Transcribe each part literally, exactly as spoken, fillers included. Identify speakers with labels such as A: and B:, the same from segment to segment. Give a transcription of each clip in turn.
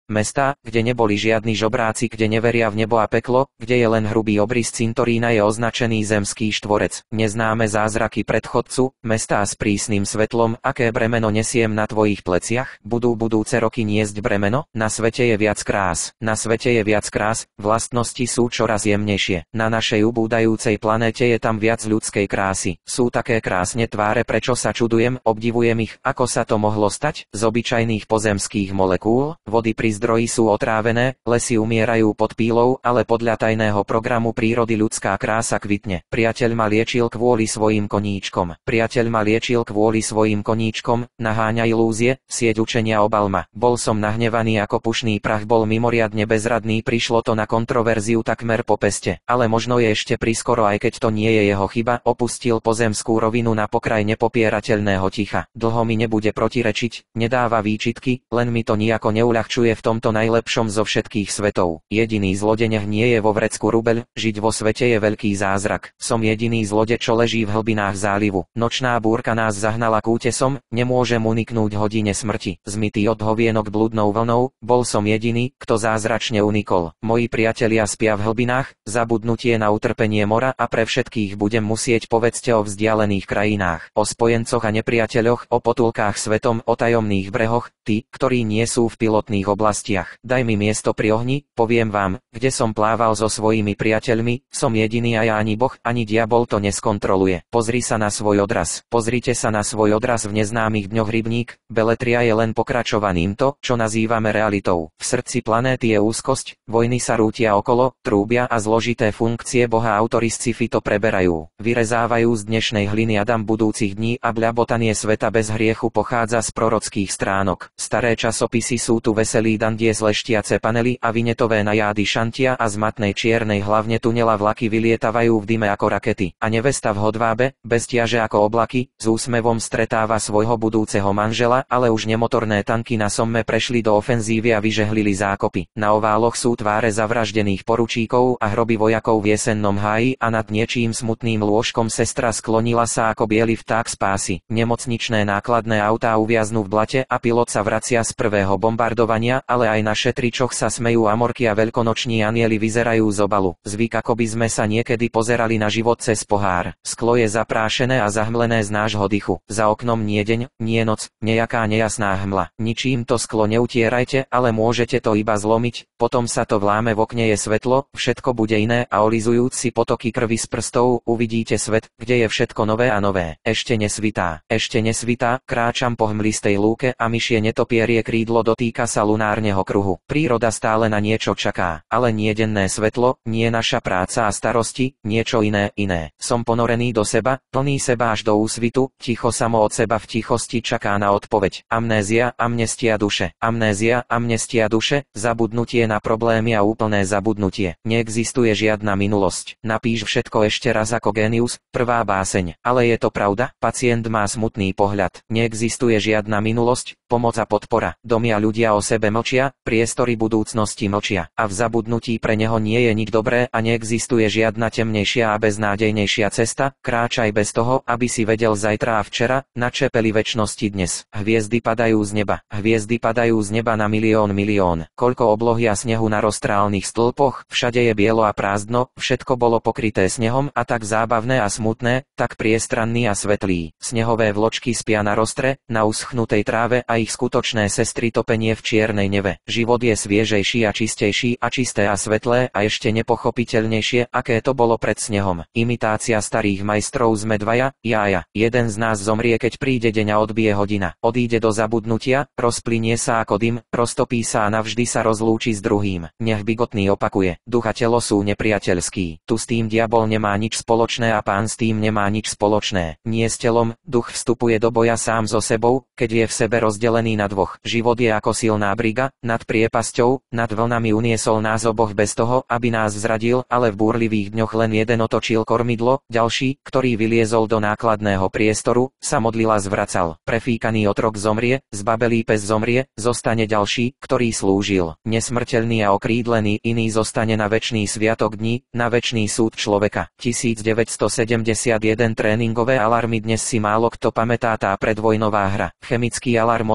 A: Mestá, kde neboli žiadni žobráci, kde neveria v nebo a peklo, kde je len hrubý obrys cintorína, je označený zemský štvorec. Neznáme zázraky predchodcu, mestá s prísnym svetlom, aké bremeno nesiem na tvojich pleciach? Budú budúce roky niesť bremeno? Na svete je viac krás. Na svete je viac krás, vlastnosti sú čoraz jemnejšie. Na našej ubúdajúcej planéte je tam viac ľudskej krásy. Sú také krásne tváre, prečo sa čudujem, obdivujem ich, ako sa to mohlo stať? Z obyčajných pozemských molekúl, vody pri zdroji sú otrávené, lesy umierajú pod pílou, ale podľa tajného programu prírody ľudská krása kvitne. Priateľ ma liečil kvôli svojim koníčkom. Priateľ ma liečil kvôli svojim koníčkom, naháňa ilúzie, sieť učenia obal ma. Bol som nahnevaný ako pušný prach, bol mimoriadne bezradný, prišlo to na kontroverziu takmer po peste. Ale možno je ešte priskoro, aj keď to nie je jeho chyba, opustil pozemskú rovinu na pokraj nepopierateľného ticha. Dlho mi nebude protirečiť, nedáva výčitky, len mi to nijako neuľahčuje v tomto najlepšom zo všetkých svetov. Jediný zlodej nech nie je vo vrecku rubeľ, žiť vo svete je veľký zázrak. Som jediný zlodej, čo leží v hlbinách zálivu. Nočná búrka nás zahnala k útesom, nemôžem uniknúť hodine smrti. Zmytý od hovienok blúdnou vlnou, bol som jediný, kto zázračne unikol. Moji priatelia spia v hlbinách, zabudnutie na utrpenie mora a pre všetkých budem musieť povedzte o vzdialených krajinách, o spojencoch a nepriateľoch, o potulkách svetom, o tajomných brehoch, tí, ktorí nie sú v pilotných oblastiach. Daj mi miesto pri ohni, poviem vám, kde som plával so svojimi priateľmi, som jediný a ja ani Boh, ani diabol to neskontroluje. Pozri sa na svoj odraz. Pozrite sa na svoj odraz v neznámych dňoch rybník, beletria je len pokračovaním to, čo nazývame realitou. V srdci planéty je úzkosť, vojny sa rútia okolo, trúbia a zložité funkcie Boha autory sci-fi to preberajú. Vyrezávajú z dnešnej hliny Adam budúcich dní a bľabotanie sveta bez hriechu pochádza z prorockých stránok. Staré časopisy sú tu veselí dandie z leštiace panely a vinetové najády šantia a z matnej čiernej hlavne tunela vlaky vylietavajú v dime ako rakety. A nevesta v hodvábe, bez ťaže ako oblaky, s úsmevom stretáva svojho budúceho manžela, ale už nemotorné tanky na Somme prešli do ofenzívy a vyžehlili zákopy. Na ováloch sú tváre zavraždených poručíkov a hroby vojakov v jesennom háji a nad niečím smutným lôžkom sestra sklonila sa ako biely vták z pásy. Nemocničné nákladné autá uviaznú v blate a pilot sa vracia z prvého bombardovania, ale aj na šetričoch sa smejú amorky a veľkonoční anieli vyzerajú z obalu. Zvyk, ako by sme sa niekedy pozerali na život cez pohár. Sklo je zaprášené a zahmlené z nášho dychu. Za oknom nie deň, nie noc, nejaká nejasná hmla. Ničím to sklo neutierajte, ale môžete to iba zlomiť, potom sa to vláme, v okne je svetlo, všetko bude iné a olizujúc si potoky krvi z prstov, uvidíte svet, kde je všetko nové a nové. Ešte nesvitá, ešte nesvitá, kráčam po hmlistej lúke a myšie netopierie krídlo dotýka sa lunárneho kruhu. Príroda stále na niečo čaká, ale nie denné svetlo, nie naša práca a starosti, niečo iné, iné. Som ponorený do seba, plný seba až do úsvitu, ticho samo od seba v tichosti čaká na odpoveď. Amnézia, amnestia duše. Amnézia, amnestia duše, zabudnutie na problémy a úplné zabudnutie. Neexistuje žiadna minulosť. Napíš všetko ešte raz ako génius, prvá báseň. Ale je to pravda? Pacient má smutný pohľad. Neexistuje žiadna minulosť, pomoc a podpora. Domy a ľudia o sebe mlčia, priestory budúcnosti mlčia. A v zabudnutí pre neho nie je nič dobré a neexistuje žiadna temnejšia a beznádejnejšia cesta. Kráčaj bez toho, aby si vedel zajtra a včera, na čepeli večnosti dnes. Hviezdy padajú z neba. Hviezdy padajú z neba na milión milión. Koľko oblohy a snehu na roztrálnych stĺpoch, všade je bielo a prázdno, všetko bolo pokryté snehom a tak zábavné a smutné, tak priestranný a svetlý. Snehové vločky spia na rostre, na uschnutej tráve a ich skutočné sestry topenie v čiernej neve. Život je sviežejší a čistejší a čisté a svetlé a ešte nepochopiteľnejšie, aké to bolo pred snehom. Imitácia starých majstrov sme dvaja, jája. Jeden z nás zomrie, keď príde deň a odbije hodina. Odíde do zabudnutia, rozplynie sa ako dym, roztopí sa a navždy sa rozlúči s druhým. Nech bigotný opakuje, duch a telo sú nepriateľskí. Tu s tým diabol nemá nič spoločné a pán s tým nemá nič spoločné. Nie s telom, duch vstupuje do boja sám so sebou, keď je v sebe rozdelený na dvoch. Život je ako silná briga, nad priepasťou, nad vlnami uniesol nás oboch bez toho, aby nás zradil, ale v búrlivých dňoch len jeden otočil kormidlo, ďalší, ktorý vyliezol do nákladného priestoru, sa modlil a zvracal. Prefíkaný otrok zomrie, zbabelý pes zomrie, zostane ďalší, ktorý slúžil. Nesmrteľný a okrídlený iný zostane na večný sviatok dní, na večný súd človeka. devätnásťsedemdesiatjeden tréningové alarmy. Dnes si málo kto pamätá tá predvojnová hra. Chemický alarm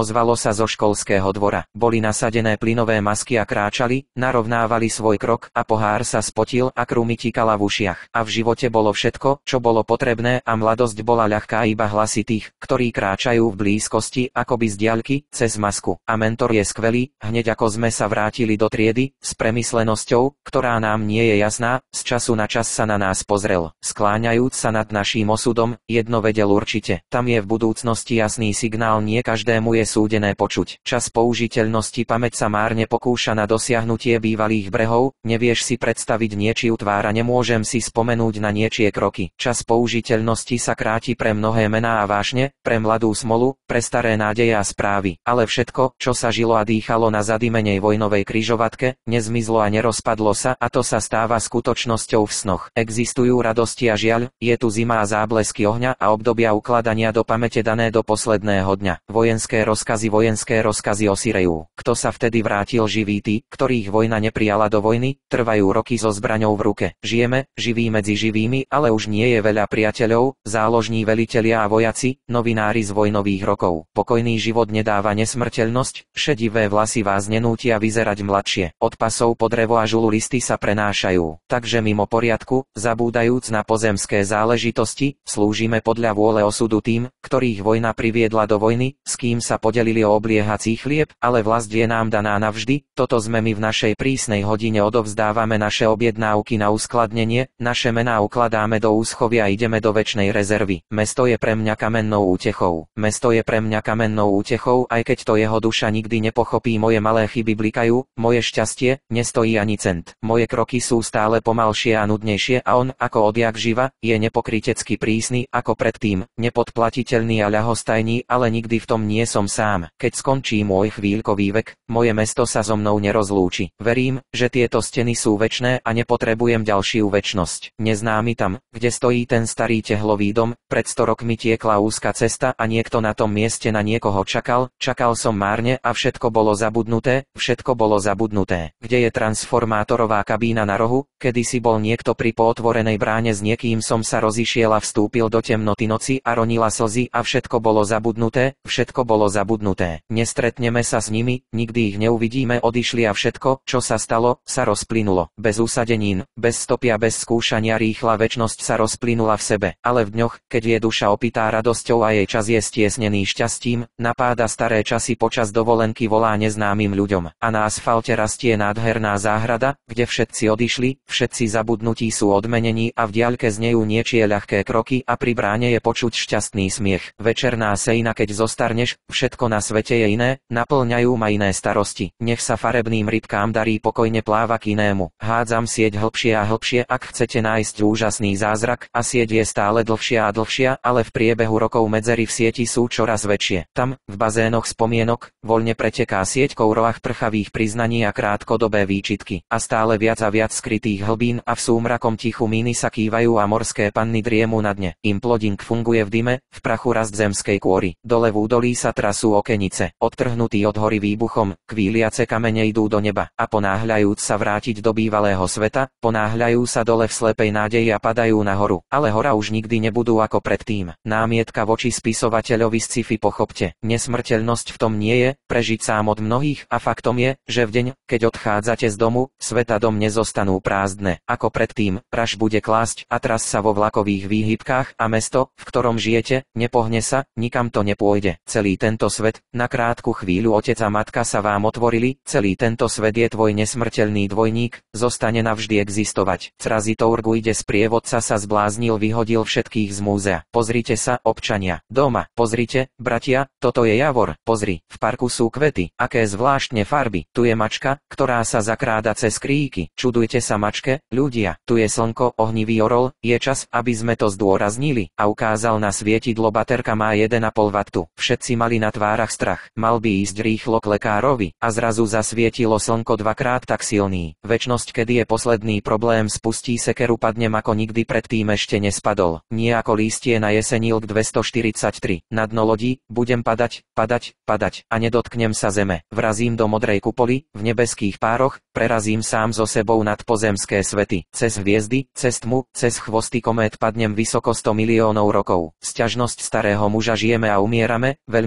A: ozvalo sa zo školského dvora. Boli nasadené plynové masky a kráčali, narovnávali svoj krok a pohár sa spotil a krúmy tikala v ušiach. A v živote bolo všetko, čo bolo potrebné a mladosť bola ľahká iba hlasy tých, ktorí kráčajú v blízkosti, akoby z diaľky, cez masku. A mentor je skvelý, hneď ako sme sa vrátili do triedy, s premyslenosťou, ktorá nám nie je jasná, z času na čas sa na nás pozrel. Skláňajúc sa nad naším osudom, jedno vedel určite. Tam je v budúcnosti jasný signál, nie každému je súdené počuť. Čas použiteľnosti, pamäť sa márne pokúša na dosiahnutie bývalých brehov, nevieš si predstaviť niečiu tvár a nemôžem si spomenúť na niečie kroky. Čas použiteľnosti sa kráti pre mnohé mená a vášne, pre mladú smolu, pre staré nádeje a správy. Ale všetko, čo sa žilo a dýchalo na zadimenej vojnovej križovatke, nezmizlo a nerozpadlo sa, a to sa stáva skutočnosťou v snoch. Existujú radosti a žiaľ, je tu zima a záblesky ohňa a obdobia ukladania do pamäte dané do posledného dňa. Vojenské rozkazy, vojenské rozkazy osirejú. Kto sa vtedy vrátil živý? Tí, ktorých vojna neprijala do vojny, trvajú roky so zbraňou v ruke. Žijeme, živí medzi živými, ale už nie je veľa priateľov, záložní velitelia a vojaci, novinári z vojnových rokov. Pokojný život nedáva nesmrteľnosť, šedivé vlasy vás nenútia vyzerať mladšie. Od pasov po drevo a žulu listy sa prenášajú. Takže mimo poriadku, zabúdajúc na pozemské záležitosti, slúžime podľa vôle osudu tým, ktorých vojna priviedla do vojny, s kým sa podelili o obliehací chlieb, ale vlast je nám daná navždy. Toto sme my v našej prísnej hodine, odovzdávame naše objednávky na uskladnenie, naše mená ukladáme do úschovy a ideme do večnej rezervy. Mesto je pre mňa kamennou útechou. Mesto je pre mňa kamennou útechou, aj keď to jeho duša nikdy nepochopí. Moje malé chyby blikajú, moje šťastie nestojí ani cent. Moje kroky sú stále pomalšie a nudnejšie a on, ako odjak živa, je nepokrytecky prísny, ako predtým, nepodplatiteľný a ľahostajný, ale nikdy v tom nie som sám. Keď skončí môj chvíľkový vek, moje mesto sa so mnou nerozlúči. Verím, že tieto steny sú večné a nepotrebujem ďalšiu večnosť. Neznámy tam, kde stojí ten starý tehlový dom, pred sto rokmi tiekla úzka cesta a niekto na tom mieste na niekoho čakal, čakal som márne a všetko bolo zabudnuté, všetko bolo zabudnuté. Kde je transformátorová kabína na rohu, kedysi bol niekto pri pootvorenej bráne, s niekým som sa rozišiel a vstúpil do temnoty noci a ronila slzy a všetko bolo zabudnuté, všetko bolo zabudnuté. Nestretneme sa s nimi, nikdy ich neuvidíme, odišli a všetko, čo sa stalo, sa rozplynulo. Bez usadenín, bez stopy a bez skúšania rýchla večnosť sa rozplynula v sebe. Ale v dňoch, keď je duša opitá radosťou a jej čas je stiesnený šťastím, napáda staré časy, počas dovolenky volá neznámym ľuďom. A na asfalte rastie nádherná záhrada, kde všetci odišli, všetci zabudnutí sú odmenení a v diaľke znejú niečie ľahké kroky a pri bráne je počuť šťastný smiech. Večerná sejna, keď zostarneš, všetko na svete je iné, naplňajú ma iné starosti. Nech sa farebným rybkám darí pokojne pláva k inému. Hádzam sieť hlbšie a hlbšie, ak chcete nájsť úžasný zázrak, a sieť je stále dlhšia a dlhšia, ale v priebehu rokov medzery v sieti sú čoraz väčšie. Tam, v bazénoch spomienok, voľne preteká sieť kouroach prchavých priznaní a krátkodobé výčitky. A stále viac a viac skrytých hlbín a v súmrakom tichu míny sa kývajú a morské panny driemu na dne. Imploding funguje v dime, v prachu rast zemskej kôry. Dole v údolí sa trasú okenice. Odtrhnutí od hory výbuchom, kvíliace kamene idú do neba a ponáhľajúc sa vrátiť do bývalého sveta, ponáhľajú sa dole v slepej nádeji a padajú nahoru. Ale hora už nikdy nebudú ako predtým. Námietka voči spisovateľovi z sci-fi: pochopte, nesmrteľnosť v tom nie je, prežiť sám od mnohých, a faktom je, že v deň, keď odchádzate z domu, sveta dom nezostanú prázdne. Ako predtým, praš bude klásť a tras sa vo vlakových výhybkách a mesto, v ktorom žijete, nepohne sa, nikam to nepôjde. Celý tento svet, na krátku chvíľu otec a matka sa vám otvorili, celý tento svet je tvoj nesmrteľný dvojník, zostane navždy existovať. Crazitourgu ide sprievodca sa zbláznil, vyhodil všetkých z múzea. Pozrite sa, občania, doma, pozrite, bratia, toto je javor, pozri, v parku sú kvety, aké zvláštne farby, tu je mačka, ktorá sa zakráda cez kríky, čudujte sa mačke, ľudia, tu je slnko, ohnivý orol, je čas, aby sme to zdôraznili, a ukázal na svietidlo, baterka má jeden a pol vatu. Všetci mali na tvárach strach, mal by ísť rýchlo k lekárovi, a zrazu zasvietilo slnko dvakrát tak silný. Večnosť, kedy je posledný problém, spustí sekeru, padnem ako nikdy predtým ešte nespadol. Nie ako lístie na jesenilk dvestoštyridsaťtri. Na dno lodí, budem padať, padať, padať, a nedotknem sa zeme. Vrazím do modrej kupoly, v nebeských pároch, prerazím sám so sebou nad pozemské svety. Cez hviezdy, cez tmu, cez chvosty komét padnem vysoko sto miliónov rokov. Sťažnosť starého muža: žijeme a umierame, veľmi smutné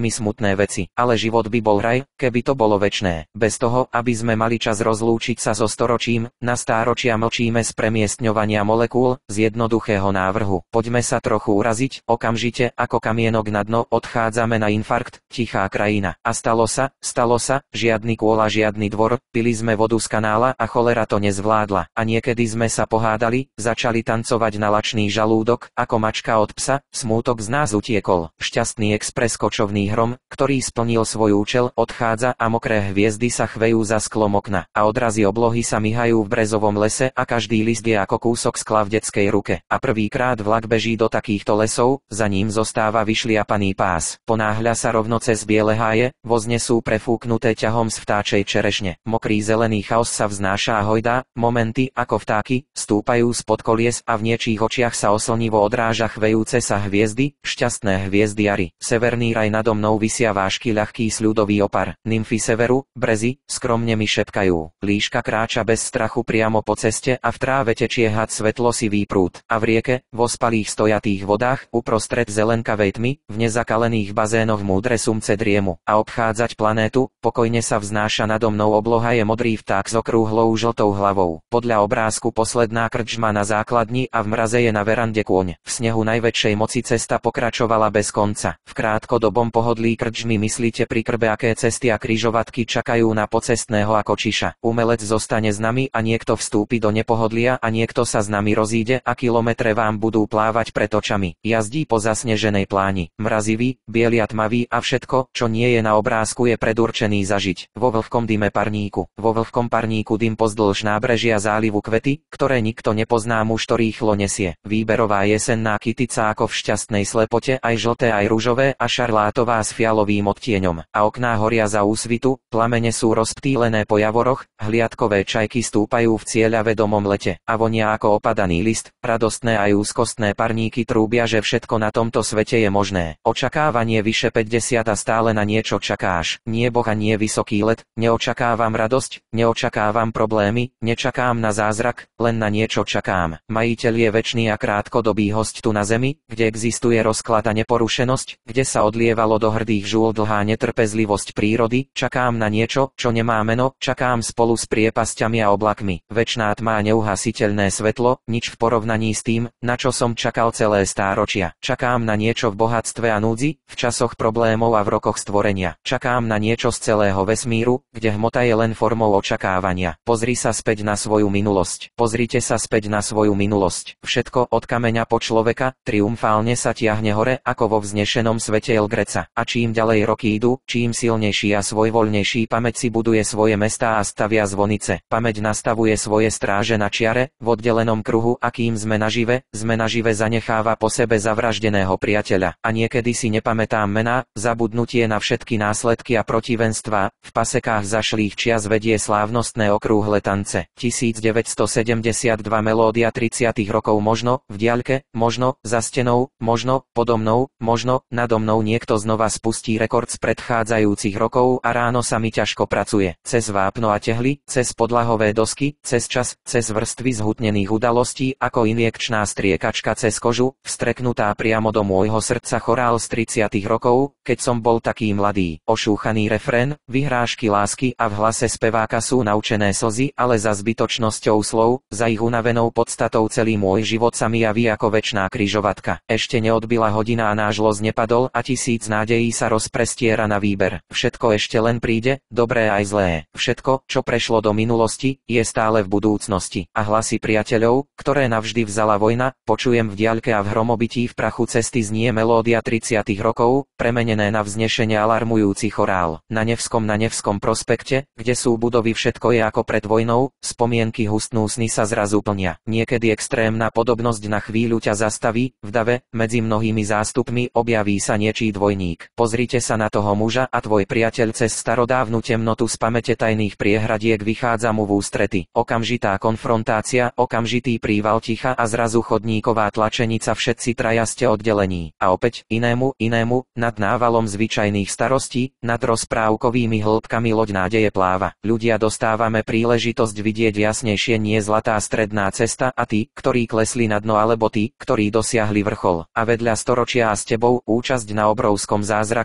A: životné veci, ale život by bol raj, keby to bolo večné. Bez toho, aby sme mali čas rozlúčiť sa so storočím, na stáročia mlčíme z premiestňovania molekúl, z jednoduchého návrhu. Poďme sa trochu uraziť, okamžite, ako kamienok na dno, odchádzame na infarkt, tichá krajina. A stalo sa, stalo sa, žiadny kôl a žiadny dvor, pili sme vodu z kanála a cholera to nezvládla. A niekedy sme sa pohádali, začali tancovať na lačný žalúdok, ako mačka od psa, smútok z nás utiekol. Šťastný expres kočovný hrom, ktorý splnil svoj účel, odchádza a mokré hviezdy sa chvejú za sklom okna. A odrazy oblohy sa myhajú v brezovom lese a každý list je ako kúsok skla v detskej ruke. A prvýkrát vlak beží do takýchto lesov, za ním zostáva vyšliapaný pás. Ponáhľa sa rovno cez biele háje, vozne sú prefúknuté ťahom z vtáčej čerešne. Mokrý zelený chaos sa vznáša a hojdá, momenty, ako vtáky, stúpajú spod kolies a v niečích očiach sa oslnivo odráža chvejúce sa hviezdy, šťastné hviezdy jary. Severný raj nado mnou visia vážky ľahký sľudový opar. Nymfy severu, brezy, skromne mi šepkajú. Líška kráča bez strachu priamo po ceste a v tráve tečie had svetlosivý prúd. A v rieke, v ospalých stojatých vodách, uprostred zelenkavej tmy, v nezakalených bazénoch múdre sumce driemu. A obchádzať planétu, pokojne sa vznáša nado mnou obloha je modrý vták s okrúhlou žltou hlavou. Podľa obrázku posledná krčma na základni a v mraze je na verande kôň. V snehu najväčšej moci cesta pokračovala bez konca. V krátkodobom pohodlí krčmy myslíte pri krbe, aké cesty a križovatky čakajú na pocestného ako čiša. Umelec zostane s nami a niekto vstúpi do nepohodlia a niekto sa s nami rozíde a kilometre vám budú plávať pred očami. Jazdí po zasneženej pláni. Mrazivý, biely a tmavý a všetko, čo nie je na obrázku, je predurčený zažiť. Vo vlhkom dyme parníku. Vo vlhkom parníku dym pozdĺž nábrežia zálivu kvety, ktoré nikto nepozná, muž to rýchlo nesie. Výberová jesenná kytica ako v šťastnej slepote, aj žlté aj ružové a šarlátová s fialovým odtieňom. A okná horia za úsvitu, plamene sú rozptýlené po javoroch, hliadkové čajky stúpajú v cieľa vedomom lete. A vonia ako opadaný list, radostné aj úzkostné parníky trúbia, že všetko na tomto svete je možné. Očakávanie vyše päťdesiat a stále na niečo čakáš. Nie Boha, nie vysoký let, neočakávam radosť, neočakávam problémy, nečakám na zázrak, len na niečo čakám. Majiteľ je večný a krátkodobý hosť tu na zemi, kde existuje rozklad a neporušenosť, kde sa odlievalo do hrdých žúl dlhá netrpezlivosť prírody, čakám na niečo, čo nemá meno, čakám spolu s priepasťami a oblakmi. Večná tma a neuhasiteľné svetlo, nič v porovnaní s tým, na čo som čakal celé stáročia. Čakám na niečo v bohatstve a núdzi, v časoch problémov a v rokoch stvorenia. Čakám na niečo z celého vesmíru, kde hmota je len formou očakávania. Pozri sa späť na svoju minulosť. Pozrite sa späť na svoju minulosť. Všetko od kameňa po človeka triumfálne sa tiahne hore ako vo vznešenom svete El Greca. A čím ďalej roky idú, čím silnejší a svojvoľnejší pamäť si buduje svoje mestá a stavia zvonice. Pamäť nastavuje svoje stráže na čiare, v oddelenom kruhu, a kým sme nažive, sme nažive zanecháva po sebe zavraždeného priateľa. A niekedy si nepamätám mená, zabudnutie na všetky následky a protivenstvá, v pasekách zašlých čias vedie slávnostné okrúhle tance. devätnásťstosedemdesiatdva melódia tridsiatych rokov, možno v diaľke, možno za stenou, možno podo mnou, možno nado mnou niekto znova spustí rekord z predchádzajúcich rokov a ráno sa mi ťažko pracuje. Cez vápno a tehly, cez podlahové dosky, cez čas, cez vrstvy zhutnených udalostí, ako injekčná striekačka cez kožu, vstreknutá priamo do môjho srdca chorál z tridsiatych rokov, keď som bol taký mladý. Ošúchaný refrén, vyhrážky lásky a v hlase speváka sú naučené slzy, ale za zbytočnosťou slov, za ich unavenou podstatou celý môj život sa mi javí ako večná križovatka. Ešte neodbila hodina a náš los nepadol a tisíc nádejí sa rozprestiera na výber. Všetko ešte len príde, dobré aj zlé. Všetko, čo prešlo do minulosti, je stále v budúcnosti. A hlasy priateľov, ktoré navždy vzala vojna, počujem v diaľke a v hromobití v prachu cesty znie melódia tridsiatych rokov, premenené na vznešenie alarmujúci chorál. Na Nevskom na Nevskom prospekte, kde sú budovy, všetko je ako pred vojnou, spomienky hustnú, sny sa zrazu plnia. Niekedy extrémna podobnosť na chvíľu ťa zastaví, v dave, medzi mnohými zástupmi objaví sa niečí dvojník. Pozrite sa na toho muža a tvoj priateľ cez starodávnu temnotu z pamäte tajných priehradiek vychádza mu v ústrety. Okamžitá konfrontácia, okamžitý príval ticha a zrazu chodníková tlačenica, všetci traja ste oddelení. A opäť, inému, inému, nad návalom zvyčajných starostí, nad rozprávkovými hĺbkami loď nádeje pláva. Ľudia dostávame príležitosť vidieť jasnejšie, nie zlatá stredná cesta a tí, ktorí klesli na dno, alebo tí, ktorí dosiahli vrchol. A vedľa storočia a s tebou účasť na obrovskom zázraku,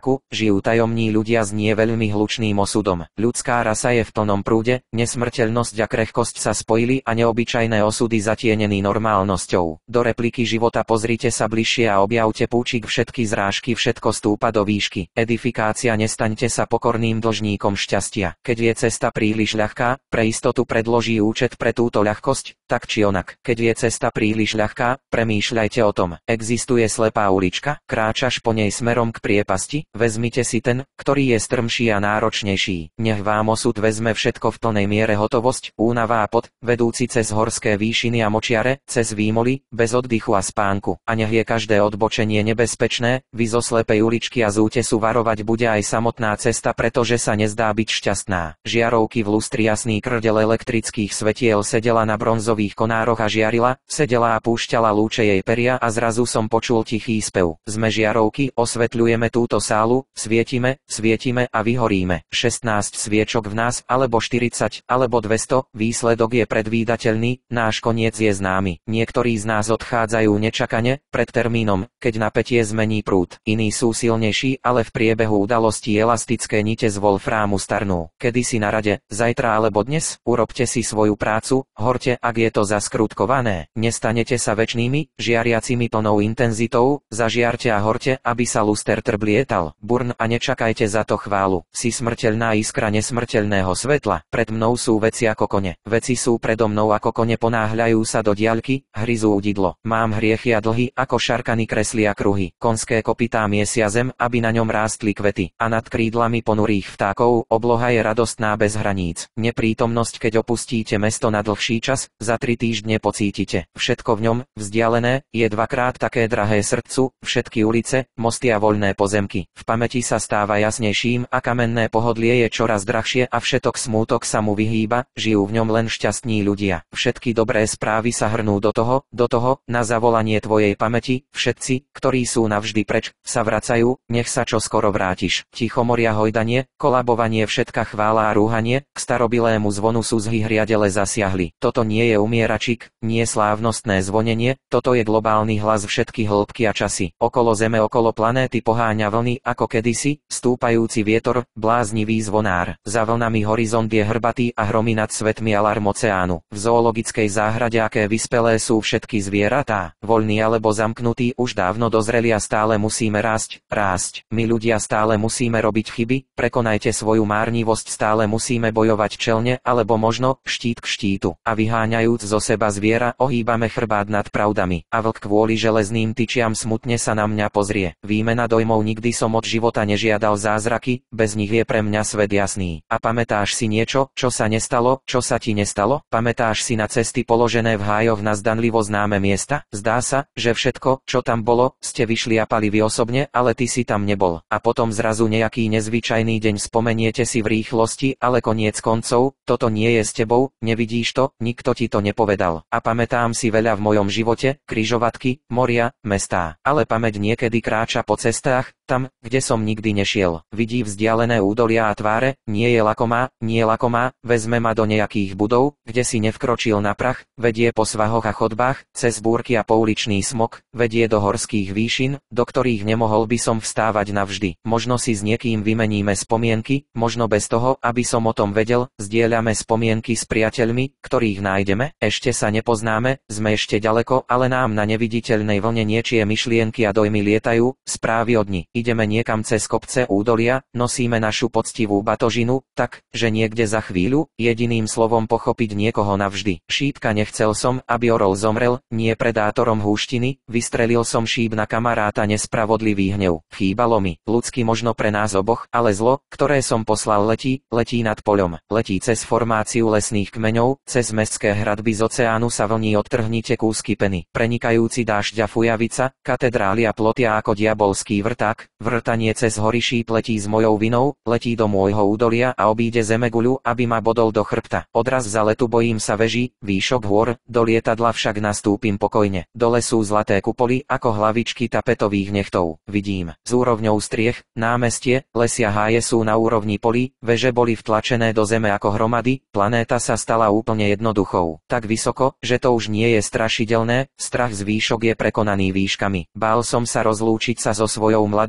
A: tichu, žijú tajomní ľudia s nie veľmi hlučným osudom. Ľudská rasa je v plnom prúde, nesmrteľnosť a krehkosť sa spojili a neobyčajné osudy zatienený normálnosťou. Do repliky života pozrite sa bližšie a objavte púčik všetky zrážky, všetko stúpa do výšky. Edifikácia, nestaňte sa pokorným dlžníkom šťastia. Keď je cesta príliš ľahká, pre istotu predloží účet pre túto ľahkosť, tak či onak. Keď je cesta príliš ľahká, premýšľajte o tom. Existuje slepá ulička, kráčaš po nej smerom k priepasti, vezmite si ten, ktorý je strmší a náročnejší. Nech vám osud vezme všetko v plnej miere, hotovosť, únava a pot, vedúci cez horské výšiny a močiare, cez výmoly, bez oddychu a spánku. A nech je každé odbočenie nebezpečné, vy zo slepej uličky a z útesu varovať bude aj samotná cesta, pretože sa nezdá byť šťastná. Žiarovky v lustri, jasný krdel elektrických svetiel sedela na bronzových konároch a žiarila, sedela a púšťala lúče jej peria a zrazu som počul tichý spev. Sme žiarovky, osvetľujeme túto sálu, svietime, svietime a vyhoríme. šestnásť sviečok v nás, alebo štyridsať, alebo dvesto, výsledok je predvídateľný, náš koniec je známy. Niektorí z nás odchádzajú nečakane, pred termínom, keď napätie zmení prúd. Iní sú silnejší, ale v priebehu udalostí elastické nite z wolfrámu starnú. Kedy si na rade, zajtra alebo dnes, urobte si svoju prácu, horte, ak je to zaskrútkované. Nestanete sa večnými, žiariacimi plnou intenzitou, zažiarte a horte, aby sa luster trblietal. Burn a nečakajte za to chválu. Si smrteľná iskra nesmrteľného svetla. Pred mnou sú veci ako kone. Veci sú predo mnou ako kone, ponáhľajú sa do diaľky, hryzú udidlo. Mám hriechy a dlhy, ako šarkany kreslia kruhy. Konské kopytá miesia zem, aby na ňom rástli kvety. A nad krídlami ponurých vtákov obloha je radostná bez hraníc. Neprítomnosť, keď opustíte mesto na dlhší čas, za tri týždne pocítite. Všetko v ňom, vzdialené, je dvakrát také drahé srdcu, všetky ulice, mosty a voľné pozemky. V pamäti sa stáva jasnejším a kamenné pohodlie je čoraz drahšie a všetok smútok sa mu vyhýba, žijú v ňom len šťastní ľudia. Všetky dobré správy sa hrnú do toho, do toho, na zavolanie tvojej pamäti, všetci, ktorí sú navždy preč, sa vracajú, nech sa čoskoro vrátiš. Tichomoria hojdanie, kolabovanie, všetka chvála a rúhanie, k starobilému zvonu súzhy hriadele zasiahli. Toto nie je umieračik, nie slávnostné zvonenie, toto je globálny hlas všetky hĺbky a časy. Okolo Zeme, okolo planéty poháňa vlny, ako kedysi, stúpajúci vietor, bláznivý zvonár. Za vlnami horizont je hrbatý a hromí nad svetmi alarm oceánu. V zoologickej záhrade, aké vyspelé sú všetky zvieratá, voľní alebo zamknutí, už dávno dozreli a stále musíme rásť, rásť. My ľudia stále musíme robiť chyby, prekonajte svoju márnivosť, stále musíme bojovať čelne, alebo možno štít k štítu. A vyháňajúc zo seba zviera, ohýbame chrbát nad pravdami. A vlk kvôli železným tyčiam smutne sa na mňa pozrie. Výmena dojmov, nikdy som od života nežiadal zázraky, bez nich je pre mňa svet jasný. A pamätáš si niečo, čo sa nestalo, čo sa ti nestalo? Pamätáš si na cesty položené v hájoch na zdanlivo známe miesta? Zdá sa, že všetko, čo tam bolo, ste vyšliapali vy osobne, ale ty si tam nebol. A potom zrazu nejaký nezvyčajný deň spomeniete si v rýchlosti, ale koniec koncov, toto nie je s tebou, nevidíš to, nikto ti to nepovedal. A pamätám si veľa v mojom živote, križovatky, moria, mestá. Ale pamäť niekedy kráča po cestách, tam, kde som nikdy nešiel. Vidí vzdialené údolia a tváre, nie je lakomá, nie lakomá, vezme ma do nejakých budov, kde si nevkročil na prach, vedie po svahoch a chodbách, cez búrky a pouličný smog, vedie do horských výšin, do ktorých nemohol by som vstávať navždy. Možno si s niekým vymeníme spomienky, možno bez toho, aby som o tom vedel, zdieľame spomienky s priateľmi, ktorých nájdeme, ešte sa nepoznáme, sme ešte ďaleko, ale nám na neviditeľnej vlne niečie myšlienky a dojmy lietajú, správy od ní. Ideme niekam cez kopce, údolia, nosíme našu poctivú batožinu, tak, že niekde za chvíľu, jediným slovom pochopiť niekoho navždy. Šípka, nechcel som, aby orol zomrel, nie predátorom húštiny, vystrelil som šíp na kamaráta, nespravodlivý hnev. Chýbalo mi, ľudsky možno pre nás oboch, ale zlo, ktoré som poslal letí, letí nad poľom, letí cez formáciu lesných kmeňov, cez mestské hradby, z oceánu sa vlní, odtrhnite kúsky peny. Prenikajúci dážď a fujavica, katedrály a plotia ako diabolský vrták, vrtanie cez hory, šíp letí s mojou vinou, letí do môjho údolia a obíde zemeguľu, aby ma bodol do chrbta. Odraz za letu, bojím sa veží, výšok hôr, do lietadla však nastúpim pokojne. Dole sú zlaté kupoly, ako hlavičky tapetových nechtov. Vidím, z úrovňou striech, námestie, lesia, háje sú na úrovni polí, veže boli vtlačené do zeme ako hromady, planéta sa stala úplne jednoduchou. Tak vysoko, že to už nie je strašidelné, strach z výšok je prekonaný výškami. Bál som sa rozlúčiť sa so svojou mladosťou,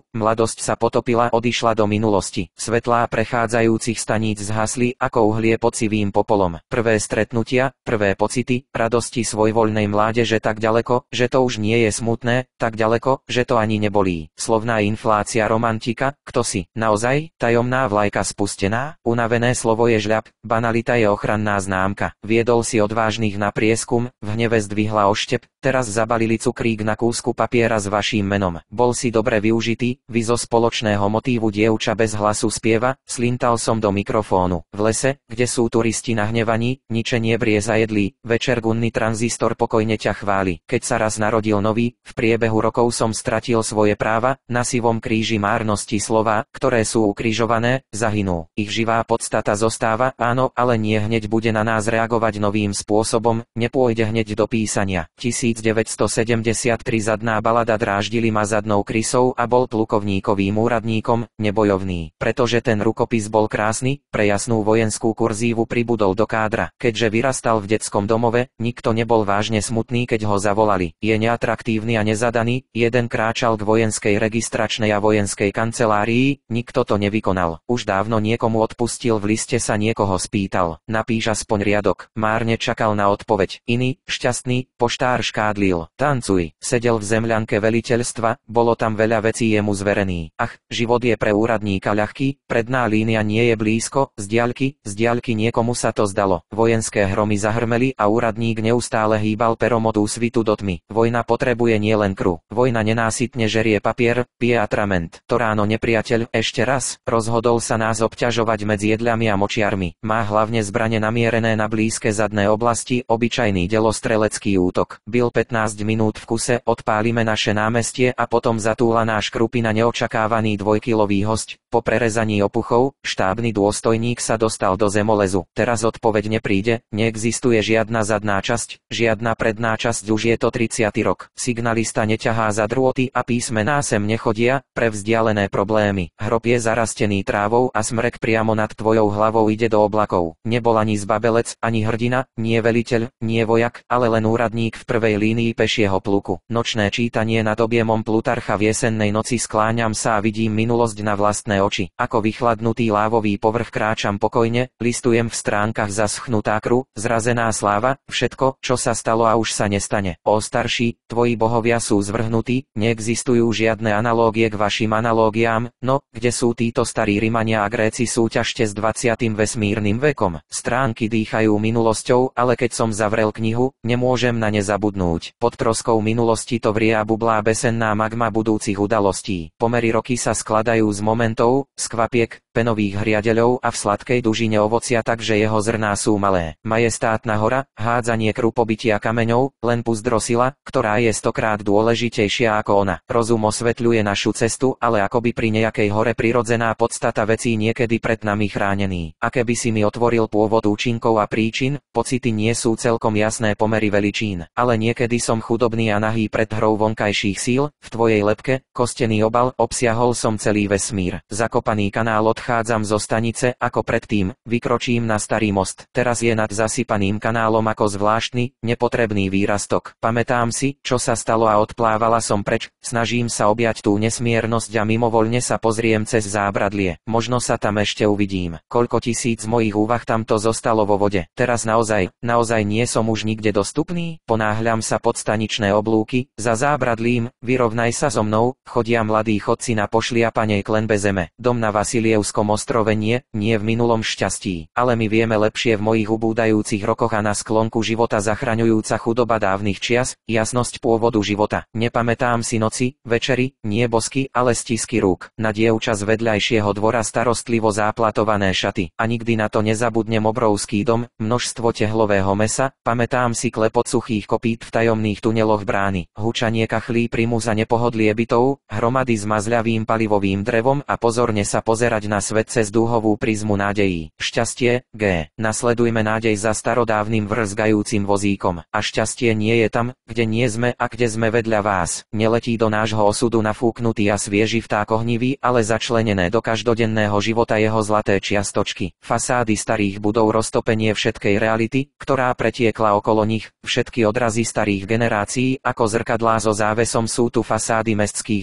A: mladosť sa potopila, odišla do minulosti. Svetlá prechádzajúcich staníc zhasli ako uhlie pod sivým popolom. Prvé stretnutia, prvé pocity, radosti svojvoľnej mládeže tak ďaleko, že to už nie je smutné, tak ďaleko, že to ani nebolí. Slovná inflácia romantika, kto si, naozaj, tajomná vlajka spustená, unavené slovo je žľab, banalita je ochranná známka. Viedol si odvážnych na prieskum, v hneve zdvihla oštep, teraz zabalili cukrík na kúsku papiera s vaším menom. Bol si dobre využitý, vy zo spoločného motívu dievča bez hlasu spieva, slintal som do mikrofónu. V lese, kde sú turisti nahnevaní, ničenie brie zajedlí, večer gunný tranzistor pokojne ťa chváli. Keď sa raz narodil nový, v priebehu rokov som stratil svoje práva, na sivom kríži márnosti slová, ktoré sú ukrižované, zahynú. Ich živá podstata zostáva, áno, ale nie hneď bude na nás reagovať novým spôsobom, nepôjde hneď do písania. devätnásťstosedemdesiattri zadná balada dráždili ma zadnou krysou a bol plukovníkovým úradníkom, nebojovný. Pretože ten rukopis bol krásny, pre jasnú vojenskú kurzívu pribudol do kádra. Keďže vyrastal v detskom domove, nikto nebol vážne smutný, keď ho zavolali. Je neatraktívny a nezadaný, jeden kráčal k vojenskej registračnej a vojenskej kancelárii, nikto to nevykonal. Už dávno niekomu odpustil, v liste sa niekoho spýtal. Napíš aspoň riadok. Márne čakal na odpoveď. Iný, šťastný, poštár škádlil. Tancuj. Sedel v zemľanke veliteľstva, bolo tam veľa vecí jemu zverený. Ach, život je pre úradníka ľahký, predná línia nie je blízko, z diaľky, z diaľky niekomu sa to zdalo. Vojenské hromy zahrmeli a úradník neustále hýbal perom od úsvitu do tmy. Vojna potrebuje nielen krv. Vojna nenásytne žerie papier, pije atrament. To ráno nepriateľ, ešte raz, rozhodol sa nás obťažovať medzi jedľami a močiarmi. Má hlavne zbrane namierené na blízke zadné oblasti, obyčajný delostrelecký útok. Bil pätnásť minút v kuse, odpálime naše námestie a potom zatúla náš krupina neočakávaný dvojkilový hosť. Po prerezaní opuchov, štábny dôstojník sa dostal do zemolezu. Teraz odpoveď nepríde, neexistuje žiadna zadná časť, žiadna predná časť, už je to tridsiaty rok. Signalista neťahá za drôty a písmená sem nechodia, pre vzdialené problémy. Hrob je zarastený trávou a smrek priamo nad tvojou hlavou ide do oblakov. Nebol ani zbabelec, ani hrdina, nie veliteľ, nie vojak, ale len úradník v prvej línii pešieho pluku. Nočné čítanie nad objemom Plutarcha v jesennej noci, skláňam sa a vidím minulosť na vlastné oči. Ako vychladnutý lávový povrch kráčam pokojne, listujem v stránkach zaschnutá kru, zrazená sláva, všetko, čo sa stalo a už sa nestane. Ó starší, tvoji bohovia sú zvrhnutí, neexistujú žiadne analógie k vašim analógiám, no, kde sú títo starí Rimania a Gréci, súťažte s dvadsiatym vesmírnym vekom. Stránky dýchajú minulosťou, ale keď som zavrel knihu, nemôžem na ne zabudnúť. Pod troskou minulosti to vrie a bublá besenná magma budúcich udalostí. Pomery roky sa skladajú z momentov, z kvapiek, penových hriadeľov a v sladkej dužine ovocia, takže jeho zrná sú malé. Majestátna hora, hádzanie kru pobytia kameňov, len puzdro sila, ktorá je stokrát dôležitejšia ako ona. Rozum osvetľuje našu cestu, ale akoby pri nejakej hore prirodzená podstata vecí niekedy pred nami chránený. A keby si mi otvoril pôvod účinkov a príčin, pocity nie sú celkom jasné pomery veličín. Ale niekedy som chudobný a nahý pred hrou vonkajších síl, v tvojej lebke, kostený obal, obsiahol som celý vesmír. Zakopaný kanál, odchádzam zo stanice, ako predtým, vykročím na starý most. Teraz je nad zasypaným kanálom ako zvláštny, nepotrebný výrastok. Pamätám si, čo sa stalo a odplávala som preč, snažím sa objať tú nesmiernosť a mimovoľne sa pozriem cez zábradlie. Možno sa tam ešte uvidím. Koľko tisíc mojich úvah tamto zostalo vo vode. Teraz naozaj, naozaj nie som už nikde dostupný? Ponáhľam sa pod staničné oblúky, za zábradlím, vyrovnaj sa so mnou, chodia mladí chodci na pošliapanej klenbe zeme. Dom na Vasilievskom ostrove nie, nie v minulom šťastí, ale my vieme lepšie v mojich ubúdajúcich rokoch a na sklonku života zachraňujúca chudoba dávnych čias, jasnosť pôvodu života. Nepamätám si noci, večery, nie bosky, ale stisky rúk. Na dievča z vedľajšieho dvora starostlivo záplatované šaty. A nikdy na to nezabudnem obrovský dom, množstvo tehlového mesa, pamätám si klepot suchých kopít v tajomných tuneloch brány, hučanie kachlí primus a nepohodlie bytov, hromady s mazľavým palivovým drevom a pozorne sa pozerať na svet cez dúhovú prizmu nádejí. Šťastie, G. Nasledujme nádej za starodávnym vrzgajúcim vozíkom. A šťastie nie je tam, kde nie sme a kde sme vedľa vás. Neletí do nášho osudu nafúknutý a svieži vták ohnivý, ale začlenené do každodenného života jeho zlaté čiastočky. Fasády starých budov, roztopenie všetkej reality, ktorá pretiekla okolo nich, všetky odrazy starých generácií, ako zrkadlá so závesom sú tu fasády mestských budov.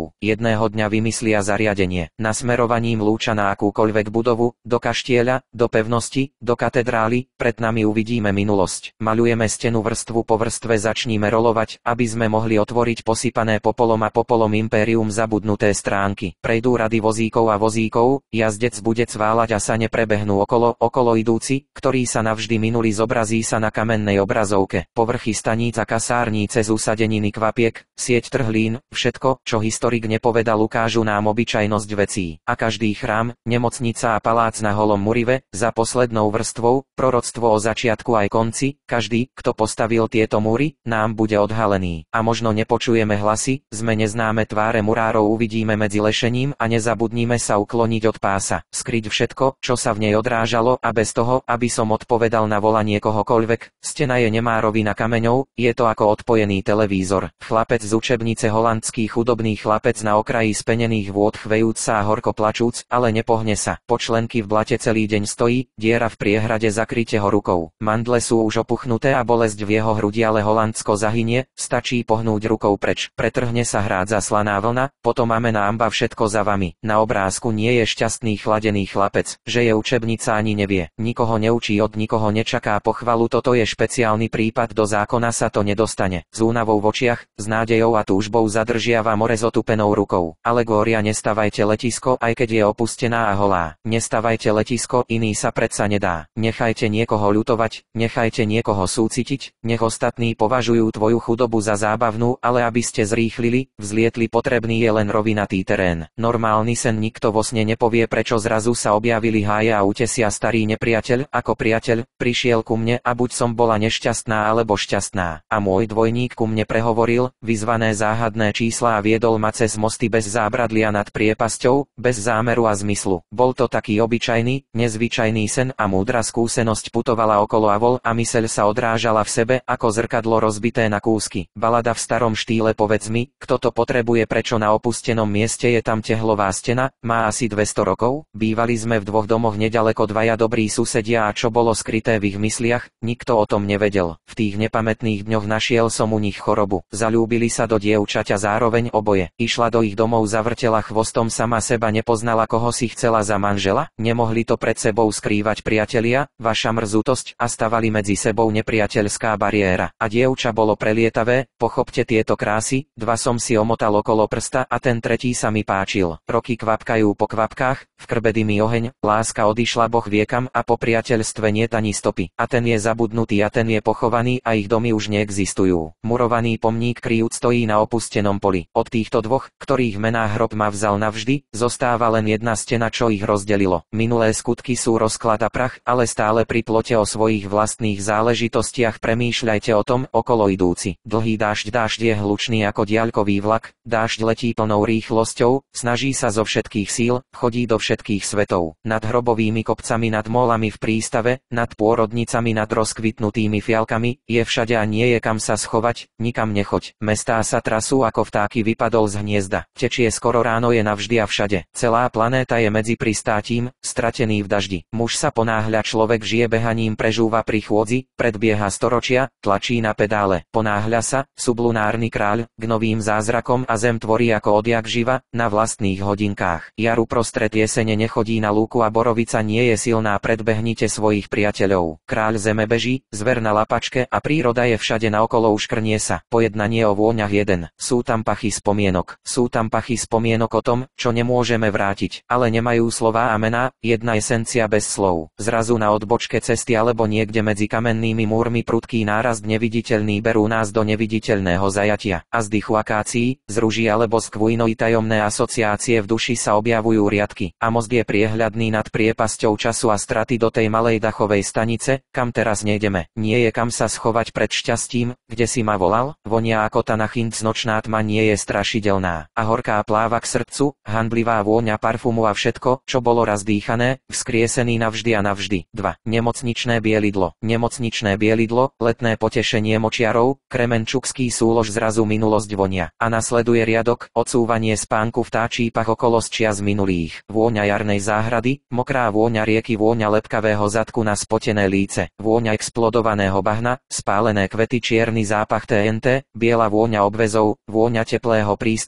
A: rokov. Jedného dňa vymyslia zariadenie. Nasmerovaním lúča na akúkoľvek budovu, do kaštieľa, do pevnosti, do katedrály, pred nami uvidíme minulosť. Maľujeme stenu vrstvu po vrstve, začníme rolovať, aby sme mohli otvoriť posypané popolom a popolom impérium zabudnuté stránky. Prejdú rady vozíkov a vozíkov, jazdec bude cváľať a sane prebehnú okolo, okolo idúci, ktorý sa navždy minuli, zobrazí sa na kamennej obrazovke. Povrchy staníc a kasární cez usadeniny kvapiek, sieť trhlín, všetko, čo historik nepovedal, ukážu nám obyčajnosť vecí. A každý chrám, nemocnica a palác na holom Murive, za poslednou vrstvou, proroctvo o začiatku aj konci, každý, kto postavil tieto múry, nám bude odhalený. A možno nepočujeme hlasy, sme neznáme tváre murárov uvidíme medzi lešením a nezabudníme sa ukloniť od pása, skryť všetko, čo sa v nej odrážalo, a bez toho, aby som odpovedal na volanie kohokoľvek. Stena je nemá rovina kameňov, je to ako odpojený televízor. Chlapec z učebnice, holandský chudobný chlapec na okraji spenených vôd, chvejúc sa a horko plačúc, ale nepohne sa. Počlenky v blate celý deň stojí, diera v priehrade, zakryte ho rukou. Mandle sú už opuchnuté a bolesť v jeho hrudi, ale Holandsko zahynie, stačí pohnúť rukou preč. Pretrhne sa hrádza slaná vlna, potom máme na amba všetko za vami. Na obrázku nie je šťastný chladený chlapec, že je učebnica, ani nevie. Nikoho neučí, od nikoho nečaká pochvalu, toto je špeciálny prípad, do zákona sa to nedostane. S únavou v očiach, s nádejou a túžbou zadržiava more s otupenou rukou. Alegória: nestavajte letisko, aj keď je opustená a holá. Nestavajte letisko, iný sa predsa nedá. Nechajte niekoho ľutovať, nechajte niekoho súcitiť, nech ostatní považujú tvoju chudobu za zábavnú, ale aby ste zrýchlili, vzlietli, potrebný je len rovinatý terén. Normálny sen, nikto vo sne nepovie, prečo zrazu sa objavili háje a utesia. Starý nepriateľ, ako priateľ, prišiel ku mne a buď som bola nešťastná alebo šťastná. A môj dvojník ku mne prehovoril vyzvané záhadné čísla a viedol ma cez mosty bez zábradlia nad priepasťou, bez zámeru a zmyslu. Bol to taký obyčajný, nezvyčajný sen a múdra skúsenosť putovala okolo a vol a myseľ sa odrážala v sebe ako zrkadlo rozbité na kúsky. Balada v starom štýle: povedz mi, kto to potrebuje, prečo na opustenom mieste je tam tehlová stena, má asi dvesto rokov. Bývali sme v dvoch domoch nedaleko, dvaja dobrí susedia, a čo bolo skryté v ich mysliach, nikto o tom nevedel. V tých nepamätných dňoch našiel som u nich chorobu. Zaľúbili sa do dievčaťa zároveň oboje. Išla do ich domov, zavrtela chvostom, sama seba nepoznala, koho si chcela za manžela. Nemohli to pred sebou skrývať priatelia, vaša mrzutosť, a stavali medzi sebou nepriateľská bariéra. A dievča bolo prelietavé, pochopte tieto krásy, dva som si omotal okolo prsta a ten tretí sa mi páčil. Roky kvapkajú po kvapkách, v krbe dymí oheň, láska odišla boh vie kam a po priateľstve niet ani stopy. A ten je zabudnutý a ten je pochovaný a ich domy už neexistujú. Murovaný pomník kryjúc stojí na opustenom poli. Od týchto dvoch, ktorých mená hrob ma vzal navždy, zostáva len jedna stena, čo ich rozdelilo. Minulé skutky sú rozklad a prach, ale stále pri plote o svojich vlastných záležitostiach premýšľajte o tom, okolo idúci. Dlhý dážď, dážď je hlučný ako diaľkový vlak, dážď letí plnou rýchlosťou, snaží sa zo všetkých síl, chodí do všetkých svetov. Nad hrobovými kopcami, nad molami v prístave, nad pôrodnicami, nad rozkvitnutými fialkami, je všade a nie je kam sa schovať, nikam nechoď. Mestá sa trasú ako vtáky, vypadol z hniezda. Tečie skoro ráno, je navždy a všade. Celá planéta je medzi pristátím, stratený v daždi. Muž sa ponáhľa, človek žije behaním, prežúva pri chôdzi, predbieha storočia, tlačí na pedále. Ponáhľa sa, sublunárny kráľ, k novým zázrakom a zem tvorí ako odjak živa, na vlastných hodinkách. Jar uprostred jesene nechodí na lúku a borovica nie je silná, predbehnite svojich priateľov. Kráľ zeme beží, zver na lapačke a príroda je všade naokolo, uškrnie sa. Pojednanie o vôňach jeden. Sú tam pachy spomienok. Sú tam pachy spomienok o tom, čo nemôžeme vrátiť, ale nemajú slová a mená, jedna esencia bez slov. Zrazu na odbočke cesty alebo niekde medzi kamennými múrmi prudký nárast neviditeľný berú nás do neviditeľného zajatia. A z dychu akácií, z ruží alebo z kvujnoj tajomné asociácie v duši sa objavujú riadky. A most je priehľadný nad priepasťou času a straty do tej malej dachovej stanice, kam teraz nejdeme. Nie je kam sa schovať pred šťastím, kde si ma volal, vonia ako tanachint, nočná tma nie je strašidelná. A horká pláva k srdcu, hanblivá vôňa parfumu a všetko, čo bolo raz dýchané, vzkriesený navždy a navždy. dva. Nemocničné bielidlo. Nemocničné bielidlo, letné potešenie močiarov, kremenčukský súlož, zrazu minulosť vonia. A nasleduje riadok, odsúvanie spánku, vtáčí pach okolo z čias minulých. Vôňa jarnej záhrady, mokrá vôňa rieky, vôňa lepkavého zadku na spotené líce, vôňa explodovaného bahna, spálené kvety, čierny zápach té en té, biela vôňa obväzov, vôňa teplého prístrežia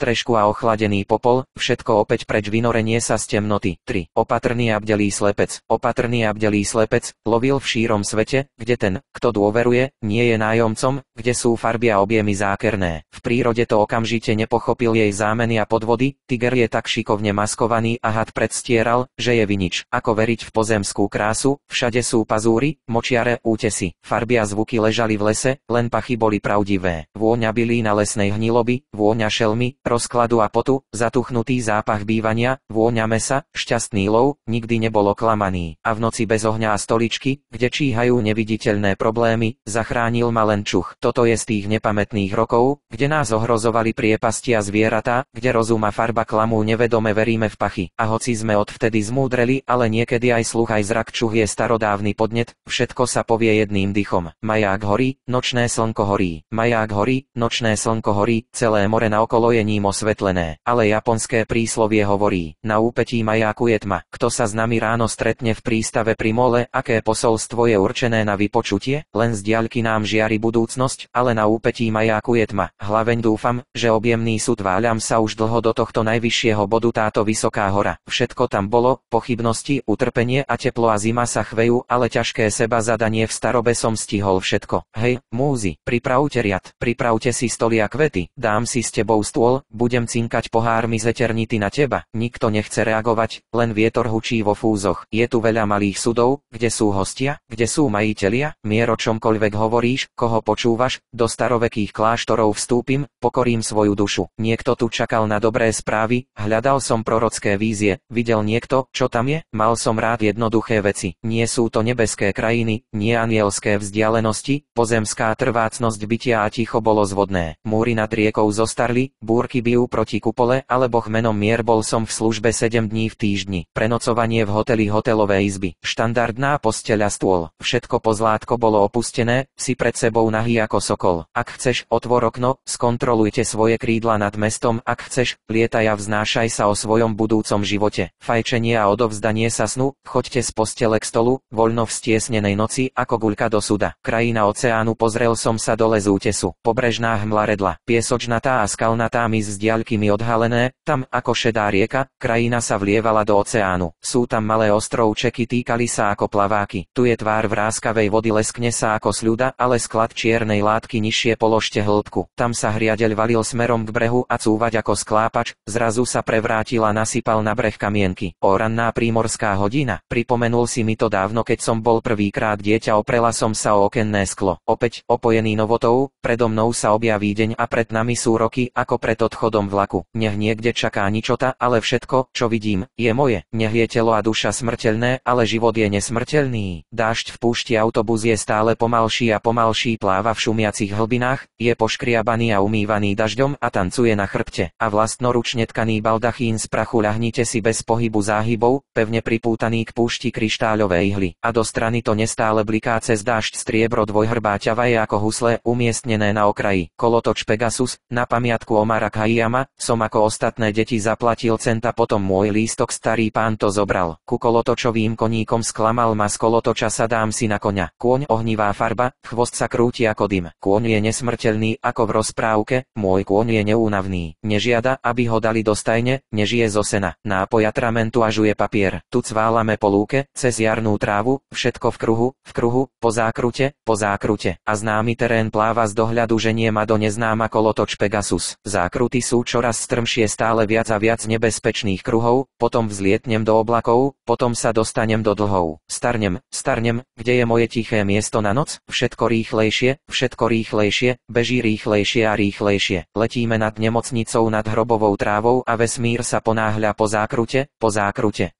A: strešku a ochladený popol, všetko opäť preč vynorenie sa z temnoty. tri. Opatrný a bdelý slepec. Opatrný a bdelý slepec lovil v šírom svete, kde ten, kto dôveruje, nie je nájomcom, kde sú farby a objemy zákerné. V prírode to okamžite nepochopil jej zámeny a podvody, tiger je tak šikovne maskovaný a had predstieral, že je vinič. Ako veriť v pozemskú krásu, všade sú pazúry, močiare, útesy. Farby a zvuky ležali v lese, len pachy boli pravdivé. Vôňa bylín a lesnej hniloby, vôňa šelmy, rozkladu a potu, zatuchnutý zápach bývania, vôňa mesa, šťastný lov, nikdy nebol oklamaný. A v noci bez ohňa a stoličky, kde číhajú neviditeľné problémy, zachránil ma len čuch. Toto je z tých nepamätných rokov, kde nás ohrozovali priepasti a zvieratá, kde rozum a farba klamú, nevedome veríme v pachy. A hoci sme odvtedy zmúdreli, ale niekedy aj sluch aj zrak čuch je starodávny podnet, všetko sa povie jedným dychom. Maják horí, nočné slnko horí. Maják horí, nočné slnko horí, celé more naokolo je ním osvetlené. Ale japonské príslovie hovorí, na úpetí majáku je tma. Kto sa s nami ráno stretne v prístave pri mole, aké posolstvo je určené na vypočutie? Len z diaľky nám žiari budúcnosť, ale na úpetí majáku je tma. Hlaveň dúfam, že objemný súd váľam sa už dlho do tohto najvyššieho bodu táto vysoká hora. Všetko tam bolo, pochybnosti, utrpenie a teplo a zima sa chvejú, ale ťažké seba zadanie v starobe som stihol všetko. Hej, múzy, pripravte riad, pripravte si stoly a kvety, dám si s tebou stôl, budem cinkať pohármi z eternity na teba. Nikto nechce reagovať, len vietor hučí vo fúzoch. Je tu veľa malých sudov, kde sú hostia, kde sú majitelia, mier o čomkoľvek hovoríš, koho počúvaš, do starovekých kláštorov vstúpim, pokorím svoju dušu. Niekto tu čakal na dobré správy, hľadal som prorocké vízie, videl niekto, čo tam je, mal som rád jednoduché veci. Nie sú to nebeské krajiny, nie anielské vzdialenosti, pozemská trvácnosť bytia a ticho bolo zvodné. Múry nad riekou zostarli, búrky bijú proti kupole, ale Boh menom mier, bol som v službe sedem dní v týždni. Prenocovanie v hoteli, hotelové izby, štandardná posteľ a stôl. Všetko pozlátko bolo opustené, si pred sebou nahý ako sokol. Ak chceš, otvor okno, skontrolujte svoje krídla nad mestom, ak chceš, lietaj a vznášaj sa o svojom budúcom živote. Fajčenie a odovzdanie sa snu, choďte z postele k stolu, voľno v stiesnenej noci, ako guľka do suda. Krajina oceánu, pozrel som sa dole z útesu. Pobrežná hmla redla, piesočnatá a skalnatá mis z diaľky mi odhalené, tam ako šedá rieka, krajina sa vlievala do oceánu. Sú tam malé ostrovčeky, týkali sa ako plaváky. Tu je tvár vráskavej vody, leskne sa ako sľuda, ale sklad čiernej látky nižšie položte hĺbku. Tam sa hriadeľ valil smerom k brehu a cúvať ako sklápač, zrazu sa prevrátil a nasypal na breh kamienky. O ranná prímorská hodina, pripomenul si mi to dávno, keď som bol prvýkrát dieťa, oprela som sa o okenné sklo. Opäť, opojený novotou, predo mnou sa objaví deň a pred nami sú roky, ako pred odchodom vlaku. Nech niekde čaká ničota, ale všetko, čo vidím, je moje. Nech je telo a duša smrteľné, ale život je nesmrteľný. Dážď v púšti, autobus je stále pomalší a pomalší, pláva v šumiacich hlbinách, je poškriabaný a umývaný dažďom a tancuje na chrbte. A vlastnoručne tkaný baldachín z prachu, ľahnite si bez pohybu záhybov, pevne pripútaný k púšti kryštáľovej ihly. A do strany to nestále bliká cez dážď striebro dvojhrbáťava je ako husle, umiestnené na okraji. Kolotoč Pegasus, na pamiatku Omara Khayyama, som ako ostatné deti zaplatil centa, potom môj lístok starý pán to zobral. Ku kolotočovým koníkom sklamal ma, z kolotoča sa dám si na koňa. Kôň ohnivá farba, chvost sa krúti ako dym. Kôň je nesmrteľný ako v rozprávke, môj kôň je neúnavný. Nežiada, aby ho dali do stajne, nežije zo sena. Nápoj atramentu a žuje papier. Tu cválame po lúke, cez jarnú trávu, všetko v kruhu, v kruhu, po zákrute, po zákrute. A známy terén pláva z dohľadu, ženie ma do neznáma kolotoč Pegasus. Zákruty sú čoraz strmšie, stále viac a viac nebezpečných kruhov, potom vzlietnem do oblakov, potom sa dostanem do dlhov. Starnem, starnem, kde je moje tiché miesto na noc? Všetko rýchlejšie, všetko rýchlejšie, beží rýchlejšie a rýchlejšie. Letíme nad nemocnicou, nad hrobovou trávou a vesmír sa ponáhľa po zákrute, po zákrute.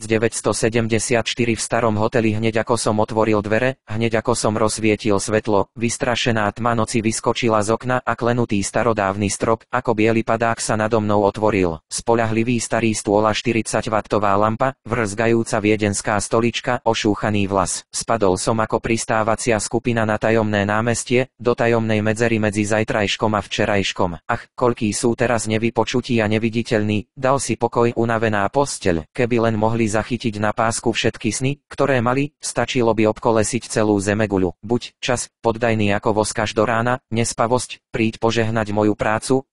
A: tisícdeväťstosedemdesiatštyri v starom hoteli, hneď ako som otvoril dvere, hneď ako som rozsvietil svetlo, vystrašená tma noci vyskočila z okna a klenutý starodávny strop, ako biely padák, sa nado mnou otvoril. Spoľahlivý starý stôl a štyridsaťwattová lampa, vrzgajúca viedenská stolička, ošúchaný vlas. Spadol som ako pristávacia skupina na tajomné námestie, do tajomnej medzery medzi zajtrajškom a včerajškom. Ach, koľkí sú teraz nevypočutí a neviditeľní, dal si pokoj unavená posteľ. Keby len mohli zachytiť na pásku všetky sny, ktoré mali, stačilo by obkolesiť celú zemeguľu. Buď čas, poddajný ako voskaž do rána, nespavosť, príď požehnať moju prácu, zohnutý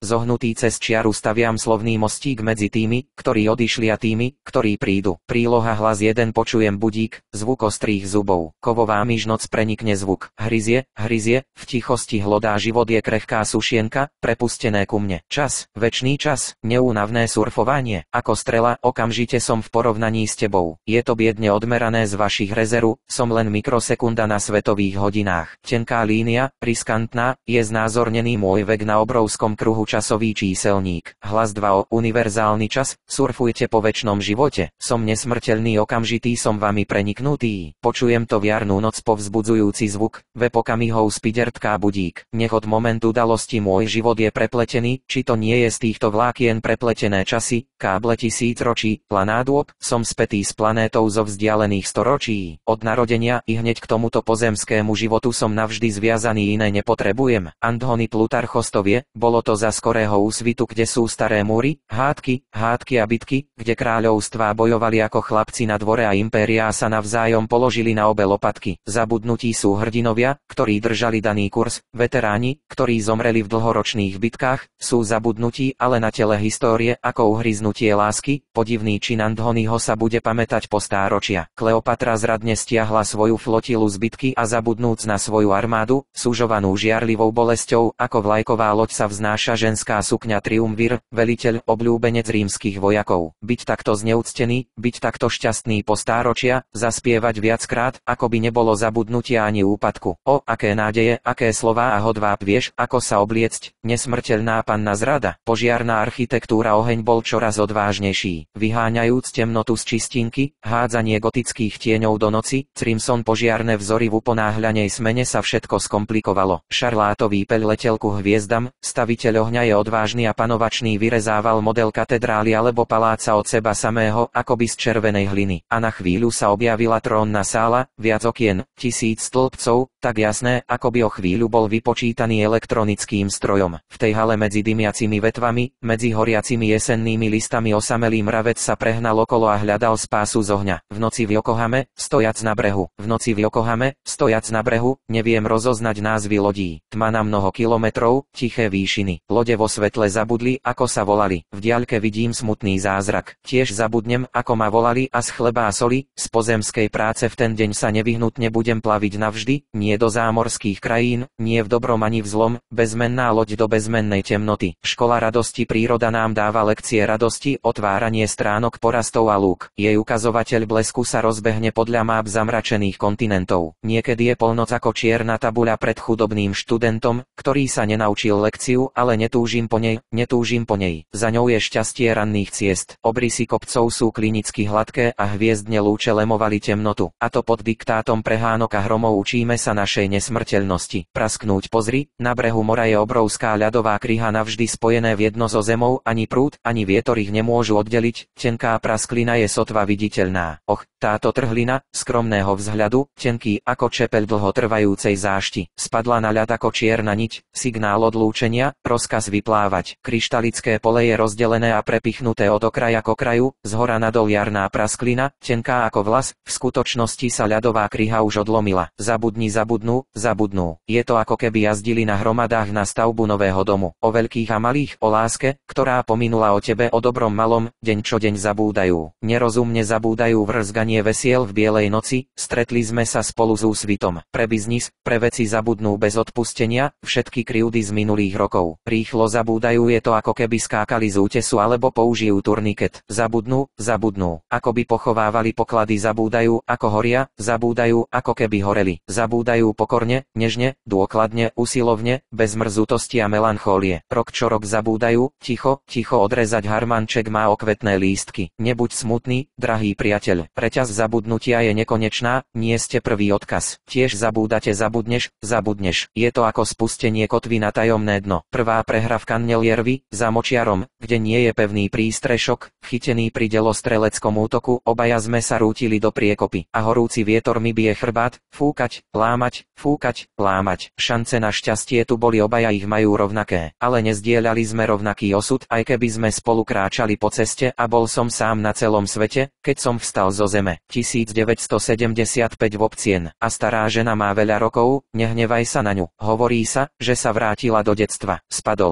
A: okamžitý cez čiaru staviam slovný mostík medzi tými, ktorí odišli a tými, ktorí prídu. Príloha hlas jeden počujem budík, zvuk ostrých zubov. Kovová myš noc prenikne zvuk. Hryzie, hryzie, v tichosti hlodá život je krehká sušienka, prepustené ku mne. Čas, večný čas, neúnavné surfovanie. Ako strela, okamžite som v porovnaní s tebou. Je to biedne odmerané z vašich rezerv, som len mikrosekunda na svetových hodinách. Tenká línia, riskantná, je znázornený môj vek na obrovskom kruhu časový číselník. Hlas dva o univerzálny čas, surfujte po večnom živote. Som nesmrteľný, okamžitý som vami preniknutý. Počujem to v jarnú noc povzbudzujúci zvuk, web okamihov spidertká budík. Nech od momentu udalosti môj život je prepletený, či to nie je z týchto vlákien prepletené časy, káble tisíc ročí, planádôb, som spätý s planétou zo vzdialených storočí. Od narodenia i hneď k tomuto pozemskému životu som navždy zviazaný, iné nepotrebujem. Antony Plutarchos to vie, bolo to za skorého úsvitu, kde sú staré múry, hádky, hádky a bitky, kde kráľovstvá bojovali ako chlapci na dvore a impériá sa navzájom položili na obe lopatky. Zabudnutí sú hrdinovia, ktorí držali daný kurz, veteráni, ktorí zomreli v dlhoročných bitkách, sú zabudnutí, ale na tele histórie ako uhryznutie lásky, podivný čin Antonyho sa bude pamätať po stáročia. Kleopatra zradne stiahla svoju flotilu z bitky a zabudnúc na svoju armádu, sužovanú žiarlivou bolesťou, ako vlajková loď sa vznáša ženská sukňa triumvir, veliteľ, obľúbenec rímskych vojakov. Byť takto zneúctený, byť takto šťastný po stáročia, zaspievať viackrát, ako by nebolo zabudnutia ani úpadku. O, aké nádeje, aké slová a hodváb, vieš, ako sa obliecť, nesmrteľná panna zrada. Požiarná architektúra, oheň bol čoraz odvážnejší. Vyháňajúc temnotu z čistinky, hádzanie gotických tieňov do noci, Crimson požiarne vzory v uponáhľanej smene sa všetko skomplikovalo. Šarlátový peľ letel ku hviezdam, staviteľ ohňa je odvážny a panovačný, vyrezával model katedrály alebo paláca od seba samého, akoby z červenej hliny. A na chvíľu sa objavila trónna sála, viac okien, tisíc stĺpcov, tak jasné, ako by o chvíľu bol vypočítaný elektronickým strojom. V tej hale medzi dymiacimi vetvami, medzi horiacimi jesennými listami osamelý mravec sa prehnal okolo a hľadal spásu z ohňa. V noci v Yokohame, stojac na brehu. V noci v Yokohame, stojac na brehu, neviem rozoznať názvy lodí. Tma na mnoho kilometrov, tiché výšiny. Lode vo svetle zabudli, ako sa volali. V diaľke vidím smutný zázrak. Tiež zabudnem, ako ma volali, a z chleba a soli, z pozemskej práce v ten deň sa nevyhnutne budem plaviť navždy, nie do zámorských krajín, nie v dobrom ani v zlom, bezmenná loď do bezmennej temnoty. Škola radosti, príroda nám dáva lekcie radosti, otváranie stránok porastov a lúk. Jej ukazovateľ blesku sa rozbehne podľa máp zamračených kontinentov. Niekedy je polnoc ako čierna tabuľa pred chudobným študentom, ktorý sa nenaučil lekciu, ale netúžim po nej, netúžim po nej. Za ňou je šťastie ranných ciest. Obrysy kopcov sú klinicky hladké a hviezdne lúče lemovali temnotu. A to pod diktátom prehánok a hromov učíme sa našej nesmrteľnosti. Prasknúť pozri, na brehu mora je obrovská ľadová kryha navždy spojené v jedno so zemou, ani prúd, ani vietor ich nemôžu oddeliť, tenká prasklina je sotva viditeľná. Och, táto trhlina, skromného vzhľadu, tenký ako čepeľ dlhotrvajúcej zášti, spadla na ľad ako čierna niť, signál odlúčenia, rozkaz vyplávať. Kryštalické pole je rozdelené a prepichnuté od okraja k okraju, zhora nadol jarná prasklina, tenká ako vlas, v skutočnosti sa ľadová kryha už odlomila. Zabudni, zabudnú, zabudnú. Je to ako keby jazdili na hromadách na stavbu nového domu. O veľkých a malých, o láske, ktorá pominula, o tebe, o dobrom malom, deň čo deň zabúdajú. Nerozumne zabúdajú vrzganie vesiel v bielej noci, stretli sme sa spolu s úsvitom. Pre biznis, pre veci zabudnú bez odpustenia, všetky krivdy z minulých rokov. Rýchlo zabúdajú, je to ako keby skákali z útesu alebo použijú turniket. Zabudnú, zabudnú. Ako by pochovávali poklady, zabúdajú, ako horia, zabúdajú, ako keby horeli. Zabúdajú pokorne, nežne, dôkladne, usilovne, bez mrzutosti a melanchólie. Rok čo rok zabúdajú, ticho, ticho odrezať harmanček má okvetné lístky. Nebuď smutný, drahý priateľ. Preťaz zabudnutia je nekonečná, nie ste prvý odkaz. Tiež zabúdate, zabudneš, zabudneš. Je to ako spustenie kotvy na tajomné dno. Prvá prehra v Kanneliervi, za močiarom, kde nie je pevný prístrešok, chytený pri delostreleckom útoku, obaja sme sa rútili do priekopy. A horúci vietor mi bije chrbát, fúkať, lámať, fúkať, lámať. Šance na šťastie tu boli, obaja ich majú rovnaké. Ale nezdieľali sme rovnaký osud, aj keby sme spolu kráčali po ceste a bol som sám na celom svete, keď som vstal zo zeme. tisícdeväťstosedemdesiatpäť v Obcien. A stará žena má veľa rokov, nehnevaj sa na ňu. Hovorí sa, že sa vrátila do detstva. Spadol, len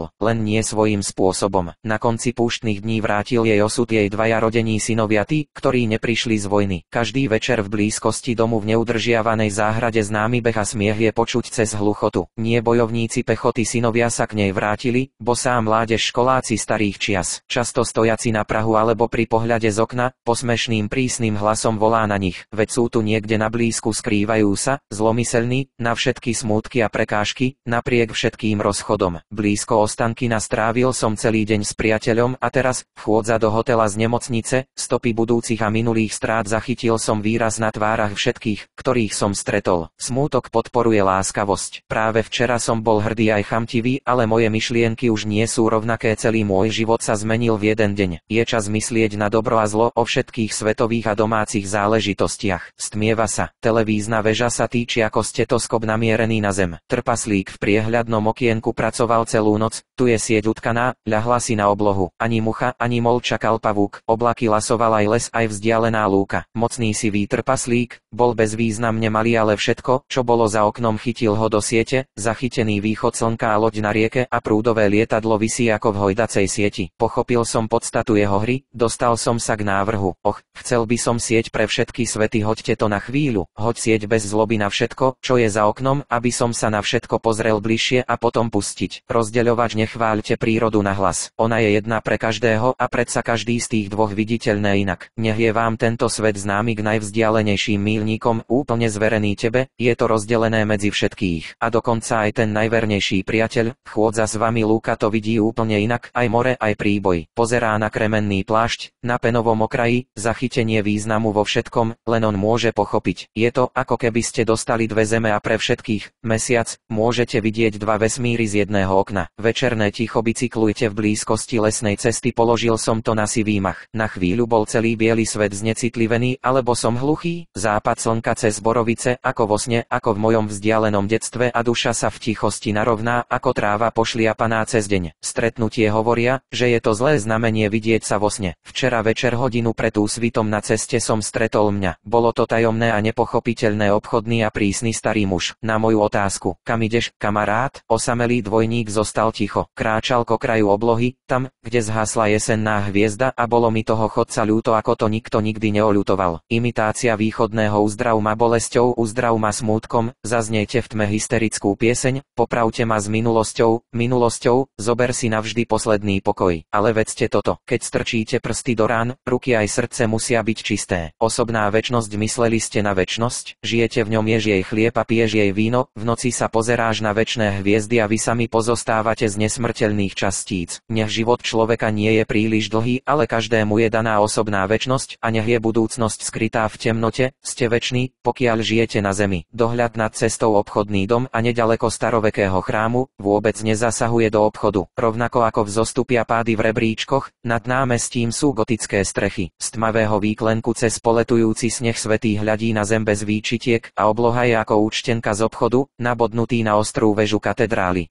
A: nie svojím spôsobom. Na konci púštnych dní vrátil jej osud jej dvaja rodení synovia tí, ktorí neprišli z vojny. Každý večer v blízkosti domu v neudržiavanej záhrade známy beh a smiech je počuť cez hluchotu. Nie bojovníci pechoty synovia sa k nej vrátili, bosá mládež školáci starých čias. Často stojaci na prahu alebo pri pohľade z okna, posmešným prísnym hlasom volá na nich. Veď sú tu niekde na blízku, skrývajú sa, zlomyselní, na všetky smútky a prekážky, napriek všetkým rozchodom. Blízko Ostankina strávil som celý deň s priateľom a teraz, vchôdza do hotela z nemocnice, stopy budúcich a minulých strát zachytil som výraz na tvárach všetkých, ktorých som stretol. Smútok podporuje láskavosť. Práve včera som bol hrdý aj chamtivý, ale moje myšlienky už nie sú rovnaké, celý môj život sa zmenil v jeden deň. Je čas myslieť na dobro a zlo, o všetkých svetových a domácich záležitostiach. Stmieva sa. Televízna väža sa týči ako stetoskop namierený na zem. Trpaslík v priehľadnom okienku pracoval celú noc, tu je sieť utkaná, ľahla si na oblohu. Ani mucha, ani mol, čakal pavúk. Oblaky lasoval aj les, aj vzdialená lúka. Mocný sivý trpaslík, bol bezvýznamne malý, ale všetko, čo bolo za oknom, chytil ho do siete, zachytený východ slnka a loď na rieke a prúdové lietadlo visí ako v hojdacej sieti. Pochopil som podstatu jeho hry, dostal som sa k návrhu. Och, chcel by som sieť pre všetky svety, hoďte to na chvíľu, hoď sieť bez zloby na všetko, čo je za oknom, aby som sa na všetko pozrel bližšie a potom pustiť. Rozdeľovač, nechváľte prírodu na hlas. Ona je jedna pre každého a predsa každý z tých dvoch viditeľné inak. Nech je vám tento svet známy k najvzdialenejším míľnikom, úplne zverený tebe, je to rozdelené medzi všetkých. A dokonca aj ten najvernejší priateľ, chôdza s vami lúka, to vidí úplne inak, aj more, aj príboj. Pozerá na kremenný plášť, na penovom okraji, zachytenie významu vo všetkom, len on môže pochopiť. Je to, ako keby ste dostali dve zeme a pre všetkých, mesiac, môžete vidieť dva vesmíry z jedného okna. Večerné ticho, bicyklujte v blízkosti lesnej cesty, položil som to na sivý mach. Na chvíľu bol celý biely svet znecitlivený, alebo som hluchý? Západ slnka cez borovice, ako vo sne, ako v mojom vzdialenom detstve, a duša sa v tichosti narovná, ako tráva pošliapaná cez deň. Stretnutie hovoria, že je to zlé znamenie vidieť sa vo sne. Včera večer hodinu pred úsvitom na ceste som stretol mňa. Bolo to tajomné a nepochopiteľné, obchodný a prísny starý muž. Na moju otázku, kam ideš, kamarát, osamelý dvojník zostal ticho. Kráčal ko kraju oblohy, tam, kde zhasla jesenná hviezda, a bolo mi toho chodca ľúto, ako to nikto nikdy neoľutoval. Imitácia východného uzdrav ma bolesťou, uzdrav ma smútkom, zaznejte v tme hysterickú pieseň, popravte ma s minulosťou, minulosťou, zober si navždy posledný pokoj. Ale vedzte toto, keď strčíte prsty do rán, ruky aj srdce musia byť čisté. Osobná večnosť, mysleli ste na večnosť, žijete v ňom, ješ jej chlieb a piješ jej víno, v noci sa pozeráš na večné hviezdy a vy sami pozostávate z nesmrteľných častíc. Nech život človeka nie je príliš dlhý, ale každému je daná osobná večnosť a nech je budúcnosť skrytá v temnote, ste večný, pokiaľ žijete na zemi. Dohľad nad cestou, obchodný dom a nedaleko starovekého chrámu vôbec nezasahuje do obchodu. Rovnako ako vzostupia pády v rebríčkoch, nad námestím sú gotické strechy. Z tmavého výklenku cez poletujúci sneh svätý hľadí na zem bez výčitiek a obloha je ako účtenka z obchodu, nabodnutý na ostrú väžu katedrály.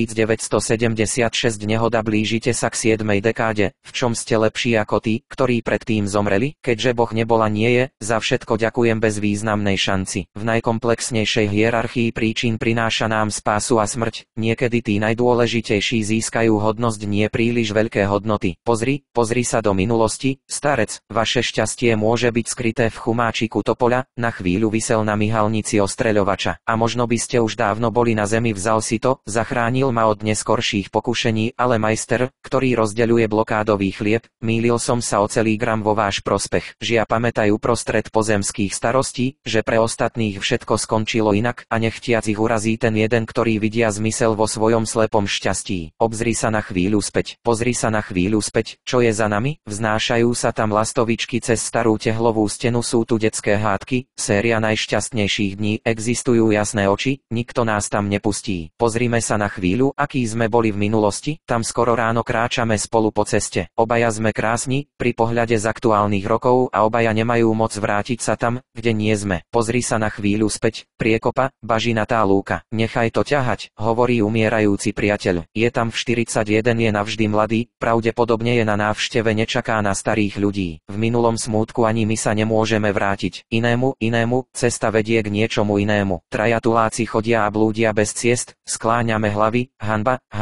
A: tisícdeväťstosedemdesiatšesť nehoda, blížite sa k siedmej dekáde. V čom ste lepší ako tí, ktorí predtým zomreli? Keďže Boh nebol a nie je, za všetko ďakujem bez významnej šanci. V najkomplexnejšej hierarchii príčin prináša nám spásu a smrť. Niekedy tí najdôležitejší získajú hodnosť, nie príliš veľké hodnoty. Pozri, pozri sa do minulosti, starec, vaše šťastie môže byť skryté v chumáčiku topoľa, na chvíľu visel na myhalnici ostreľovača. A možno by ste už dávno boli na zemi, vzal si to, zachránil ma od neskorších pokušení, ale majster, ktorý rozdeľuje blokádový chlieb, mýlil som sa o celý gram vo váš prospech. Žia, pamätaj uprostred pozemských starostí, že pre ostatných všetko skončilo inak a nechtiac ich urazí ten jeden, ktorý vidia zmysel vo svojom slepom šťastí. Obzri sa na chvíľu späť, pozri sa na chvíľu späť, čo je za nami? Vznášajú sa tam lastovičky cez starú tehlovú stenu, sú tu detské hádky, séria najšťastnejších dní, existujú jasné oči, nikto nás tam nepustí. Pozrime sa na chvíľu, aký sme boli v minulosti, tam skoro ráno kráčame spolu po ceste. Obaja sme krásni, pri pohľade z aktuálnych rokov, a obaja nemajú moc vrátiť sa tam, kde nie sme. Pozri sa na chvíľu späť, priekopa, bažinatá lúka. Nechaj to ťahať, hovorí umierajúci priateľ. Je tam v štyridsaťjeden, je navždy mladý, pravdepodobne je na návšteve, nečaká na starých ľudí. V minulom smútku ani my sa nemôžeme vrátiť. Inému, inému, cesta vedie k niečomu inému. Traja tuláci chodia a blúdia bez ciest, skláňame hlavy, hanba, hanba a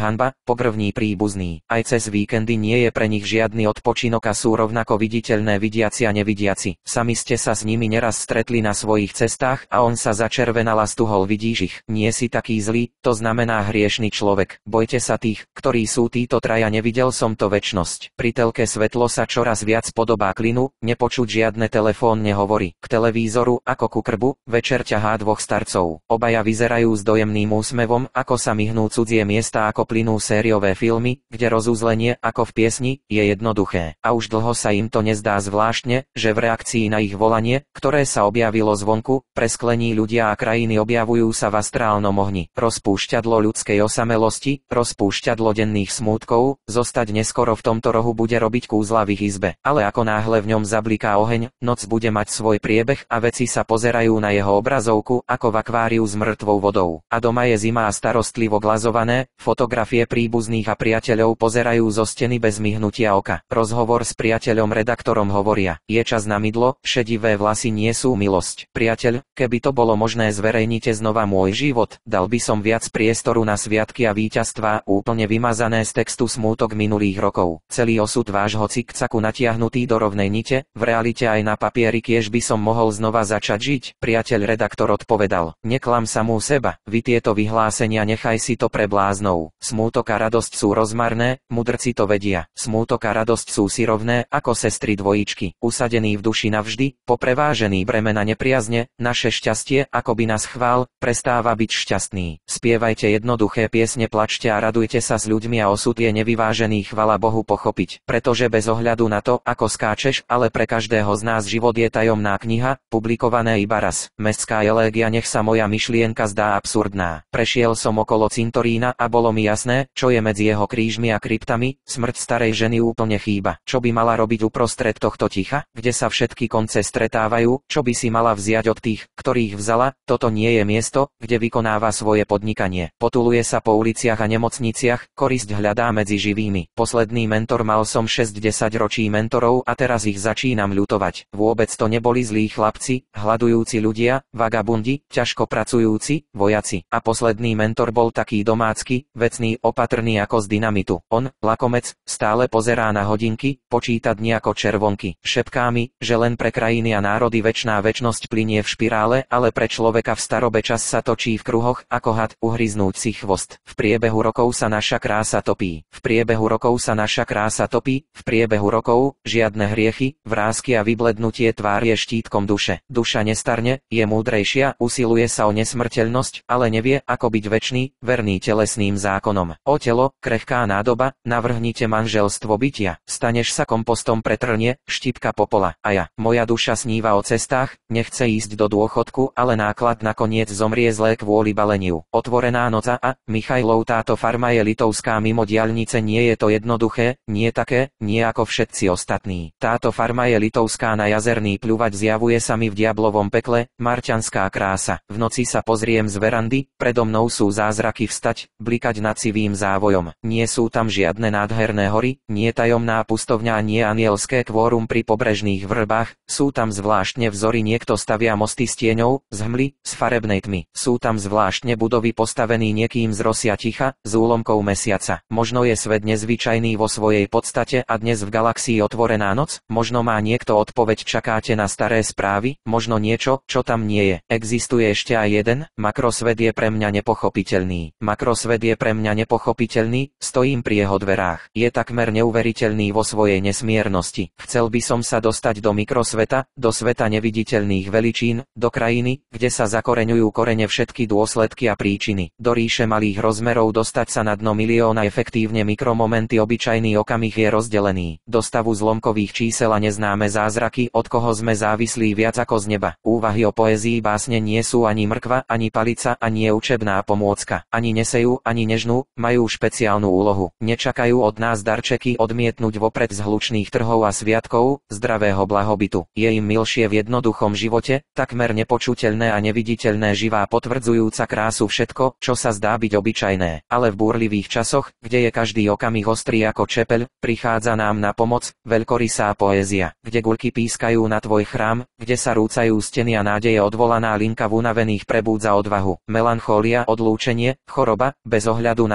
A: hanba, pogrvní príbuzní. Aj cez víkendy nie je pre nich žiadny odpočinok a sú rovnako viditeľné vidiaci a nevidiaci. Sami ste sa s nimi neraz stretli na svojich cestách a on sa začervenal a stuhol, vidíš ich. Nie si taký zlý, to znamená hriešny človek. Bojte sa tých, ktorí sú títo traja, nevidel som to večnosť. Pri telke svetlo sa čoraz viac podobá klinu, nepočuť žiadne telefónne hovory. K televízoru ako ku krbu, večer ťahá dvoch starcov. Obaja vyzerajú s dojemným úsmevom, ako sa myhnú cudzie miesta, ako plynú sériové filmy, kde rozuzlenie, ako v piesni, je jednoduché. A už dlho sa im to nezdá zvláštne, že v reakcii na ich volanie, ktoré sa objavilo zvonku, presklení ľudia a krajiny objavujú sa v astrálnom ohni. Rozpúšťadlo ľudskej osamelosti, rozpúšťadlo denných smútkov, zostať neskoro v tomto rohu bude robiť kúzla v ich izbe. Ale ako náhle v ňom zabliká oheň, noc bude mať svoj priebeh a veci sa pozerajú na jeho obrazovku ako v akváriu s mŕtvou vodou. A doma je zima a starostlivo glazované, fotografie príbuzných a priateľov pozerajú zo steny bez myhnutia oka. Rozhovor s priateľom redaktorom hovoria: je čas na mydlo, šedivé vlasy nie sú milosť. Priateľ, keby to bolo možné, zverejnite znova môj život, dal by som viac priestoru na sviatky a víťazstvá, úplne vymazané z textu smútok minulých rokov. Celý osud vášho cikcaku natiahnutý do rovnej nite, v realite aj na papieri, kiež by som mohol znova začať žiť. Priateľ redaktor odpovedal: neklam samú seba, vy tieto vyhlásenia nechaj si to pre bláznov. Smútok a radosť sú rozmarné, mudrci to vedia. Smútok a radosť sú si rovné ako sestry dvojičky, usadený v duši navždy, poprevážený bremena nepriazne, naše šťastie, ako by nás chvál, prestáva byť šťastný. Spievajte jednoduché piesne, plačte a radujte sa s ľuďmi a osud je nevyvážený, chvala Bohu pochopiť, pretože bez ohľadu na to, ako skáčeš, ale pre každého z nás život je tajomná kniha, publikované iba raz. Mestská elégia, nech sa moja myšlienka zdá absurdná. Prešiel som okolo cintorína a bolo mi jasné, čo je medzi jeho krížmi a kryptami, smrť starej ženy úplne chýba. Čo by mala robiť uprostred tohto ticha, kde sa všetky konce stretávajú, čo by si mala vziať od tých, ktorých vzala? Toto nie je miesto, kde vykonáva svoje podnikanie. Potuluje sa po uliciach a nemocniciach, korisť hľadá medzi živými. Posledný mentor mal som šesťdesiat ročí mentorov a teraz ich začínam ľutovať. Vôbec to neboli zlí chlapci, hľadujúci ľudia, vagabundi, ťažko pracujúci, vojaci. A posledný mentor bol taký domácky, vecný, opatrný ako z dynamitu. On, lakomec, stále pozerá na hodinky, počíta dni ako červonky. Šepká mi, že len pre krajiny a národy večná večnosť plynie v špirále, ale pre človeka v starobe čas sa točí v kruhoch, ako had, uhryznúť si chvost. V priebehu rokov sa naša krása topí. V priebehu rokov sa naša krása topí, v priebehu rokov žiadne hriechy, vrásky a vyblednutie tvár je štítkom duše. Duša nestarne, je múdrejšia, usiluje sa o nesmrteľnosť, ale nevie, ako byť večný, verný telesným zákonom. O telo, krehká nádoba, navrhnite manželstvo bytia. Staneš sa kompostom pre trnie, štipka popola. A ja, moja duša sníva o cestách, nechce ísť do dôchodku, ale náklad nakoniec zomrie zlé kvôli baleniu. Otvorená noca a Michajlov, táto farma je litovská mimo diaľnice, nie je to jednoduché, nie také, nie ako všetci ostatní. Táto farma je litovská, na jazerný pľuvať zjavuje sa mi v diablovom pekle, marťanská krása. V noci sa pozriem z verandy, predo mnou sú zázraky vstať, blikať nad sivým závojom. Nie sú tam žiadne nádherné hory, nie tajomná pustovňa, nie anielské kvórum pri pobrežných vrbách, sú tam zvláštne vzory, niekto stavia mosty s tieňou, z hmly, z farebnej tmy. Sú tam zvláštne budovy postavený niekým z rosia ticha, z úlomkov mesiaca. Možno je svet nezvyčajný vo svojej podstate a dnes v galaxii otvorená noc, možno má niekto odpoveď, čakáte na staré správy, možno niečo, čo tam nie je. Existuje ešte aj jeden, makrosvet je pre mňa nepochopiteľný. Makrosvet je pre mňa nepochopiteľný, stojím pri jeho dverách. Je takmer neuveriteľný vo svojej nesmiernosti. Chcel by som sa dostať do mikrosveta, do sveta neviditeľných veličín, do krajiny, kde sa zakoreňujú korene všetky dôsledky a príčiny. Do ríše malých rozmerov dostať sa na dno milióna, efektívne mikromomenty, obyčajný okamih je rozdelený. Do stavu zlomkových čísel a neznáme zázraky, od koho sme závislí viac ako z neba. Úvahy o poézii básne nie sú ani mrkva, ani palica, ani je učebná pomôcka. Ani nesejú, ani nežnú, majú špeciálnu úlohu. Nečakajú od nás darčeky odmietnúť vopred z hlučných trhov a sviatkov, zdravého blahobytu. Je im milšie v jednoduchom živote, takmer nepočuteľné a neviditeľné, živá potvrdzujúca krásu všetko, čo sa zdá byť obyčajné. Ale v búrlivých časoch, kde je každý okamih ostrý ako čepeľ, prichádza nám na pomoc veľkorysá poézia, kde guľky pískajú na tvoj chrám, kde sa rúcajú steny a nádeje, odvolaná linka v unavených prebúdza odvahu. Melanchólia, odlúčenie, choroba, bez ohľadu na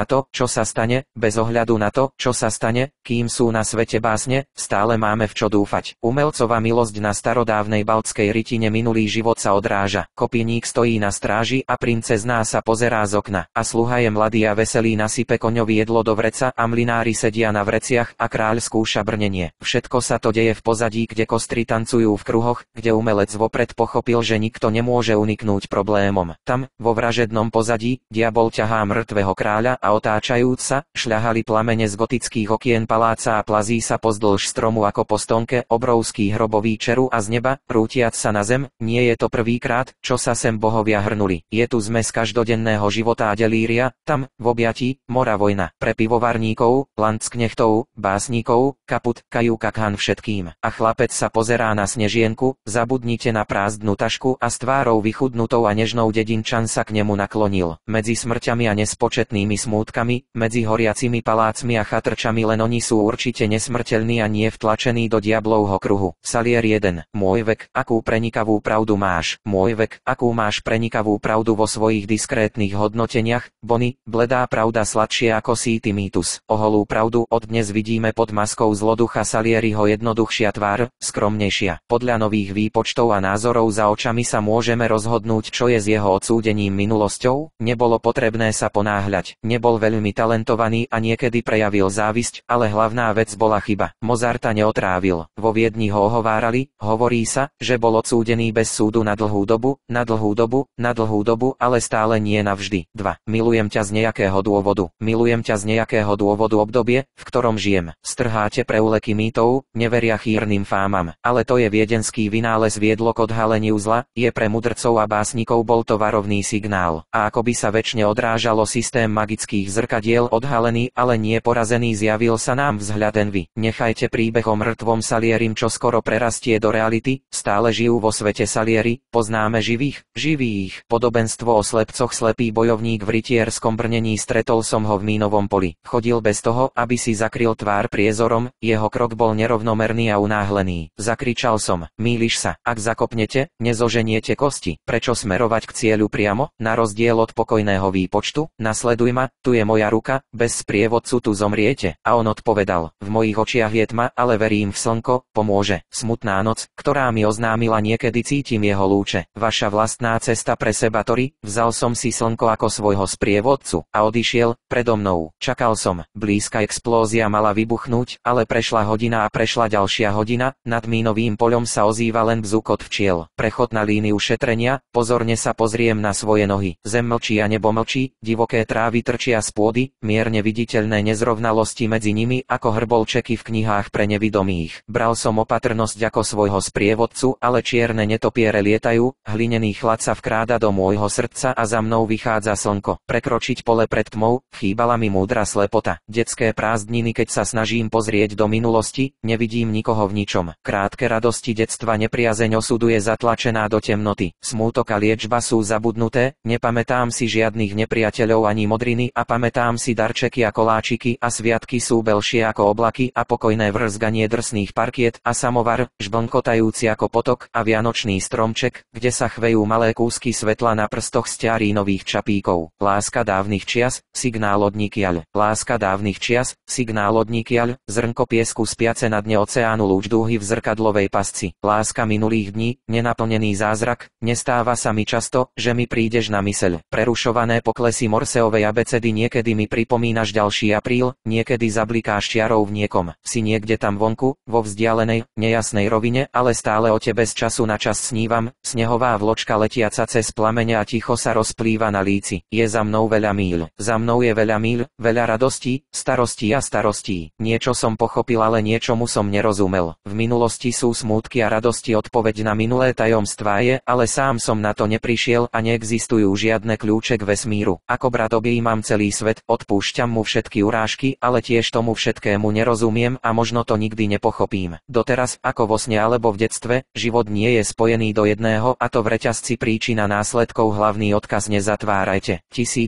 A: na to, čo sa stane, bez ohľadu na to, čo sa stane, kým sú na svete básne, stále máme v čo dúfať. Umelcová milosť na starodávnej baltskej rytine minulý život sa odráža. Kopíník stojí na stráži a princezná sa pozerá z okna. A sluha je mladý a veselý, nasype koňovi jedlo do vreca a mlynári sedia na vreciach a kráľ skúša brnenie. Všetko sa to deje v pozadí, kde kostry tancujú v kruhoch, kde umelec vopred pochopil, že nikto nemôže uniknúť problémom. Tam, vo vražednom pozadí, diabol ťahá mŕtvého kráľa a otáčajúc sa, šľahali plamene z gotických okien paláca a plazí sa pozdĺž stromu ako po stonke obrovský hrobový čeru a z neba, prútiac sa na zem, nie je to prvýkrát, čo sa sem bohovia hrnuli. Je tu zmes každodenného života a delíria, tam, v objatí, mora vojna. Pre pivovarníkov, landsknechtov, básnikov, kaput, kajú kakhan všetkým. A chlapec sa pozerá na snežienku, zabudnite na prázdnu tašku a s tvárou vychudnutou a nežnou dedinčan sa k nemu naklonil. Medzi smrťami a nespočetnými smútkami, medzi horiacimi palácmi a chatrčami len oni sú určite nesmrteľní a nie vtlačení do diablovho kruhu. Salier jeden. Môj vek, akú prenikavú pravdu máš. Môj vek, akú máš prenikavú pravdu vo svojich diskrétnych hodnoteniach. Bony, bledá pravda sladšie ako síty mýtus. O holú pravdu od dnes vidíme pod maskou zloducha Salieriho jednoduchšia tvár, skromnejšia. Podľa nových výpočtov a názorov za očami sa môžeme rozhodnúť, čo je s jeho odsúdením minulosťou. Nebolo potrebné sa ponáhľať. Nebol veľmi talentovaný a niekedy prejavil závisť, ale hlavná vec bola chyba. Mozarta neotrávil. Vo Viedni ho ohovárali, hovorí sa, že bol odsúdený bez súdu na dlhú dobu, na dlhú dobu, na dlhú dobu, ale stále nie navždy. dva. Milujem ťa z nejakého dôvodu. Milujem ťa z nejakého dôvodu obdobie, v ktorom žijem. Strháte preuleky mýtov, neveria chýrnym fámam. Ale to je viedenský vynález, viedlo k odhaleniu zla, je pre mudrcov a básnikov bol to varovný signál. A ako by sa večne odrážalo systém magických zrkadiel, odhalený, ale nie porazený, zjavil sa nám vzhľad envy. Nechajte príbeh o mŕtvom Salierim, čo skoro prerastie do reality. Stále žijú vo svete Salieri, poznáme živých, živých. Podobenstvo o slepcoch, slepý bojovník v rytierskom brnení, stretol som ho v mínovom poli. Chodil bez toho, aby si zakryl tvár priezorom, jeho krok bol nerovnomerný a unáhlený. Zakričal som, mýliš sa, ak zakopnete, nezoženiete kosti. Prečo smerovať k cieľu priamo, na rozdiel od pokojného výpočtu? Nasleduj ma, tu je moja ruka, bez sprievodcu tu zomriete. A on odpovedal, v mojich očiach je tma, ale verím v slnko, pomôže. Smutná noc, ktorá mi oznámila, niekedy cítim jeho lúče. Vaša vlastná cesta pre seba, Tori, vzal som si slnko ako svojho sprievodcu a odišiel predo mnou. Čakal som, blízka explózia mala vybuchnúť, ale prešla hodina a prešla ďalšia hodina, nad mínovým poľom sa ozýva len bzukot včiel. Prechod na líniu šetrenia, pozorne sa pozriem na svoje nohy. Zem mlčí a nebo mlčí, divoké trávy trčia z pôdy, mierne viditeľné nezrovnalosti medzi nimi ako hrbolčeky v knihách pre nevidomých. Bral som opatrnosť ako svojho sprievodcu, ale čierne netopiere lietajú, hlinený chlad sa vkráda do môjho srdca a za mnou vychádza slnko. Prekročiť pole pred tmou, chýbala mi múdra slepota. Detské prázdniny, keď sa snažím pozrieť do minulosti, nevidím nikoho v ničom. Krátke radosti detstva, nepriazeň osudu je zatlačená do temnoty. Smútok a liečba sú zabudnuté, nepamätám si žiadnych nepriateľov ani modriny a pamätám si darčeky a koláčiky a sviatky sú belšie ako oblaky a pokojné vrzganie drsných parkiet a samovar, žblnkotajúci ako potok a vianočný stromček, kde sa chvejú malé kúsky svetla na prstoch stiarínových čapíkov. Láska dávnych čias, signál odnikiaľ. Láska dávnych čias, signál odnikiaľ, zrnko piesku spiace na dne oceánu, lúč dúhy v zrkadlovej pasci. Láska minulých dní, nenaplnený zázrak, nestáva sa mi často, že mi prídeš na myseľ. Prerušované poklesy Morseovej abecedy, niekedy mi pripomínaš ďalší apríl, niekedy zablikáš čiarou v niekom. Si niekde tam vonku, vo vzdialenej, nejasnej rovine, ale stále o tebe z času na čas snívam. Snehová vločka letiaca cez plamene a ticho sa rozplýva na líci. Je za mnou veľa míľ. Za mnou je veľa míľ, veľa radostí, starostí a starostí. Niečo som pochopil, ale niečomu som nerozumel. V minulosti sú smútky a radosti, odpoveď na minulé tajomstvá je, ale sám som na to neprišiel a neexistujú žiadne kľúče k vesmíru. Ako brat objímam celý svet, odpúšťam mu všetky urážky, ale tiež tomu všetkému nerozumiem a možno to nikdy nepochopím. Doteraz, ako vo sne alebo v detstve, život nie je spojený do jedného, a to v reťazci príčina následkov. Hlavný odkaz nezatvárajte.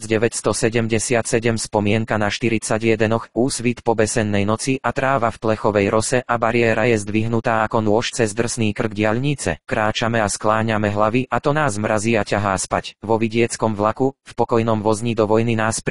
A: tisícdeväťstosedemdesiatsedem Spomienka na štyridsaťjeden, úsvit po besennej noci a tráva v plechovej rose a bariéra je zdvihnutá ako nôž cez drsný krk diaľnice. Kráčame a skláňame hlavy a to nás mrazí a ťahá spať. Vo vidieckom vlaku, v pokojnom vozni do vojny nás pri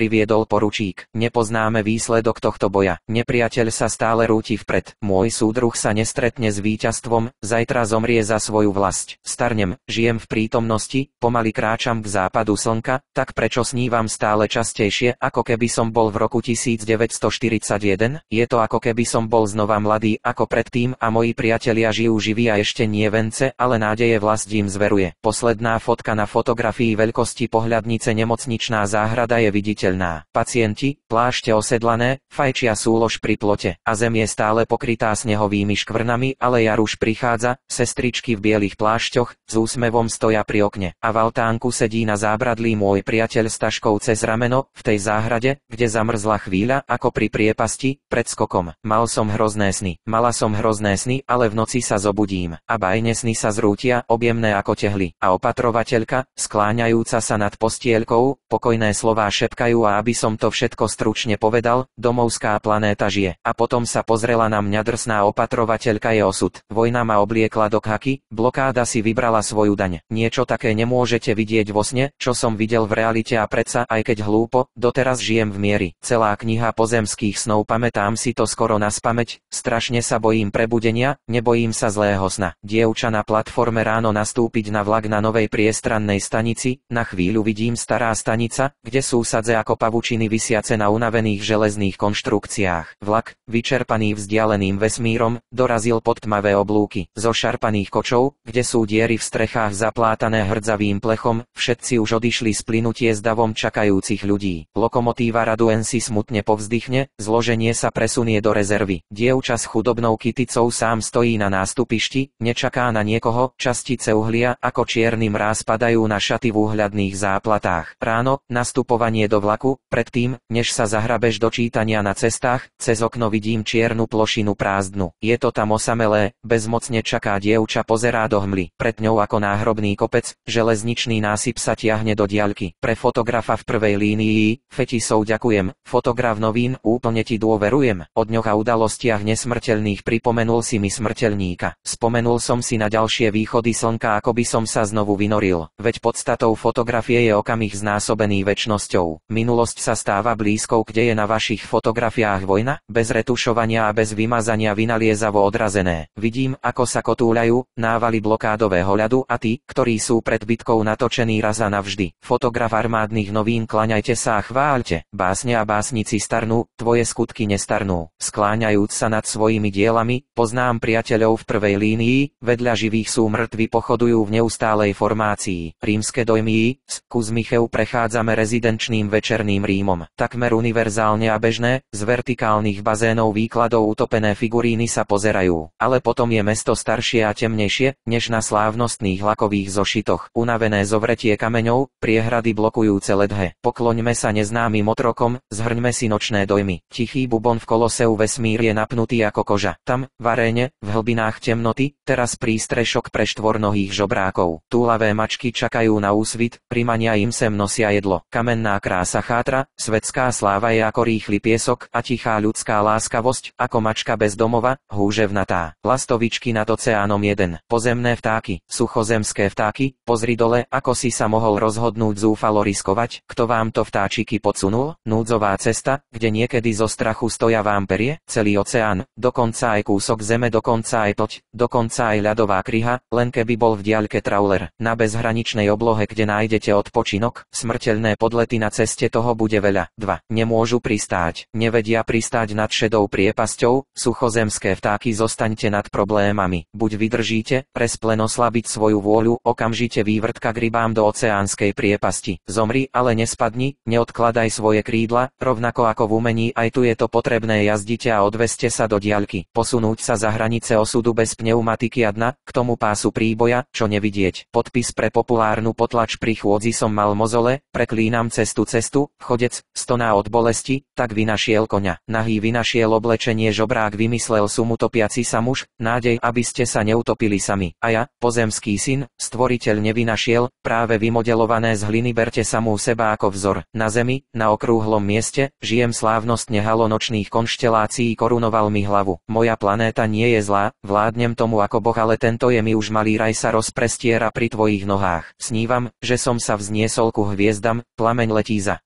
A: priviedol poručík. Nepoznáme výsledok tohto boja. Nepriateľ sa stále rúti vpred. Môj súdruh sa nestretne s víťazstvom, zajtra zomrie za svoju vlasť. Starnem, žijem v prítomnosti, pomaly kráčam k západu slnka, tak prečo snívam stále častejšie, ako keby som bol v roku devätnásťstoštyridsaťjeden? Je to ako keby som bol znova mladý ako predtým a moji priatelia žijú živí a ešte nie vence, ale nádeje vlast im zveruje. Posledná fotka na fotografii veľkosti pohľadnice. Nemocničná záhrada je viditeľná. Pacienti, plášte osedlané, fajčia súlož pri plote a zem je stále pokrytá snehovými škvrnami, ale jar už prichádza, sestričky v bielých plášťoch s úsmevom stoja pri okne a v altánku sedí na zábradlí môj priateľ s taškou cez rameno, v tej záhrade, kde zamrzla chvíľa ako pri priepasti, pred skokom. Mal som hrozné sny, mala som hrozné sny, ale v noci sa zobudím a bajne sny sa zrútia, objemné ako tehly a opatrovateľka, skláňajúca sa nad postielkou, pokojné slová šepkajú a aby som to všetko stručne povedal, domovská planéta žije. A potom sa pozrela na mňa drsná opatrovateľka je osud. Vojna ma obliekla do khaky, blokáda si vybrala svoju daň. Niečo také nemôžete vidieť vo sne, čo som videl v realite a predsa aj keď hlúpo, doteraz žijem v miery. Celá kniha pozemských snov, pamätám si to skoro naspamäť, strašne sa bojím prebudenia, nebojím sa zlého sna. Dievča na platforme ráno nastúpiť na vlak na novej priestrannej stanici, na chvíľu vidím stará stanica, kde sú sadze ako pavučiny visiace na unavených železných konštrukciách. Vlak, vyčerpaný vzdialeným vesmírom, dorazil pod tmavé oblúky. Zo šarpaných kočov, kde sú diery v strechách zaplátané hrdzavým plechom, všetci už odišli z plynutie s davom čakajúcich ľudí. Lokomotíva Raduen si smutne povzdychne, zloženie sa presunie do rezervy. Dievča s chudobnou kyticou sám stojí na nástupišti, nečaká na niekoho, častice uhlia ako čierny mráz padajú na šaty v úhľadných záplatách. Ráno, nastupovanie do vlaku, predtým, než sa zahrabeš do čítania na cestách, cez okno vidím čiernu plošinu prázdnu. Je to tam osamelé, bezmocne čaká dievča, pozerá do hmly. Pred ňou ako náhrobný kopec, železničný násyp sa tiahne do diaľky. Pre fotografa v prvej línii, Fetisov ďakujem, fotograf novín, úplne ti dôverujem. O dňoch a udalostiach nesmrteľných pripomenul si mi smrteľníka. Spomenul som si na ďalšie východy slnka, ako by som sa znovu vynoril. Veď podstatou fotografie je okamih znásobený večnosťou. Minulosť sa stáva blízkou, kde je na vašich fotografiách vojna, bez retušovania a bez vymazania vynaliezavo odrazené. Vidím, ako sa kotúľajú návaly blokádového ľadu a tí, ktorí sú pred bitkou natočení raz a navždy. Fotograf armádnych novín, klaňajte sa a chváľte. Básne a básnici starnú, tvoje skutky nestarnú. Skláňajúc sa nad svojimi dielami, poznám priateľov v prvej línii, vedľa živých sú mŕtvi, pochodujú v neustálej formácii. Rímske dojmy, z Kuzmichev prechádzame rezidenčným večerným Rímom. Takmer univerzálne a bežné, z vertikálnych bazénov výkladov utopené figuríny sa pozerajú. Ale potom je mesto staršie a temnejšie, než na slávnostných lakových zošitoch. Unavené zovretie kameňov, priehrady blokujúce ledhe. Pokloňme sa neznámym otrokom, zhrňme si nočné dojmy. Tichý bubon v koloseu vesmír je napnutý ako koža. Tam, v aréne, v hlbinách temnoty, teraz prístrešok pre štvornohých žobrákov. Túlavé mačky čakajú na úsvit, primania im sem nosia jedlo. Kamenná krása chátra, svetská sláva je ako rýchly piesok a tichá ľudská láskavosť, ako mačka bez domova, húževnatá. Lastovičky nad oceánom jeden. Pozemné vtáky, suchozemské vtáky, pozri dole, ako si sa mohol rozhodnúť zúfalo riskovať, kto vám to vtáčiky podsunul? Núdzová cesta, kde niekedy zo strachu stoja vám perie, celý oceán, dokonca aj kúsok zeme, dokonca aj toť, dokonca aj ľadová kryha, len keby bol v diaľke trawler. Na bezhraničnej oblohe, kde nájdete odpočinok, smrteľné podlety na ceste, toho bude veľa. dva. Nemôžu pristáť, nevedia pristáť nad šedou priepasťou, suchozemské vtáky, zostaňte nad problémami. Buď vydržíte, resplen oslabiť svoju vôľu, okamžite vývrtka k rybám do oceánskej priepasti. Zomri, ale nespadni, neodkladaj svoje krídla, rovnako ako v umení, aj tu je to potrebné, jazdite a odveste sa do diaľky. Posunúť sa za hranice osudu bez pneumatiky a dna, k tomu pásu príboja, čo nevidieť. Podpis pre populárnu potlač: pri chôdzi som mal mozole, preklínam cestu cestu, chodec, stoná od bolesti, tak vynašiel koňa. Nahý vynašiel oblečenie, žobrák vymyslel sum, utopiaci sa muž, nádej, aby ste sa neutopili sami. A ja, pozemský syn, stvoriteľ nevynašiel, práve vymodelované z hliny, berte samú seba ako vzor. Na zemi, na okrúhlom mieste, žijem slávnostne, halo nočných konštelácií korunoval mi hlavu. Moja planéta nie je zlá, vládnem tomu ako boh, ale tento je mi už malý raj, sa rozprestiera pri tvojich nohách. Snívam, že som sa vzniesol ku hviezdam, plameň letí za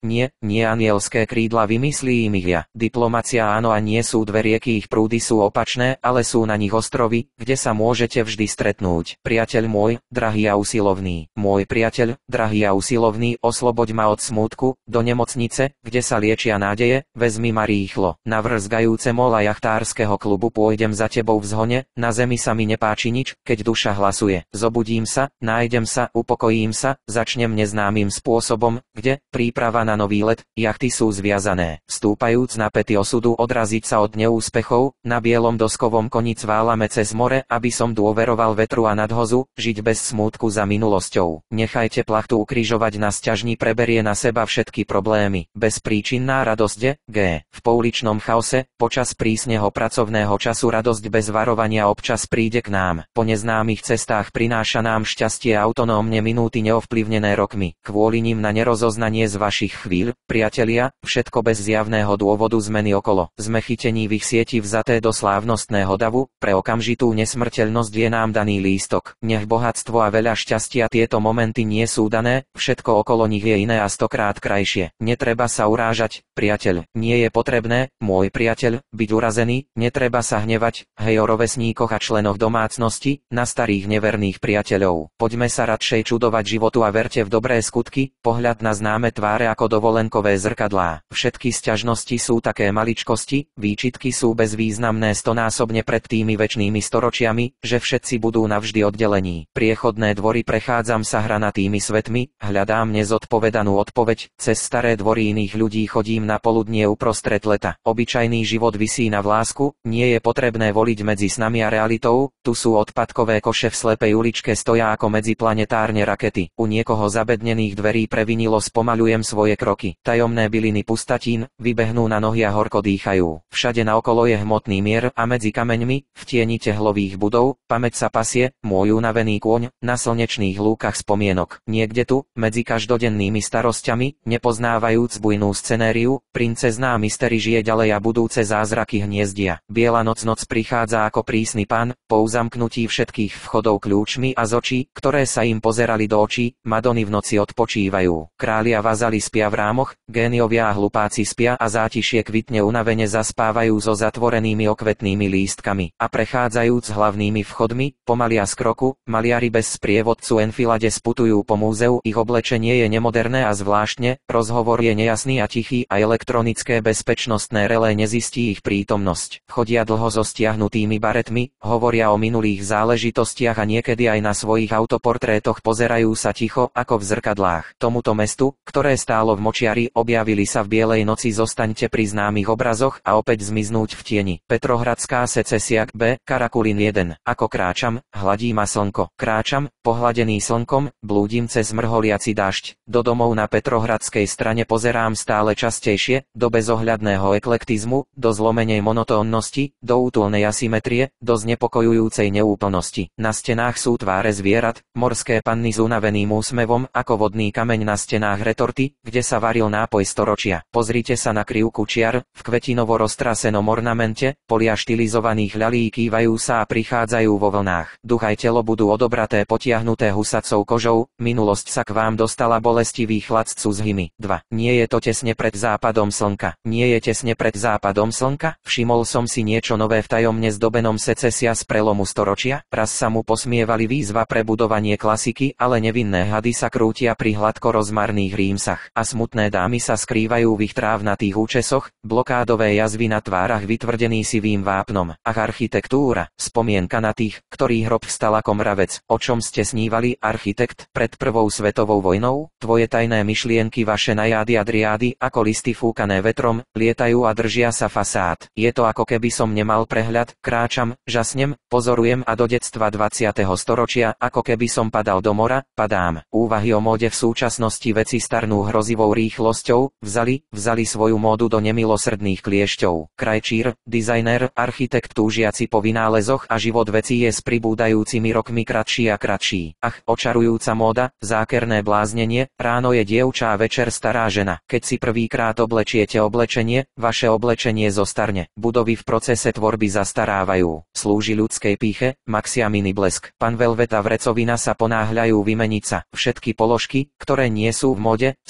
A: Nie, nie anielské krídla, vymyslí im ich ja. Diplomacia áno a nie sú dve rieky, ich prúdy sú opačné, ale sú na nich ostrovy, kde sa môžete vždy stretnúť. Priateľ môj, drahý a usilovný. Môj priateľ, drahý a usilovný, osloboď ma od smútku, do nemocnice, kde sa liečia nádeje, vezmi ma rýchlo. Na vrzgajúce mola jachtárskeho klubu pôjdem za tebou v zhone, na zemi sa mi nepáči nič, keď duša hlasuje. Zobudím sa, nájdem sa, upokojím sa, začnem neznámym spôsobom, kde príprava na nový let, jachty sú zviazané. Vstúpajúc na päty osudu, odraziť sa od neúspechov, na bielom doskovom koni cválame cez more, aby som dôveroval vetru a nadhozu, žiť bez smútku za minulosťou. Nechajte plachtu ukrižovať na sťažni, preberie na seba všetky problémy. Bezpríčinná radosť, G. V pouličnom chaose, počas prísneho pracovného času radosť bez varovania občas príde k nám. Po neznámych cestách prináša nám šťastie autonómne minúty neovplyvnené rokmi. Kvôli nim na nerozoznanie z vašich chvíľ, priatelia, všetko bez zjavného dôvodu zmeny okolo. Sme chytení v ich sieti vzaté do slávnostného davu, pre okamžitú nesmrteľnosť je nám daný lístok. Nech bohatstvo a veľa šťastia tieto momenty nie sú dané, všetko okolo nich je iné a stokrát krajšie. Netreba sa urážať, priateľ. Nie je potrebné, môj priateľ, byť urazený, netreba sa hnevať, hej o rovesníkoch a členoch domácnosti, na starých neverných priateľov. Poďme sa radšej čudovať životu a verte v dobré skutky, pohľad na známe tváre ako dovolenkové zrkadlá. Všetky sťažnosti sú také maličkosti, výčitky sú bezvýznamné stonásobne pred tými večnými storočiami, že všetci budú navždy oddelení. Priechodné dvory prechádzam sa hranatými svetmi, hľadám nezodpovedanú odpoveď, cez staré dvory iných ľudí chodím na poludnie uprostred leta. Obyčajný život visí na vlásku, nie je potrebné voliť medzi snami a realitou, tu sú odpadkové koše v slepej uličke stoja ako medziplanetárne rakety. U niekoho zabednených dverí previnilo spomaľujem svoje kroky. Tajomné byliny pustatín vybehnú na nohy a horko dýchajú. Všade naokolo je hmotný mier a medzi kameňmi, v tieni tehlových budov, pamäť sa pasie, môj unavený kôň, na slnečných lúkach spomienok. Niekde tu, medzi každodennými starosťami, nepoznávajúc bujnú scenériu, princezná mystery žije ďalej a budúce zázraky hniezdia. Biela noc noc prichádza ako prísny pán, po uzamknutí všetkých vchodov kľúčmi a z očí, ktoré sa im pozerali do očí, Madony v noci odpočívajú. Králi a vazali spia v rámoch, géniovia a hlupáci spia a zátišie kvitne unavene zaspávajú so zatvorenými okvetnými lístkami. A prechádzajúc hlavnými vchodmi, pomalia z kroku, maliari bez sprievodcu enfilade sputujú po múzeu, ich oblečenie je nemoderné a zvláštne, rozhovor je nejasný a tichý a elektronické bezpečnostné relé nezistí ich prítomnosť. Chodia dlho so stiahnutými baretmi, hovoria o minulých záležitostiach a niekedy aj na svojich autoportrétoch pozerajú sa ticho, ako v zrkadlách. Tomuto mestu, ktoré stálo v močiari, objavili sa v bielej noci, zostaňte pri známych obrazoch a opäť zmiznúť v tieni. Petrohradská secesia B, Karakulín jeden. Ako kráčam, hladí ma slnko. Kráčam, pohladený slnkom, blúdim cez mrholiaci dážď. Do domov na Petrohradskej strane pozerám stále častejšie, do bezohľadného eklektizmu, do zlomenej monotónnosti, do útulnej asymetrie, do znepokojujúcej neúplnosti. Na stenách sú tváre zvierat, morské panny s unaveným úsmevom, ako vodný kameň na stenách retorty, kde sa varil nápoj storočia. Pozrite sa na krivku čiar, v kvetinovo roztrasenom ornamente, polia štilizovaných ľalí kývajú sa a prichádzajú vo vlnách. Duch aj telo budú odobraté potiahnuté husacou kožou, minulosť sa k vám dostala bolestivý chlad z cuzhymy. dva. Nie je to tesne pred západom slnka. Nie je tesne pred západom slnka? Všimol som si niečo nové v tajomne zdobenom secesia z prelomu storočia. Raz sa mu posmievali výzva pre budovanie klasiky, ale nevinné hady sa krútia pri hladko rozmarných rímsach. A smutné dámy sa skrývajú v ich trávnatých účesoch, blokádové jazvy na tvárach vytvrdený sivým vápnom. Ach, architektúra, spomienka na tých, ktorý hrob vstal ako mravec. O čom ste snívali, architekt, pred prvou svetovou vojnou? Tvoje tajné myšlienky, vaše najády a driády, ako listy fúkané vetrom, lietajú a držia sa fasád. Je to ako keby som nemal prehľad, kráčam, žasnem, pozorujem a do detstva dvadsiateho storočia, ako keby som padal do mora, padám. Úvahy o móde v súčasnosti veci starnú hrozivou rýchlosťou, vzali, vzali svoju módu do nemilosrdných kliešťov. Krajčír, dizajner, architekt túžiaci po vynálezoch a život vecí je s pribúdajúcimi rokmi kratší a kratší. Ach, očarujúca móda, zákerné bláznenie, ráno je dievča a večer stará žena. Keď si prvýkrát oblečiete oblečenie, vaše oblečenie zostarne. Budovy v procese tvorby zastarávajú. Slúži ľudskej pýche, maxia mini blesk. Pán Velvet a vrecovina sa ponáhľajú vymeniť sa. Všetky položky, ktoré nie sú v mode, sa stávajú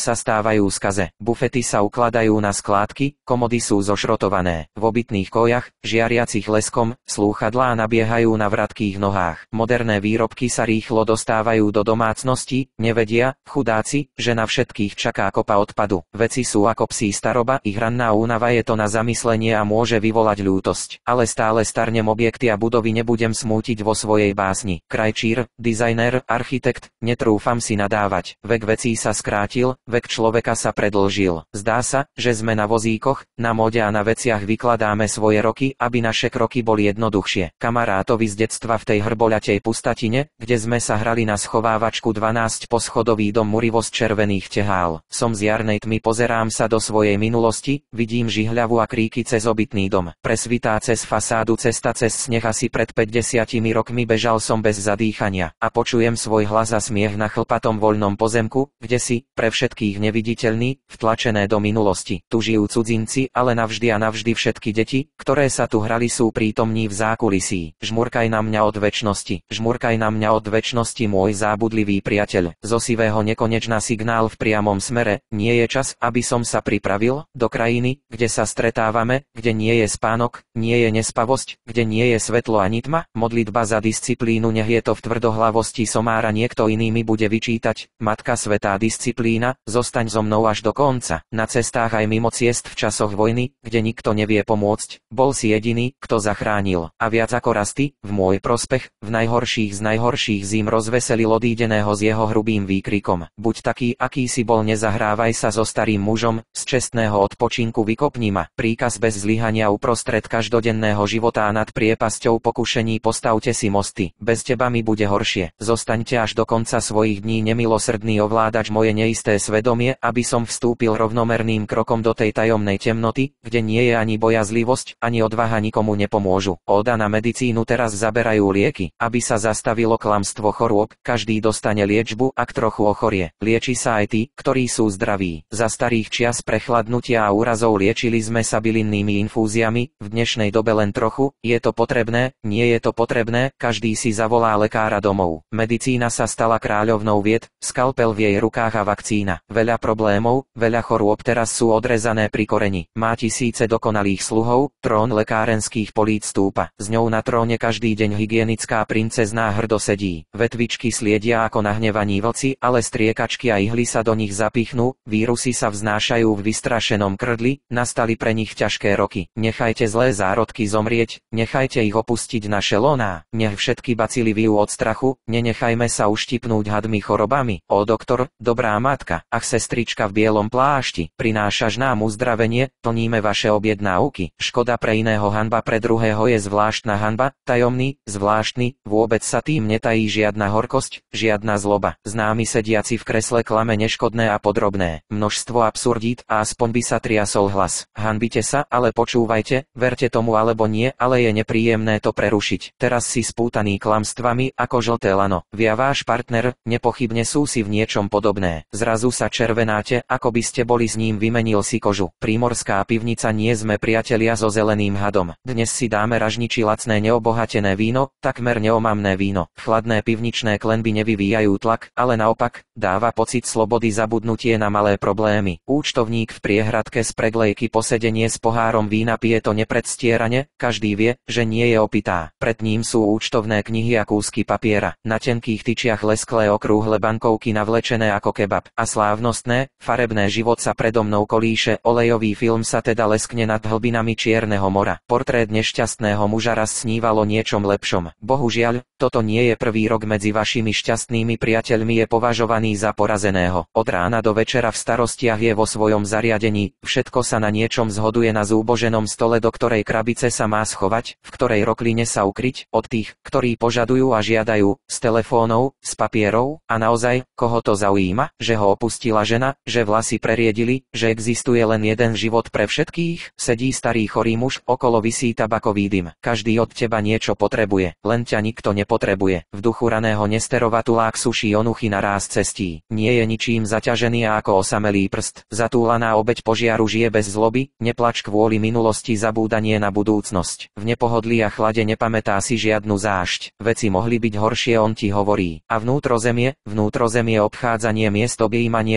A: podliehajú skaze. Bufety sa ukladajú na skládky, komody sú zošrotované. V obytných kojach, žiariacich leskom, slúchadlá nabiehajú na vratkých nohách. Moderné výrobky sa rýchlo dostávajú do domácností, nevedia, chudáci, že na všetkých čaká kopa odpadu. Veci sú ako psí staroba, ich ranná únava je to na zamyslenie a môže vyvolať ľútosť. Ale stále starnem objekty a budovy, nebudem smútiť vo svojej básni. Krajčír, dizajner, architekt, netrúfam si nadávať. Vek vecí sa skrátil, vek človeka sa predĺžil. Zdá sa, že sme na vozíkoch, na móde a na veciach vykladáme svoje roky, aby naše kroky boli jednoduchšie. Kamarátovi z detstva v tej hrboľatej pustatine, kde sme sa hrali na schovávačku dvanásť poschodový dom Murivo z červených tehál. Som z jarnej tmy, pozerám sa do svojej minulosti, vidím žihľavu a kríky cez obytný dom. Presvitá cez fasádu cesta cez sneh, asi pred päťdesiatimi rokmi bežal som bez zadýchania a počujem svoj hlas a smiech na chlpatom voľnom pozemku, kde si, pre všetkých neviditeľný, vtlačené do minulosti. Tu žijú cudzinci, ale navždy a navždy všetky deti, ktoré sa tu hrali, sú prítomní v zákulisí. Žmurkaj na mňa od večnosti, žmurkaj na mňa od večnosti, môj zábudlivý priateľ. Zo sivého nekonečná signál v priamom smere, nie je čas, aby som sa pripravil do krajiny, kde sa stretávame, kde nie je spánok, nie je nespavosť, kde nie je svetlo ani tma. Modlitba za disciplínu, nech je to v tvrdohlavosti somára niekto iný mi bude vyčítať. Matka svätá disciplína, zostaň so mnou až do konca. Na cestách aj mimo ciest v časoch vojny, kde nikto nevie pomôcť, bol si jediný, kto zachránil. A viac ako raz ty, v môj prospech, v najhorších z najhorších zím rozveselil odídeného s jeho hrubým výkrikom. Buď taký, aký si bol, nezahrávaj sa so starým mužom, z čestného odpočinku vykopni ma. Príkaz bez zlyhania uprostred každodenného života a nad priepasťou pokušení postavte si mosty. Bez teba mi bude horšie. Zostaňte až do konca svojich dní, nemilosrdný ovládač, moje neisté svedomie, aby som vstúpil rovnomerným krokom do tej tajomnej temnoty, kde nie je ani bojazlivosť, ani odvaha, nikomu nepomôžu. Óda na medicínu, teraz zaberajú lieky, aby sa zastavilo klamstvo chorôb, každý dostane liečbu, ak trochu ochorie. Lieči sa aj tí, ktorí sú zdraví. Za starých čias prechladnutia a úrazov liečili sme sa bylinnými infúziami, v dnešnej dobe len trochu. Je to potrebné, nie je to potrebné, každý si zavolá lekára domov. Medicína sa stala kráľovnou vied, skalpel v jej rukách a vakcína. Veľa problémov, veľa chorôb teraz sú odrezané pri koreni. Má tisíce dokonalých sluhov, trón lekárenských políc stúpa. S ňou na tróne každý deň hygienická princezná hrdo sedí. Vetvičky sliedia ako nahnevaní vlci, ale striekačky a ihly sa do nich zapichnú, vírusy sa vznášajú v vystrašenom krdli, nastali pre nich ťažké roky. Nechajte zlé zárodky zomrieť, nechajte ich opustiť naše loná. Nech všetky bacily vyjú od strachu, nenechajme sa uštipnúť hadmi chorobami. Ó doktor, dobrá matka, ach sestrička v bielom plášti, prinášaš nám uzdravenie, plníme vaše objednávky. Škoda pre iného, hanba pre druhého je zvláštna hanba, tajomný, zvláštny, vôbec sa tým netají žiadna horkosť, žiadna zloba. Známy sediaci v kresle klame neškodné a podrobné. Množstvo absurdít a aspoň by sa triasol hlas. Hanbite sa, ale počúvajte, verte tomu alebo nie, ale je nepríjemné to prerušiť. Teraz si spútaný klamstvami ako žlté lano. Via váš partner, nepochybne sú si v niečom podobné. Zrazu sa červenáte, ako by ste boli s ním, vymenil si kožu. Prímorská pivnica, nie sme priatelia so zeleným hadom. Dnes si dáme ražniči lacné neobohatené víno, takmer neomamné víno. Chladné pivničné klenby nevyvíjajú tlak, ale naopak, dáva pocit slobody, zabudnutie na malé problémy. Účtovník v priehradke z preglejky posedenie s pohárom vína pije to nepredstierane, každý vie, že nie je opitá. Pred ním sú účtovné knihy a kúsky papiera. Na tenkých tyčiach lesklé okrúhle bankovky navlečené ako kebab. A slávnostné, farebné život sa predo mnou kolíše, olejový film sa teda leskne nad hlbinami Čierneho mora. Portrét nešťastného muža raz snívalo niečom lepšom. Bohužiaľ, toto nie je prvý rok medzi vašimi šťastnými priateľmi, je považovaný za porazeného. Od rána do večera v starostiach je vo svojom zariadení, všetko sa na niečom zhoduje na zúboženom stole, do ktorej krabice sa má schovať, v ktorej rokline sa ukryť, od tých, ktorí požadujú a žiadajú, z telefónov, z papierov, a naozaj, koho to zaujíma, že ho opustila žena, že vlasy preriedili, že existuje len jeden život pre všetkých, sedí starý chorý muž, okolo visí tabakový dym. Každý od teba niečo potrebuje, len ťa nikto nepotrebuje. V duchu raného Nesterova tulák suší onuchy na ráz cestí. Nie je ničím zaťažený a ako osamelý prst. Zatúlaná obeť požiaru žije bez zloby, neplač kvôli minulosti, zabúdanie na budúcnosť. V nepohodlí a chlade nepamätá si žiadnu zášť. Veci mohli byť horšie, on ti hovorí. A vnútrozemie, vnútrozemie obchádzanie miest, objímanie vesmíru,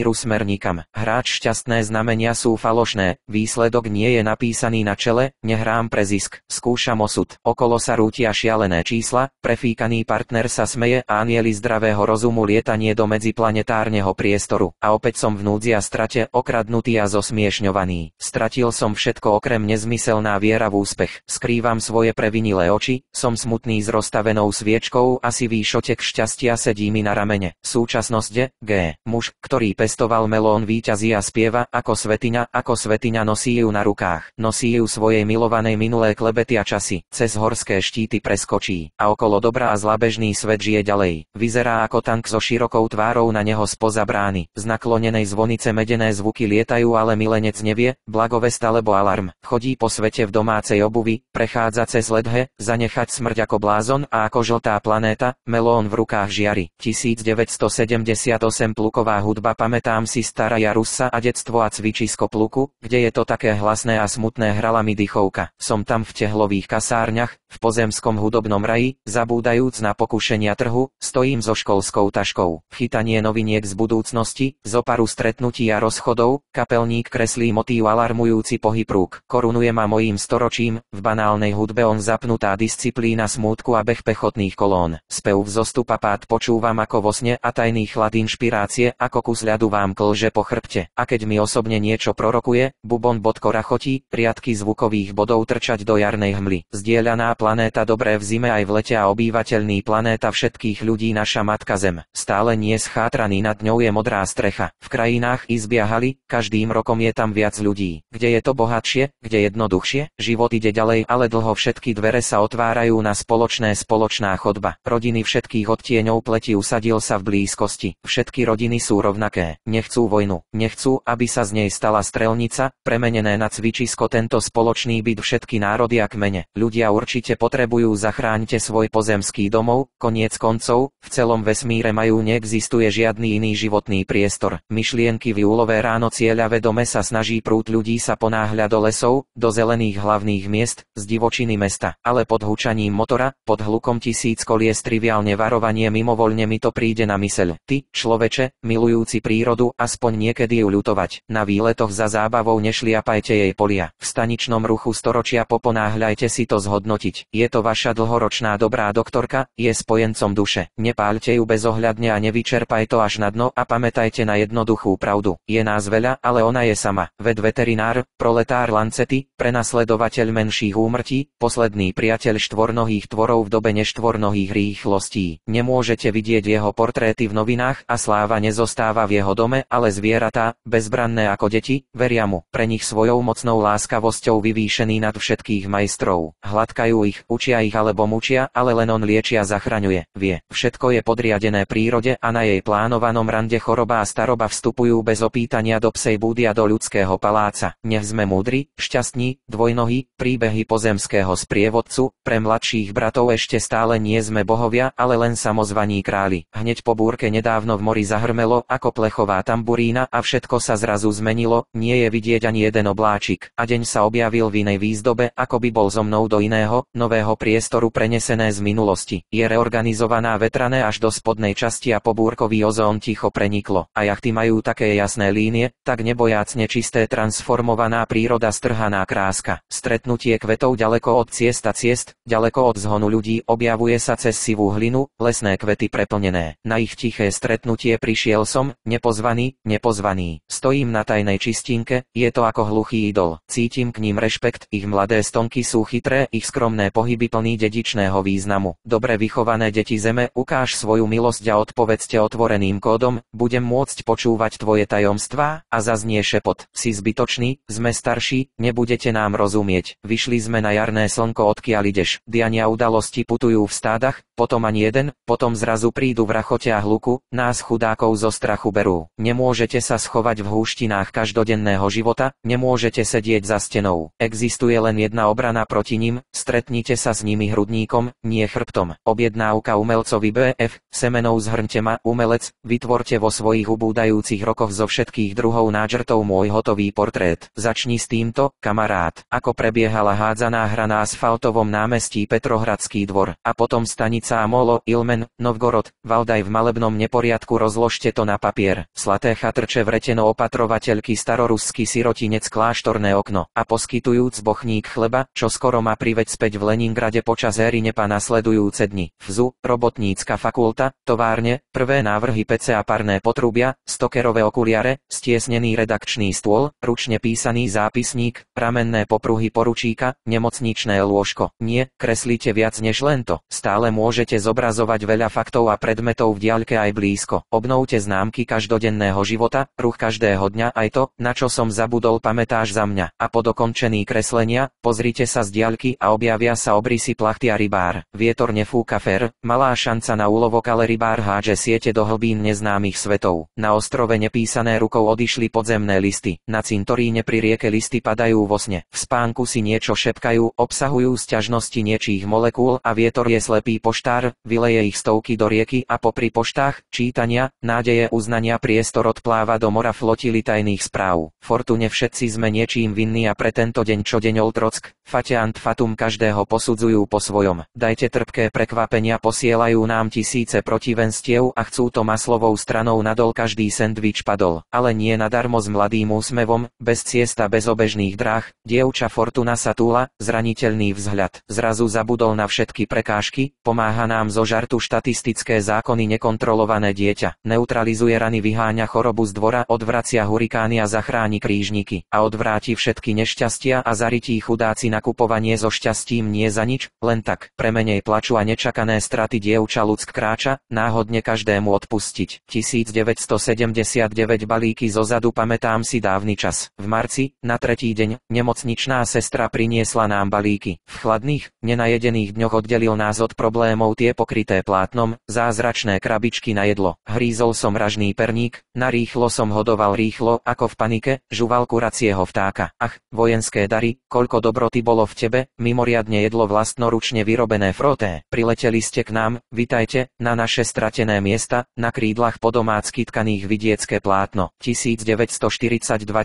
A: vesmíru smer nikam. Hráč šťastné znamenia sú falošné, výsledok nie je napísaný na čele, nehrám pre zisk, skúšam osud. Okolo sa rútia šialené čísla, prefíkaný partner sa smeje a anieli zdravého rozumu lietanie do medziplanetárneho priestoru. A opäť som v núdzi a strate, okradnutý a zosmiešňovaný. Stratil som všetko okrem nezmyselná viera v úspech. Skrývam svoje previnilé oči, som smutný s rozstavenou sviečkou a sivý šotek šťastia sedí mi na ramene. Súčasnosť G. Muž, ktorý pestoval melón víťazí a spieva ako svetiňa, ako svetiňa nosí ju na rukách. Nosí ju svojej milovanej minulé klebety a časy. Cez horské štíty preskočí. A okolo dobra a zla bežný svet žije ďalej. Vyzerá ako tank so širokou tvárou na neho spoza brány. Z naklonenej zvonice medené zvuky lietajú, ale milenec nevie, blagovest alebo alarm. Chodí po svete v domácej obuvi, prechádza cez ledhe, zanechať smrť ako blázon a ako žltá planéta, melón v rukách žiari. devätnásťsedemdesiatosem pluková hudba. Pamätám si staraja Russa a detstvo a cvičisko pluku, kde je to také hlasné a smutné, hrala mi dychovka. Som tam v tehlových kasárňach, v pozemskom hudobnom raji, zabúdajúc na pokušenia trhu, stojím so školskou taškou. Chytanie noviniek z budúcnosti, z oparu stretnutí a rozchodov, kapelník kreslí motív alarmujúci pohyb rúk. Korunuje ma mojím storočím, v banálnej hudbe on zapnutá disciplína smútku a beh pechotných kolón. Spev vzostup a pád počúvam ako vo sne a tajný chlad inšpirácie, ako kus ľadu vám klže po chrbte. A keď mi osobne niečo prorokuje, bubon bodko rachotí, riadky zvukových bodov trčať do jarnej hmly. Zdieľaná planéta dobré v zime aj v lete a obývateľný planéta všetkých ľudí naša matka Zem. Stále nie schátraný, nad ňou je modrá strecha. V krajinách izbia haly, každým rokom je tam viac ľudí. Kde je to bohatšie, kde jednoduchšie, život ide ďalej, ale dlho všetky dvere sa otvárajú na spoločné spoločná chodba. Rodiny všetkých odtieňov pleti usadil sa v blízkosti. Všetky rodiny sú rovnaké. Nechcú vojnu, nechcú, aby sa z nej stala strelnica, premenené na cvičisko tento spoločný byt všetky národy a kmene. Ľudia určite potrebujú, zachráňte svoj pozemský domov, koniec koncov, v celom vesmíre majú neexistuje žiadny iný životný priestor. Myšlienky v júlové ráno cieľavedome sa snaží prúd ľudí sa ponáhľa do lesov, do zelených hlavných miest, z divočiny mesta. Ale pod hučaním motora, pod hlukom tisíc kolies triviálne varovanie mimovoľne mi to príde na myseľ. Ty, človeče, milujúci prírodu, aspoň niekedy ju ľutovať. Na výletoch za zábavou nešliapajte jej polia. V staničnom ruchu storočia poponáhľajte si to zhodnotiť. Je to vaša dlhoročná dobrá doktorka, je spojencom duše. Nepáľte ju bezohľadne a nevyčerpaj to až na dno a pamätajte na jednoduchú pravdu. Je nás veľa, ale ona je sama. Ved veterinár, proletár Lancety, prenasledovateľ menších úmrtí, posledný priateľ štvornohých tvorov v dobe neštvornohých rýchlostí. Nemôžete vidieť jeho portréty v novinách a sláva nezostáva v jeho dome, ale zvieratá, bezbranné ako deti, veria mu. Pre nich svojou mocnou láskavosťou vyvýšený nad všetkých majstrov. Hladkajú ich, učia ich alebo mučia, ale len on liečia, zachraňuje. Vie, všetko je podriadené prírode a na jej plánovanom rande choroba a staroba vstupujú bez opýtania do psej búdy a do ľudského paláca. Nech sme múdri, šťastní, dvojnohí, príbehy pozemského sprievodcu, pre mladších bratov ešte stále nie sme bohovia, ale len samozvaní králi. Hneď po búrke nedávno v mori zahrmelo ako plechová tamburína a všetko sa zrazu zmenilo, nie je vidieť ani jeden obláčik. A deň sa objavil v inej výzdobe, ako by bol so mnou do iného, nového priestoru prenesené z minulosti. Je reorganizovaná vetrané až do spodnej časti a pobúrkový ozón ticho preniklo. A jachty majú také jasné línie, tak nebojácne čisté, transformovaná príroda, strhaná kráska. Stretnutie kvetov ďaleko od ciest a ciest, ďaleko od zhonu ľudí, objavuje sa cez sivú hlinu, lesné kvety preplnené. Na ich tiché stretnutie prišiel som, nepozvaný, nepozvaný. Stojím na tajnej čistinke, je to ako hluchý idol. Cítim k ním rešpekt, ich mladé stonky sú chytré, ich skromné pohyby plný dedičného významu. Dobre vychované deti zeme, ukáž svoju milosť a odpovedzte otvoreným kódom, budem môcť počúvať tvoje tajomstvá, a zaznie šepot. Si zbytočný, sme starší, nebudete nám rozumieť. Vyšli sme na jarné slnko, odkiaľ ideš. Diania udalosti putujú v stádach, potom ani jeden, potom zrazu prídu v rachote a hluku, nás chudákov zo strachu berú. Nemôžete sa schovať v húštinách každodenného života, nemôžete sedieť za stenou. Existuje len jedna obrana proti nim, stretnite sa s nimi hrudníkom, nie chrbtom. Objednávka umelcovi bé ef, semenou zhrňte ma, umelec, vytvorte vo svojich ubúdajúcich rokoch zo všetkých druhov nádžrtov môj hotový portrét. Začni s týmto, kamarát. Ako prebiehala hádzaná hra na asfaltovom námestí Petrohradský dvor, a potom stanica Amolo, Ilmen, Novgorod, Valdaj v malebnom neporiadku, rozložte to na papier. Slaté chatrče vreteno opatrovateľky staroruský sirotinec kláštorné okno a poskytujúc bochník chleba, čo skoro má priveď späť v Leningrade počas éry nepa nasledujúce dni. Vzu, robotnícka fakulta, továrne, prvé návrhy pece a parné potrubia, stokerové okuliare, stiesnený redakčný stôl, ručne písaný zápisník, ramenné popruhy poručíka, nemocničné lôžko. Nie, kreslíte viac než len to. Stále môžete zobrazovať veľa faktov a predmetov v diaľke aj blízko. Obnovte známky každodenného života, ruch každého dňa, aj to, na čo som zabudol, pamätáš za mňa. A po dokončení kreslenia, pozrite sa z diaľky a objavia sa obrysy plachty a rybár. Vietor nefúka fér, malá šanca na úlovok, ale rybár hádže siete do hlbín neznámych svetov. Na ostrove nepísané rukou odišli podzemné listy. Na cintoríne pri rieke listy padajú vo sne. V spánku si niečo šepkajú, obsahujú sťažnosti niečích molekúl a vietor je slepý poštár, vyleje ich stovky do rieky a popri poštách, čítania, nádeje, uznania priestor odpláva do mora flotily tajných správ. Fortune všetci sme niečím vinní a pre tento deň čo deň oldrock, fate ant fatum každého posudzujú po svojom. Dajte trpké prekvapenia, posielajú nám tisíce protivenstiev a chcú to maslovou stranou nadol každý sendvič padol. Ale nie nadarmo s mladým úsmevom, bez ciesta, bez obežných dráh, dievča Fortuna sa túla, zraniteľný vzhľad. Zrazu zabudol na všetky prekážky, pomáha nám zo žartu štatistické zákony, nekontrolované dieťa. Neutralizuje rany, vyháňa chorobu z dvora, odvracia hurikány a zachráni krížniky. A odvráti všetky nešťastia a zarytí chudáci nakupovanie so šťastím nie za nič, len tak. Premenej plaču a nečakané straty dievča ľudsk kráča, náhodne každému odpustiť. devätnásťstosedemdesiatdeväť balíky zozadu, pamätám si dávny čas. V marci, na tretí deň, nemocničná sestra priniesla nám balíky. V chladných, nenajedených dňoch oddelil nás od problémov tie pokryté plátnom, zázračné krabičky na jedlo. Hrízol som ražný perník, narýchlo som hodoval rýchlo, ako v panike, žuval kuracieho vtáka. Ach, vojenské dary, koľko dobroty bolo v tebe, mimoriadne jedlo vlastnoručne vyrobené froté. Prileteli ste k nám, vitajte, na naše stratené miesta, na krídlach po domácky tkaných vidiecké plátno. devätnásťstoštyridsaťdva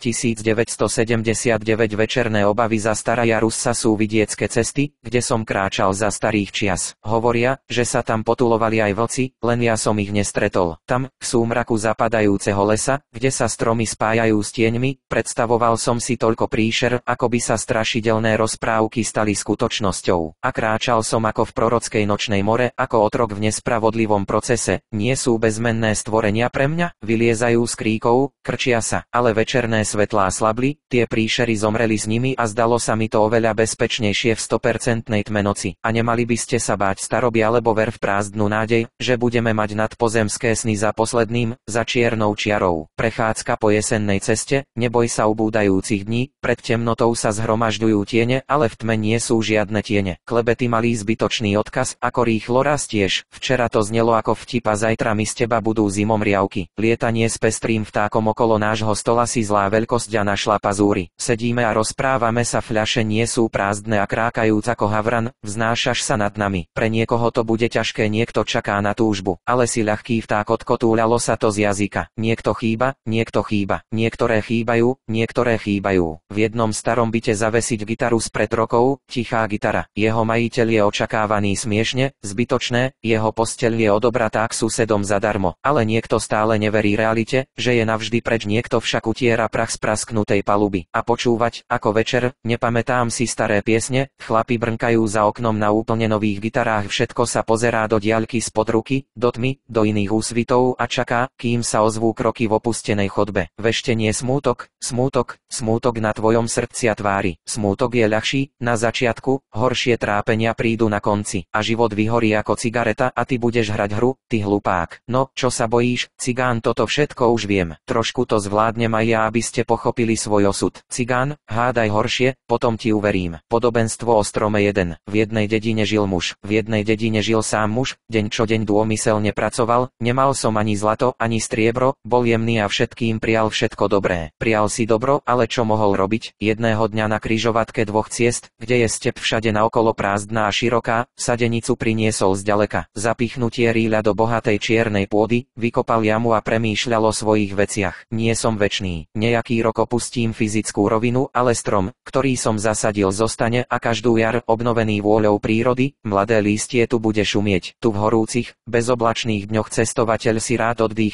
A: devätnásťstosedemdesiatdeväť večerné obavy za Staraja Russa sú vidiecké cesty, kde som kráčal za starých čias. Hovoria, že sa tam potulovali aj vlci, len ja som ich nestretol. Tam, v súmraku zapadajúceho lesa, kde sa stromy spájajú s tieňmi, predstavoval som si toľko príšer, ako by sa strašidelné rozprávky stali skutočnosťou. A kráčal som ako v prorockej nočnej more, ako otrok v nespravodlivom procese. Nie sú bezmenné stvorenia pre mňa? Vyliezajú z kríkov, krčia sa, ale večerné svetlá slabli, tie príšery zomreli s nimi a zdalo sa mi to oveľa bezpečnejšie v sto percent tme noci. A nemali by ste sa báť, staroby, alebo ver v prázdnu nádej, že budeme mať nadpozemské sny za posledným, za čiernou čiarou. Prechádzka po jesennej ceste, neboj sa ubúdajúcich dní, pred temnotou sa zhromažďujú tiene, ale v tme nie sú žiadne tiene. Klebety malý zbytočný odkaz, ako rýchlo rastieš. Včera to znelo ako vtip a zajtra mi z teba budú zimom riavky. Lietanie s pestrým vtákom okolo nášho stola si zlá veľkosť a našla pazúry. Sedíme a rozprávame sa, fľaše nie sú prázdne a krákajúc ako havran, vznášaš sa nad nami. Pre niekoho to bude ťažké, niekto čaká na túžbu, ale si ľahký vták, odkotúľalo sa to z jazyka. Niekto chýba, niekto chýba, niektoré chýbajú, niektoré chýbajú. V jednom starom byte zavesiť gitaru spred rokov, tichá gitara. Jeho majiteľ je očakávaný smiešne, zbytočné, jeho posteľ je odobratá k susedom zadarmo. Ale niekto stále neverí realite, že je navždy preč, niekto však utiera prach z prasknutej paluby. A počúvať, ako večer, nepamätám si staré piesne, chlapi brnkajú za oknom na úplne nových gitarách, všetko sa pozerá do diaľky spod ruky, do tmy, do iných úsvitov a čaká, kým sa ozvú kroky v opustenej chodbe. Veštenie smútok, smútok, smútok na tvojom srdci a tvári. Smútok je ľahší, na začiatku, horšie trápenia prídu na konci. A život vyhorí ako cigareta a ty budeš hrať hru, ty hlupák. No, čo sa bojíš, cigán, toto všetko už viem. Trošku to zvládnem aj ja, aby ste pochopili svoj osud. Cigán, hádaj horšie, potom ti uverím. Podobenstvo o strome jeden. V jednej dedine žil muž. V jednej dedine žil sám muž, deň čo deň dômyselne pracoval, nemal som ani zlato, ani striebro, bol jemný a všetkým prial všetko dobré. Prial si dobro, ale čo mohol robiť? Jedného dňa na križovatke dvoch ciest, kde je step všade naokolo prázdna a široká, sadenicu priniesol zďaleka. Zapichnutie rýľa do bohatej čiernej pôdy, vykopal jamu a premýšľal o svojich veciach. Nie som večný. Nejaký rok opustím fyzickú rovinu, ale strom, ktorý som zasadil, zostane a každú jar, obnovený vôľou prírody, mladé lístie tu bude šumieť. Tu v horúcich, bezoblačných dňoch cestovateľ si rád oddýchne v tieni.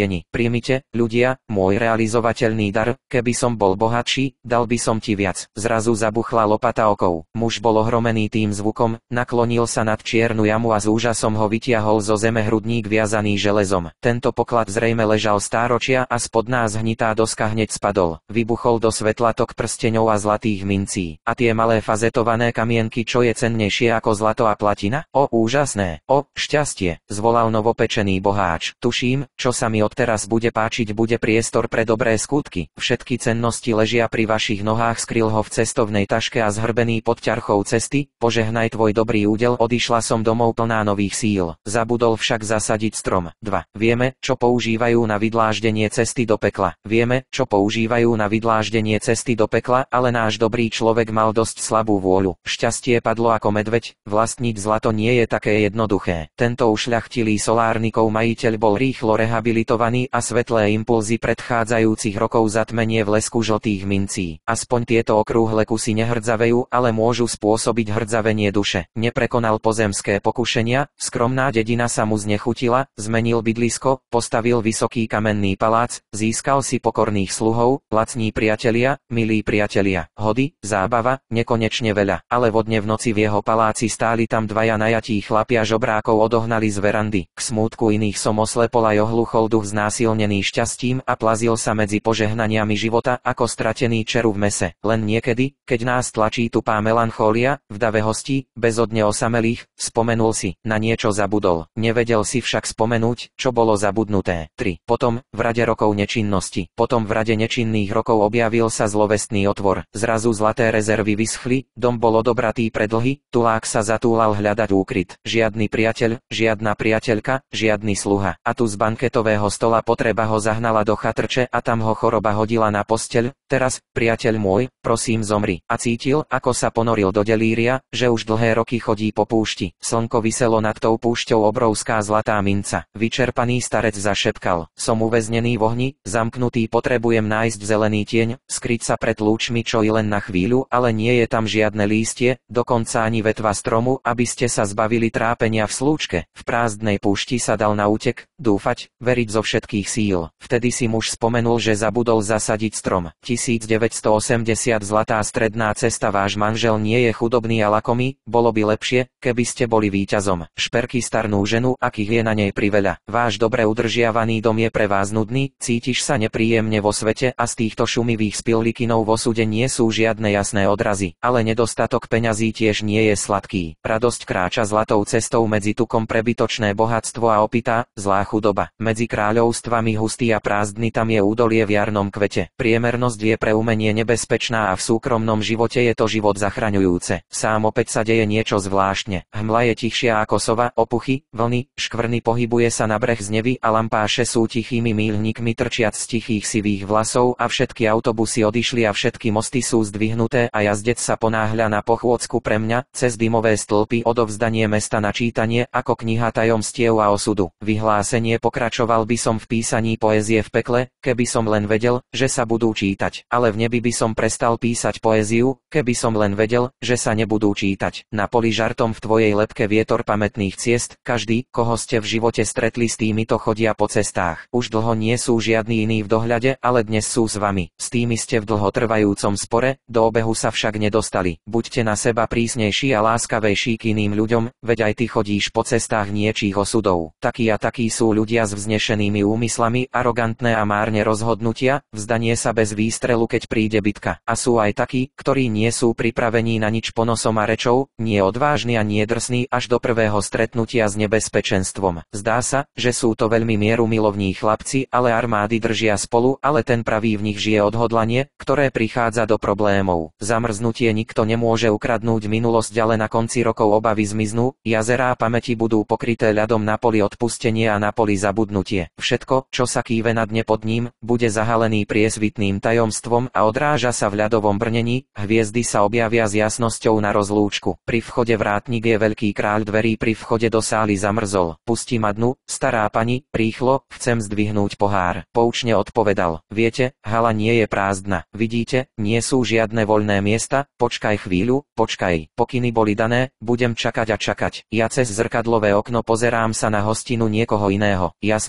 A: tieni. Príjmite, ľudia, môj realizovateľný dar, keby som bol bohatší, dal by som ti viac. Zrazu zabuchla lopata okov. Muž bol ohromený tým zvukom, naklonil sa nad čiernu jamu a s úžasom ho vytiahol zo zeme hrudník viazaný železom. Tento poklad zrejme ležal stáročia a spod nás hnitá doska hneď spadol. Vybuchol do svetla tok prsteňov a zlatých mincí. A tie malé fazetované kamienky, čo je cennejšie ako zlato a platina? O, úžasné! O, šťastie! Zvolal novopečený boháč. Tuším, čo sa mi odteraz bude páčiť, bude priestor pre dobré skutky. Všetky cennosti ležia pri vašich nohách, skryl ho v cestovnej taške a zhrbený pod ťarchou cesty. Požehnaj tvoj dobrý údel, odišla som domov plná nových síl. Zabudol však zasadiť strom. dva. Vieme, čo používajú na vydláždenie cesty do pekla. Vieme, čo používajú na vydláždenie cesty do pekla, ale náš dobrý človek mal dosť slabú vôľu. Šťastie padlo ako medveď, vlastniť zlato nie je také jednoduché. Tento ušľachtilý solárnikov majiteľ bol rýchlo rehabilitovaný a svetlé impulzy predchádzajúcich rokov zatmenie v lesku žltých mincí. Aspoň tieto okrúhle kusy nehrdzavejú, ale môžu spôsobiť hrdzavenie duše. Neprekonal pozemské pokušenia, skromná dedina sa mu znechutila, zmenil bydlisko, postavil vysoký kamenný palác, získal si pokorných sluhov, lacní priatelia, milí priatelia, hody, zábava, nekonečne veľa. Ale vodne v noci v jeho paláci stáli tam dvaja najatí chlapia, žobrákov odohnali z verandy. K smútku iných som oslepol aj ohluchol duch znásilnený šťastím a plazil sa medzi požehnaniami života ako stratený čeru v mese. Len niekedy, keď nás tlačí tupá melanchólia, v dave hostí, bezodne osamelých, spomenul si, na niečo zabudol. Nevedel si však spomenúť, čo bolo zabudnuté. tri. Potom, v rade rokov nečinnosti, potom v rade nečinných rokov objavil sa zlovestný otvor. Zrazu zlaté rezervy vyschli, dom bol odobratý pre dlhy, tulák sa zatúlal hľadať úkryt. Žiadny priateľ, žiadna priateľka, žiadny sluha. A tu z banketového stola potreba ho zahnala do chatrče a tam ho choroba hodila na posteľ. Teraz, priateľ môj, prosím zomri. A cítil, ako sa ponoril do delíria, že už dlhé roky chodí po púšti. Slnko viselo nad tou púšťou, obrovská zlatá minca. Vyčerpaný starec zašepkal. Som uväznený v ohni, zamknutý, potrebujem nájsť zelený tieň, skryť sa pred lúčmi čo i len na chvíľu, ale nie je tam žiadne lístie, dokonca ani vetva stromu, aby ste sa zbavili trápenia v slúčke. V prázdnej púšti sa dal na útek, dúfať, veriť zo všetkých síl. Vtedy si muž spomenul, že zabudol zasadiť strom. tisícdeväťstoosemdesiat Zlatá stredná cesta. Váš manžel nie je chudobný a lakomý, bolo by lepšie, keby ste boli víťazom. Šperky starnú ženu, akých je na nej priveľa. Váš dobre udržiavaný dom je pre vás nudný, cítiš sa nepríjemne vo svete a z týchto šumivých spillikinov v osude nie sú žiadne jasné odrazy, ale nedostatok peňazí tiež nie je sladký. Radosť kráča zlatou cestou medzi tukom, prebytočné bohatstvo a opitá, zlá chudoba. Medzi kráľovstvami hustý a prázdny, tam je údolie v jarnom kvete. Priemernosť je pre umenie nebezpečná a v súkromnom živote je to život zachraňujúce. Sám opäť sa deje niečo zvláštne. Hmla je tichšia ako sova, opuchy, vlny, škvrny, pohybuje sa na breh znevy a lampáše sú tichými míľnikmi trčiac z tichých sivých vlasov a všetky autobusy odišli a všetky mosty sú zdvihnuté a jazdec sa ponáhľa na pochôdzku pre mňa, cez dymové stĺpy odovzdanie mesta na čítanie ako kniha tajomstiev a osudu. Vyhlásenie: pokračoval by som v písaní poézie v pekle, keby som len vedel, že sa budú čítať, ale v nebi by som prestal písať poéziu, keby som len vedel, že sa nebudú čítať. Na poli žartom v tvojej lebke vietor pamätných ciest, každý, koho ste v živote stretli, s týmito chodia po cestách. Už dlho nie sú žiadni iní v dohľade, ale dnes sú s vami. S tými ste v dlhotrvajúcom spore, do obehu sa však nedostali. Buďte na seba prísnejší a láskavejší k iným ľuďom, veď aj ty chodíš po cestách niečích osudov. Takí a takí sú ľudia s vznešenými úmyslami, arogantné a márne rozhodnutia, vzdanie sa bez výstrelu, keď príde bitka. A sú aj takí, ktorí nie sú pripravení na nič ponosom a rečou, nie odvážni a nie drsní až do prvého stretnutia s nebezpečenstvom. Zdá sa, že sú to veľmi mierumilovní chlapci, ale armády držia spolu, ale ten pravý v nich žije odhodlanie, ktoré prichádza do problémov. Zamrznutie nikto nemôže ukradnúť minulosť, ale na konci rokov obavy zmiznú, jazerá pamäti budú pokryté ľadom, na poli odpustenie a na poli zabudnutie. Všetko, čo sa kýve na dne pod ním, bude zahalený priesvitným tajomstvom a odráža sa v ľadovom brnení, hviezdy sa objavia s jasnosťou na rozlúčku. Pri vchode vrátnik je veľký kráľ dverí, pri vchode do sály zamrzol. Pusti ma dnu, stará pani, rýchlo, chcem zdvihnúť pohár. Poučne odpovedal: viete, hala nie je prázdna. Vidíte, nie sú žiadne voľné miesta, počkaj chvíľu, počkaj. Pokyny boli dané, budem čakať a čakať. Ja cez zrkadlové okno pozerám sa na hostinu niekoho iného. Jasne vidím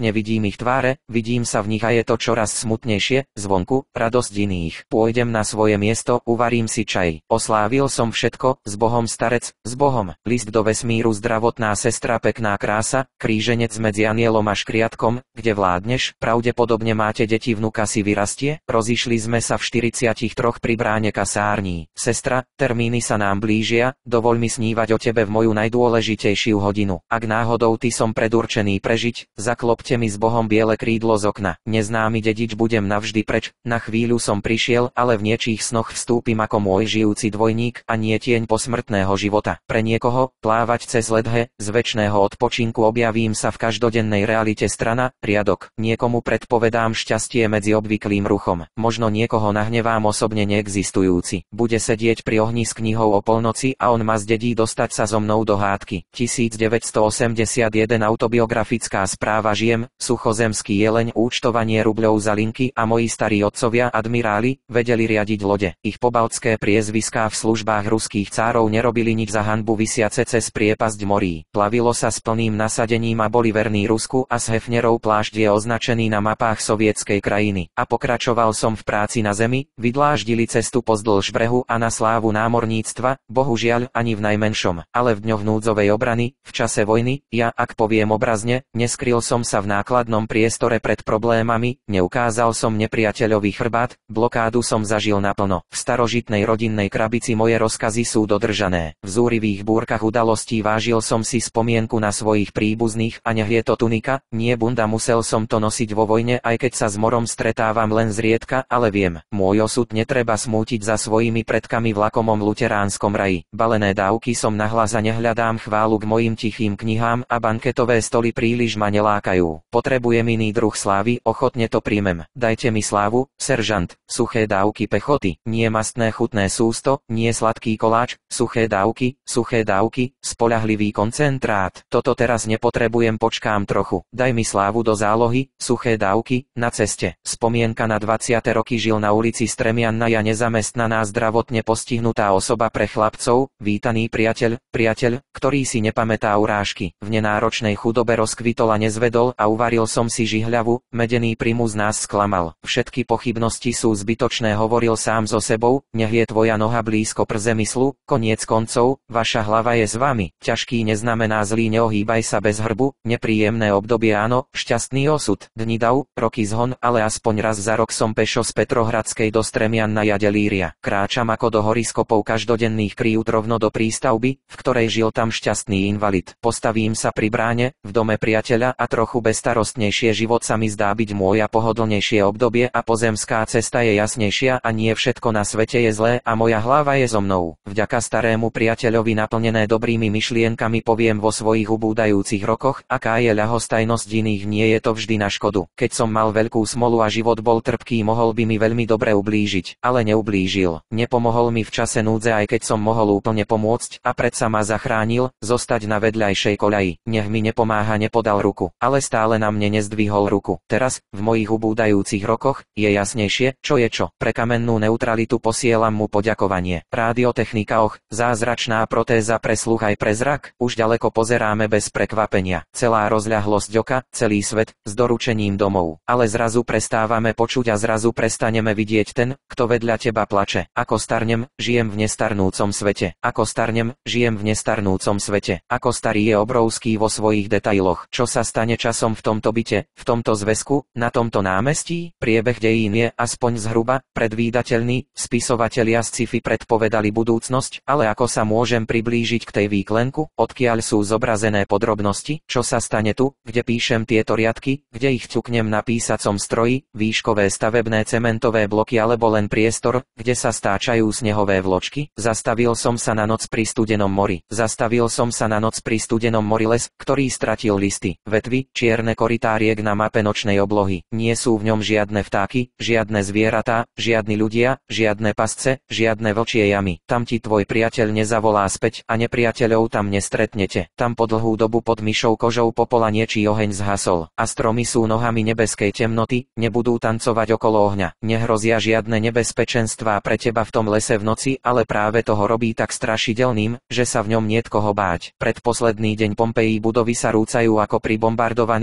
A: im ich tváre, vidím sa v nich a je to čoraz smutnejšie, zvonku, radosť iných. Pôjdem na svoje miesto, uvarím si čaj. Oslávil som všetko, s Bohom starec, s Bohom. List do vesmíru, zdravotná sestra, pekná krása, kríženec medzi anielom a škriatkom, kde vládneš, pravdepodobne máte deti, vnuka si vyrastie, rozišli sme sa v štyridsiatich troch pri bráne kasární. Sestra, termíny sa nám blížia, dovoľ mi snívať o tebe v moju najdôležitejšiu hodinu. Ak náhodou ty som predurčený prežiť, zaklopte mi s Bohom biele krídlo z okna. Neznámy dedič, budem navždy preč, na chvíľu som prišiel, ale v niečích snoch vstúpim ako môj žijúci dvojník a nie tieň posmrtného života. Pre niekoho, plávať cez ledhe, z večného odpočinku objavím sa v každodennej realite strana, riadok. Niekomu predpovedám šťastie medzi obvyklým ruchom. Možno niekoho nahnevám osobne neexistujúci. Bude sedieť pri ohni s knihou o polnoci a on ma zdedí dostať sa so mnou do hádky. devätnásťstoosemdesiatjeden Autobiografická správa. Žijem, suchozemský jeleň, účtovanie rubľov za linky a moji starí otcovia admiráli vedeli riadiť lode. Ich pobaltské priezviská v službách ruských cárov nerobili nič za hanbu visiace cez priepasť morí. Plavilo sa s plným nasadením a boli verní Rusku a s Hefnerov plášť je označený na mapách sovietskej krajiny. A pokračoval som v práci na zemi, vydláždili cestu pozdĺž brehu a na slávu námorníctva, bohužiaľ ani v najmenšom, ale v dňoch núdzovej obrany, v čase vojny, ja, ak poviem obrazne, neskryl som sa v nákladnom priestore pred problémami, neukázal som nepriateľovi chrbát, blokádu som zažil naplno. V starožitnej rodinnej krabici moje rozkazy sú dodržané. V zúrivých búrkach udalostí vážil som si spomienku na svojich príbuzných a nech je to tunika, nie bunda, musel som to nosiť vo vojne, aj keď sa s morom stretávam len zriedka, ale viem, môj osud netreba smútiť za svojimi predkami v lakomom luteránskom raji. Balené dávky som nahlas a nehľadám chválu k mojim tichým knihám a banketové stoly príliš ma nelákajú. Potrebujem iný druh slávy, ochotne to príjmem. Dajte mi slávu, seržant, suché dávky pechoty, nie mastné chutné sústo, nie sladký koláč, suché dávky, suché dávky, spoľahlivý koncentrát. Toto teraz nepotrebujem, počkám trochu. Daj mi slávu do zálohy, suché dávky, na ceste. Spomienka na dvadsiate roky. Žil na ulici Stremianna, ja nezamestnaná zdravotne postihnutá osoba pre chlapcov, vítaný priateľ, priateľ, ktorý si nepamätá urážky. V nenáročnej chudobe rozkvitol a nezvedol a uvaril som si žihľavu, medený primus nás sklamal. Všetky pochybnosti sú zbytočné, hovoril sám so sebou, nech je tvoja noha blízko przemyslu, koniec koncov, vaša hlava je s vami. Ťažký neznamená zlý, neohýbaj sa bez hrbu, nepríjemné obdobie áno, šťastný osud, dni dav, roky zhon, ale aspoň raz za rok som pešo z Petrohradskej do Stremianna ja delíria. Kráčam ako do horiskopov každodenných kryút rovno do prístavby, v ktorej žil tam šťastný invalid. Postavím sa pri bráne, v dome priateľa a trochu bezstarostnejšie život sa mi zdá byť môj a pohodlnejšie obdobie a pozemská cesta je jasnejšia a nie všetko na svete je zlé a moja hlava je so mnou. Vďaka starému priateľovi naplnené dobrými myšlienkami poviem vo svojich ubúdajúcich rokoch, aká je ľahostajnosť iných, nie je to vždy na škodu. Keď som mal veľkú smolu a život bol trpký, mohol by mi veľmi dobre ublížiť, ale neublížil. Nepomohol mi v čase núdze, aj keď som mohol úplne pomôcť a predsa ma zachránil, zostať na vedľajšej koľaji. Nech mi nepomáha, nepodal ruku, ale stále na mne nezdvihol ruku. Teraz, v mojich ubúdajúcich rokoch, je jasnejšie, čo je čo. Pre kamennú neutralitu posielam mu poďakovanie. Rádiotechnika, och, zázračná protéza pre sluch aj pre zrak, už ďaleko pozeráme bez prekvapenia. Celá rozľahlosť oka, celý svet, s doručením domov. Ale zrazu prestávame počuť a zrazu prestaneme vidieť ten, kto vedľa teba plače. Ako starnem, žijem v nestarnúcom svete. Ako starnem, žijem v nestarnúcom svete. Ako starý je obrovský vo svojich detailoch. Čo sa stane časom v tomto byte, v tomto zväzku, na tomto námestí? Priebeh dejín je, aspoň zhruba, predvídateľný. Spisovatelia z sci-fi predpovedali budúcnosť, ale ako sa môžem priblížiť k tej výklenku, odkiaľ sú zobrazené podrobnosti, čo sa stane tu, kde píšem tieto riadky, kde ich ťuknem na písacom stroji, výškové stavebné cementové bloky alebo len priestor, kde sa stáčajú snehové vločky. Zastavil som sa na noc pri studenom mori. Zastavil som sa na noc pri studenom mori, les, ktorý stratil listy, vetvy, čierne korytáriek na mape nočnej oblohy. Nie sú v ňom žiadne vtáky, žiadne zvieratá, žiadni ľudia, žiadne pasce, žiadne vlčie jamy. Tam ti tvoj priateľ nezavolá späť a nepriateľov tam nestretnete. Tam po dlhú dobu pod myšou kožou popola niečí oheň zhasol a stromy sú nohami nebeskej temnoty, nebudú tancovať okolo ohňa. Nehrozia žiadne nebezpečenstvá pre teba v tom lese v noci, ale práve toho robí tak strašidelným, že sa v ňom niet koho báť. Predposledný deň Pompeji, budovy sa rúcajú ako pri bombardovaní a proti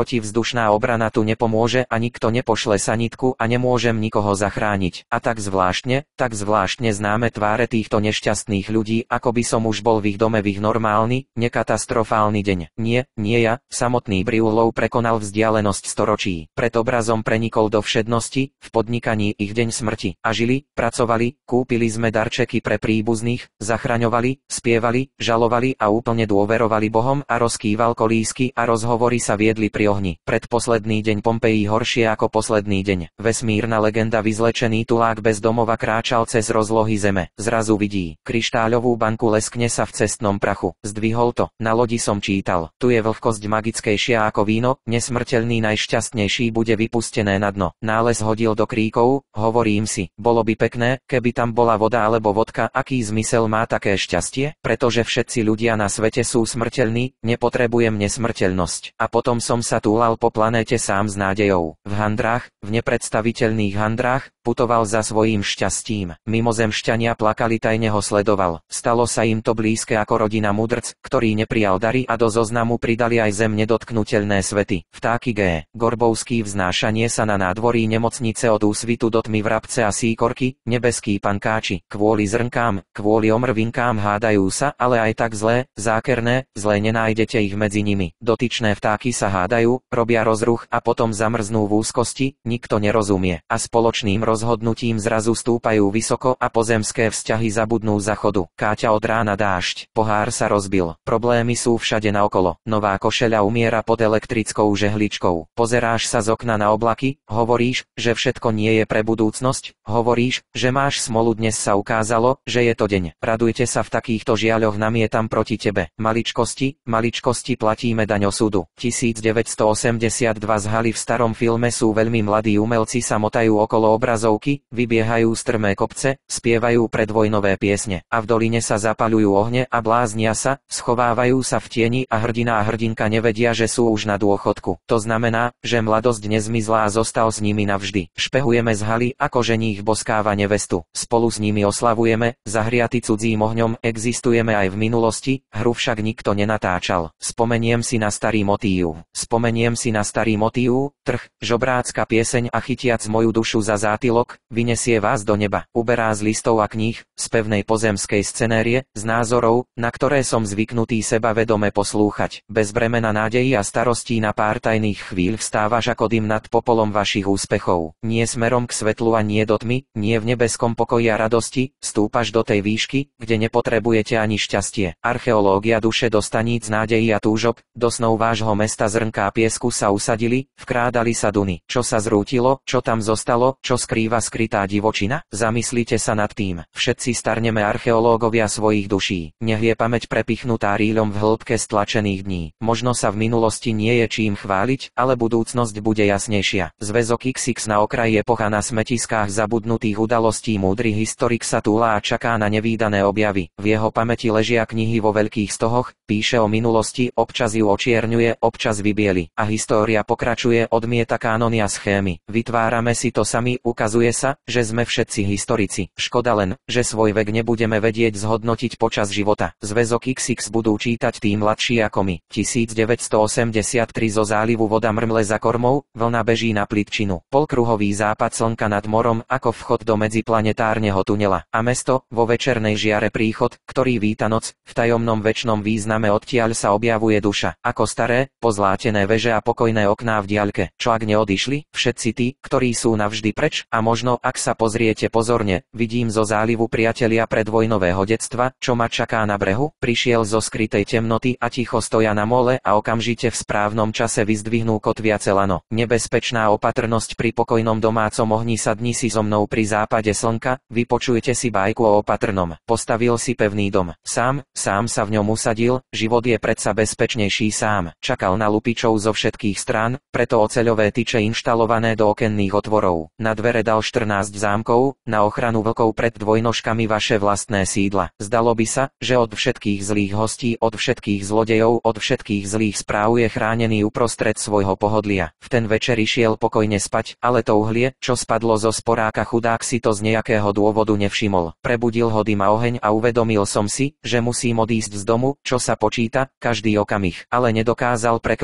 A: protivzdušná obrana tu nepomôže a nikto nepošle sanitku a nemôžem nikoho zachrániť. A tak zvláštne, tak zvláštne známe tváre týchto nešťastných ľudí, ako by som už bol v ich dome v ich normálny, nekatastrofálny deň. Nie, nie ja, samotný Brjullov prekonal vzdialenosť storočí. Pred obrazom prenikol do všednosti, v podnikaní ich deň smrti. A žili, pracovali, kúpili sme darčeky pre príbuzných, zachraňovali, spievali, žalovali a úplne dôverovali Bohom a rozkýval kolísky a rozhovory sa viedli pri ohni. Predposledný deň Pompeji horšie ako posledný deň. Vesmírna legenda vyzlečený tulák bez domova kráčal cez rozlohy zeme. Zrazu vidí kryštáľovú banku, leskne sa v cestnom prachu. Zdvihol to. Na lodi som čítal. Tu je vlhkosť magickejšia ako víno, nesmrteľný najšťastnejší bude vypustené na dno. Nález hodil do kríkov, hovorím si, bolo by pekné, keby tam bola voda alebo vodka. Aký zmysel má také šťastie? Pretože všetci ľudia na svete sú smrteľní, nepotrebujem nesmrteľnosť. A potom som sa túlal po planéte sám s nádejou. V handrách, v nepredstaviteľných handrách, putoval za svojím šťastím. Mimozemšťania plakali, tajne ho sledoval. Stalo sa im to blízke ako rodina mudrc, ktorý neprijal dary, a do zoznamu pridali aj zem nedotknuteľné svety. Vtáky G. Gorbovský, vznášanie sa na nádvorí nemocnice od úsvitu do tmy, vrabce a síkorky, nebeskí pankáči, kvôli zrnkám, kvôli omrvinkám hádajú sa, ale aj tak zlé, zákerné, zlé nenájdete ich medzi nimi. Dotyčné vtáky sa hádajú, robia rozruch a potom zamrznú v úzkosti, nikto nerozumie. A spoločným rozhodnutím zrazu stúpajú vysoko a pozemské vzťahy zabudnú zachodu. Káťa, od rána dážď, pohár sa rozbil, problémy sú všade naokolo. Nová košeľa umiera pod elektrickou žehličkou. Pozeráš sa z okna na oblaky, hovoríš, že všetko nie je pre budúcnosť, hovoríš, že máš smolu, dnes sa ukázalo, že je to deň. Radujte sa, v takýchto žiaľoch namietam proti tebe. Maličkosti, maličkosti, platíme daň osudu. devätnásťstoosemdesiatdva z haly v starom filme sú veľmi mladí umelci, sa motajú okolo obrazovky, vybiehajú strmé kopce, spievajú predvojnové piesne a v doline sa zapaľujú ohne a bláznia sa, schovávajú sa v tieni a hrdina a hrdinka nevedia, že sú už na dôchodku. To znamená, že mladosť nezmizla a zostal s nimi navždy. Špehujeme z haly, ako ženích boskáva nevestu. Spolu s nimi oslavujeme, zahriaty cudzím ohňom, existujeme aj v minulosti, hru však nikto nenatáčal. Spomeniem si na starý motív. Spomeniem si na starý motív, trh, žobrácka pieseň a chytiac moju dušu za zátylok, vyniesie vás do neba. Uberá z listov a kníh, z pevnej pozemskej scenérie, z názorov, na ktoré som zvyknutý sebavedome poslúchať. Bez bremena nádejí a starostí na pár tajných chvíľ vstávaš ako dym nad popolom vašich úspechov. Nie smerom k svetlu a nie do tmy, nie v nebeskom pokoji a radosti, stúpaš do tej výšky, kde nepotrebujete ani šťastie. Archeológia duše do staníc nádejí a túžob, do snov vášho mesta zrnká piesku sa usadili, vkrádali sa duny. Čo sa zrútilo, čo tam zostalo, čo skrýva skrytá divočina? Zamyslite sa nad tým. Všetci starneme, archeológovia svojich duší. Nech je pamäť prepichnutá rýľom v hĺbke stlačených dní. Možno sa v minulosti nie je čím chváliť, ale budúcnosť bude jasnejšia. Zväzok iks iks na okraji epocha, na smetiskách zabudnutých udalostí, múdry historik sa túla a čaká na nevídané objavy. V jeho pamäti ležia knihy vo veľkých stohoch, píše o minulosti, občas ju očierňuje, občas vybieli. A história pokračuje, odmieta kánony a schémy. Vytvárame si to sami, ukazuje sa, že sme všetci historici. Škoda len, že svoj vek nebudeme vedieť zhodnotiť počas života. Zväzok iks iks budú čítať tí mladší ako my. devätnásťstoosemdesiattri, zo zálivu voda mrmle za kormou, vlna beží na plitčinu. Polkruhový západ slnka nad morom, ako vchod do medziplanetárneho tunela. A mesto, vo večernej žiare príchod, ktorý víta noc, v tajomnom večnom význame odtiaľ sa objavuje duša. Ako staré, pozlátené veže a pokojné okná v diaľke. Čo ak neodišli? Všetci tí, ktorí sú navždy preč? A možno, ak sa pozriete pozorne, vidím zo zálivu priatelia predvojnového detstva, čo ma čaká na brehu. Prišiel zo skrytej temnoty a ticho stoja na mole a okamžite v správnom čase vyzdvihnú kotviace lano. Nebezpečná opatrnosť pri pokojnom domácom ohni. Sadni si so mnou pri západe slnka, vypočujte si bajku o opatrnom. Postavil si pevný dom. Sám, sám sa v ňom usadil, život je predsa bezpečnejší sám. Čakal na lupičov zo všetkých strán, preto oceľové tyče inštalované do okenných otvorov. Na dvere dal štrnásť zámkov, na ochranu vlkov pred dvojnožkami vaše vlastné sídla. Zdalo by sa, že od všetkých zlých hostí, od všetkých zlodejov, od všetkých zlých správ je chránený uprostred svojho pohodlia. V ten večer išiel pokojne spať, ale to uhlie, čo spadlo zo sporáka, chudák si to z nejakého dôvodu nevšimol. Prebudil ho dym a oheň a uvedomil som si, že musím odísť z domu, čo sa počíta, každý okamih, ale nedokázal prekročiť prach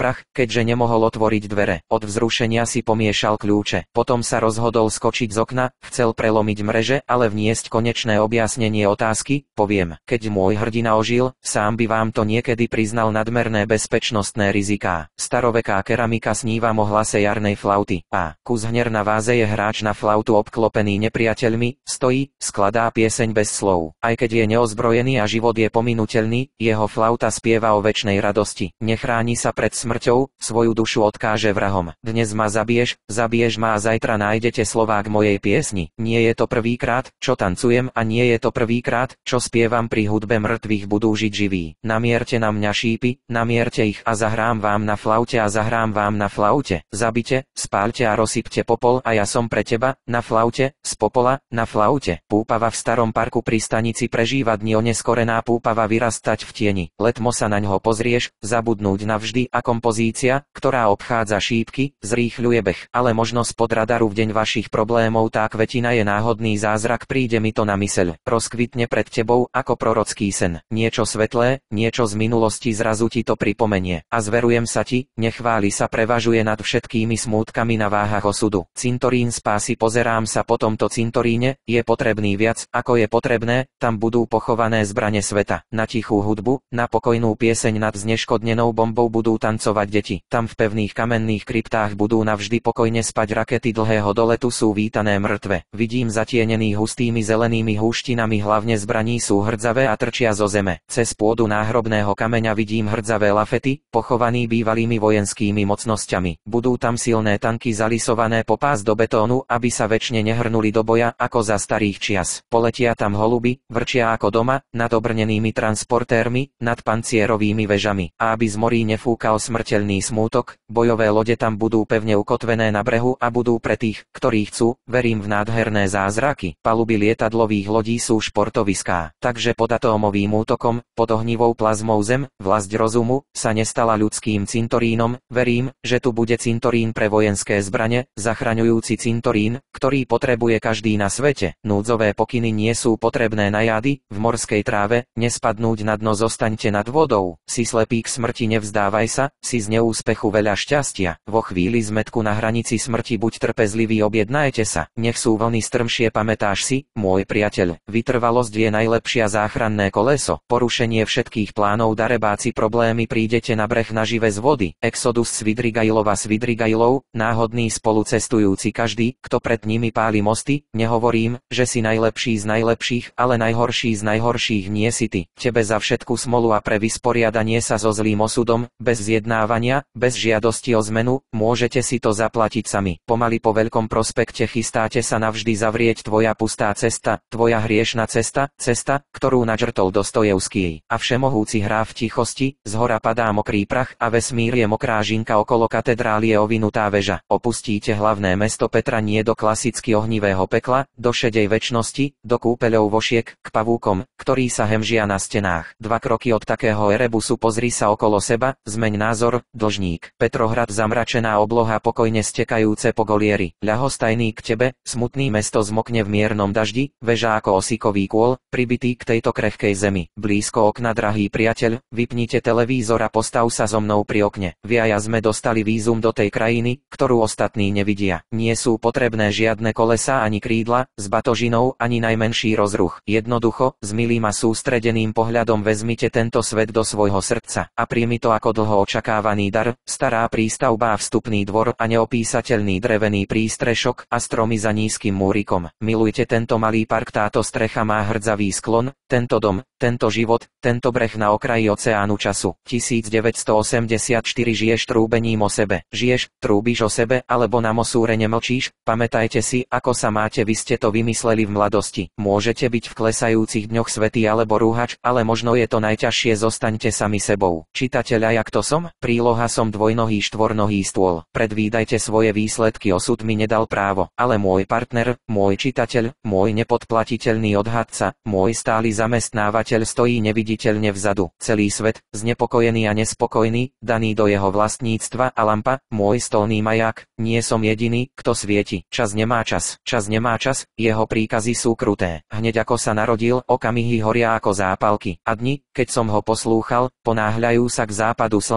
A: strach, keďže nemohol otvoriť dvere. Od vzrušenia si pomiešal kľúče. Potom sa rozhodol skočiť z okna, chcel prelomiť mreže, ale vniesť konečné objasnenie otázky. Poviem, keď môj hrdina ožil, sám by vám to niekedy priznal nadmerné bezpečnostné riziká. Staroveká keramika sníva o hlase jarnej flauty. A kus hnier na váze je hráč na flautu obklopený nepriateľmi, stojí, skladá pieseň bez slov. Aj keď je neozbrojený a život je pominuteľný, jeho flauta spieva o večnej radosti. Nechráni sa pred smrťou, svoju dušu odkáže vrahom. Dnes ma zabiješ, zabiješ ma a zajtra nájdete slová k mojej piesni. Nie je to prvýkrát, čo tancujem a nie je to prvýkrát, čo spievam pri hudbe mŕtvych budú žiť živí. Namierte na mňa šípy, namierte ich a zahrám vám na flaute a zahrám vám na flaute. Zabite, spáľte a rozsypte popol a ja som pre teba, na flaute, z popola, na flaute. Púpava v starom parku pri stanici prežíva dni oneskorená púpava vyrastať v tieni. Letmo sa naňho pozrieš, zabudnúť navždy a kompozícia, ktorá obchádza šípky, zrýchľuje beh. Ale možno spod radaru v deň vašich problémov tá kvetina je náhodný zázrak, príde mi to na myseľ. Rozkvitne pred tebou ako prorocký sen. Niečo svetlé, niečo z minulosti zrazu ti to pripomenie. A zverujem sa ti, nechváli sa prevažuje nad všetkými smútkami na váhach osudu. Cintorín spásy, pozerám sa po tomto cintoríne, je potrebný viac, ako je potrebné, tam budú pochované zbrane sveta. Na tichú hudbu, na pokojnú pieseň nad zneškodnenou bombou budú tancovať deti. Tam v pevných kamenných kryptách budú navždy pokojne spať rakety dlhého doletu sú vítané mŕtve. Vidím zatienených hustými zelenými húštinami hlavne zbraní sú hrdzavé a trčia zo zeme. Cez pôdu náhrobného kameňa vidím hrdzavé lafety, pochovaní bývalými vojenskými mocnosťami. Budú tam silné tanky zalisované po pás do betónu, aby sa večne nehrnuli do boja ako za starých čias. Poletia tam holuby, vrčia ako doma, nad obrnenými transportérmi, nad pancierovými vežami. A aby z morí nefúkal smrteľný smútok, bojové lode tam budú pevne ukotvené na brehu a budú pre tých, ktorí chcú, verím v nádherné zázraky. Paluby lietadlových lodí sú športoviská. Takže pod atómovým útokom, pod ohnivou plazmou zem, vlasť rozumu, sa nestala ľudským cintorínom. Verím, že tu bude cintorín pre vojenské zbrane, zachraňujúci cintorín, ktorý potrebuje každý na svete. Núdzové pokyny nie sú potrebné na jady, v morskej tráve, nespadnúť na dno, zostaňte nad vodou. Si slepý k smrti, nevzdávaj sa, si z neúspechu veľa šťastia. Vo chvíli zmätku na hranici smrti buď trpezlivý, objednajte sa. Nech sú vlny strmšie, pamätáš si, môj priateľ, vytrvalosť je najlepšia záchranné koleso. Porušenie všetkých plánov, darebáci, problémy, prídete na breh nažive z vody. Exodus Svidrigailova Svidrigailov, náhodný spolucestujúci každý, kto pred nimi páli mosty. Nehovorím, že si najlepší z najlepších, ale najhorší z najhorších nie si ty. Tebe za všetku smolu a pre vysporiadanie sa so zlým osudom, bez zjednávania, bez žiadosti o zmenu, môžete si to zaplatiť sami. Pomaly po veľkom prospekte chystáte sa navždy zavrieť tvoja pustá cesta, tvoja hriešna cesta, cesta, ktorú načrtol Dostojevský. A všemohúci hrá v tichosti, zhora padá mokrý prach a vesmír je mokrá žinka, okolo katedrály je ovinutá väža. Opustíte hlavné mesto Petra nie do klasicky ohnivého pekla, do šedej večnosti, do kúpeľov vošiek, k pavúkom, ktorí sa hemžia na stenách. Dva kroky od takého erebusu, pozri sa okolo seba, zmeň názor, dlžník. Petrohrad, zamračená obloha, pokojne stekajúce po golieri. Ľahostajný k tebe, smutný mesto zmokne v miernom daždi, väža ako osíkový kôl, pribitý k tejto krehkej zemi. Blízko okna, drahý priateľ, vypnite televízor a postav sa so mnou pri okne. Vy a ja sme dostali vízum do tej krajiny, ktorú ostatní nevidia. Nie sú potrebné žiadne kolesá ani krídla, s batožinou ani najmenší rozruch. Jednoducho, s milým a sústredeným pohľadom vezmite tento svet do svojho srdca a príjmi to ako dlho očakávaný dar, stará prístavba a vstupný dvor a neopísateľný drevený prístrešok a stromy za nízkym múrikom. Milujte tento malý park, táto strecha má hrdzavý sklon, tento dom, tento život, tento breh na okraji oceánu času. tisícdeväťstoosemdesiatštyri žiješ trúbením o sebe. Žiješ, trúbiš o sebe, alebo na Mosúre nemlčíš? Pamätajte si, ako sa máte, vy ste to vymysleli v mladosti. Môžete byť v klesajúcich dňoch svätý alebo rúhač, ale možno je to najťažšie, zostaňte sami sebou. Čitateľ, a jak to som? Príloha, som dvojnohý štvornohý stôl. Predvídajte svoje výsledky, osud mi nedal právo, ale môj partner, môj čitateľ, môj nepodplatiteľný odhadca, môj stály zamestnávateľ stojí neviditeľne vzadu. Celý svet, znepokojený a nespokojný, daný do jeho vlastníctva a lampa, môj stolný maják, nie som jediný, kto svieti. Čas nemá čas, čas nemá čas, jeho príkazy sú kruté. Hneď ako sa narodil, okamihy horia ako zápalky. A dni, keď som ho poslúchal, ponáhľajú sa k západu slnka a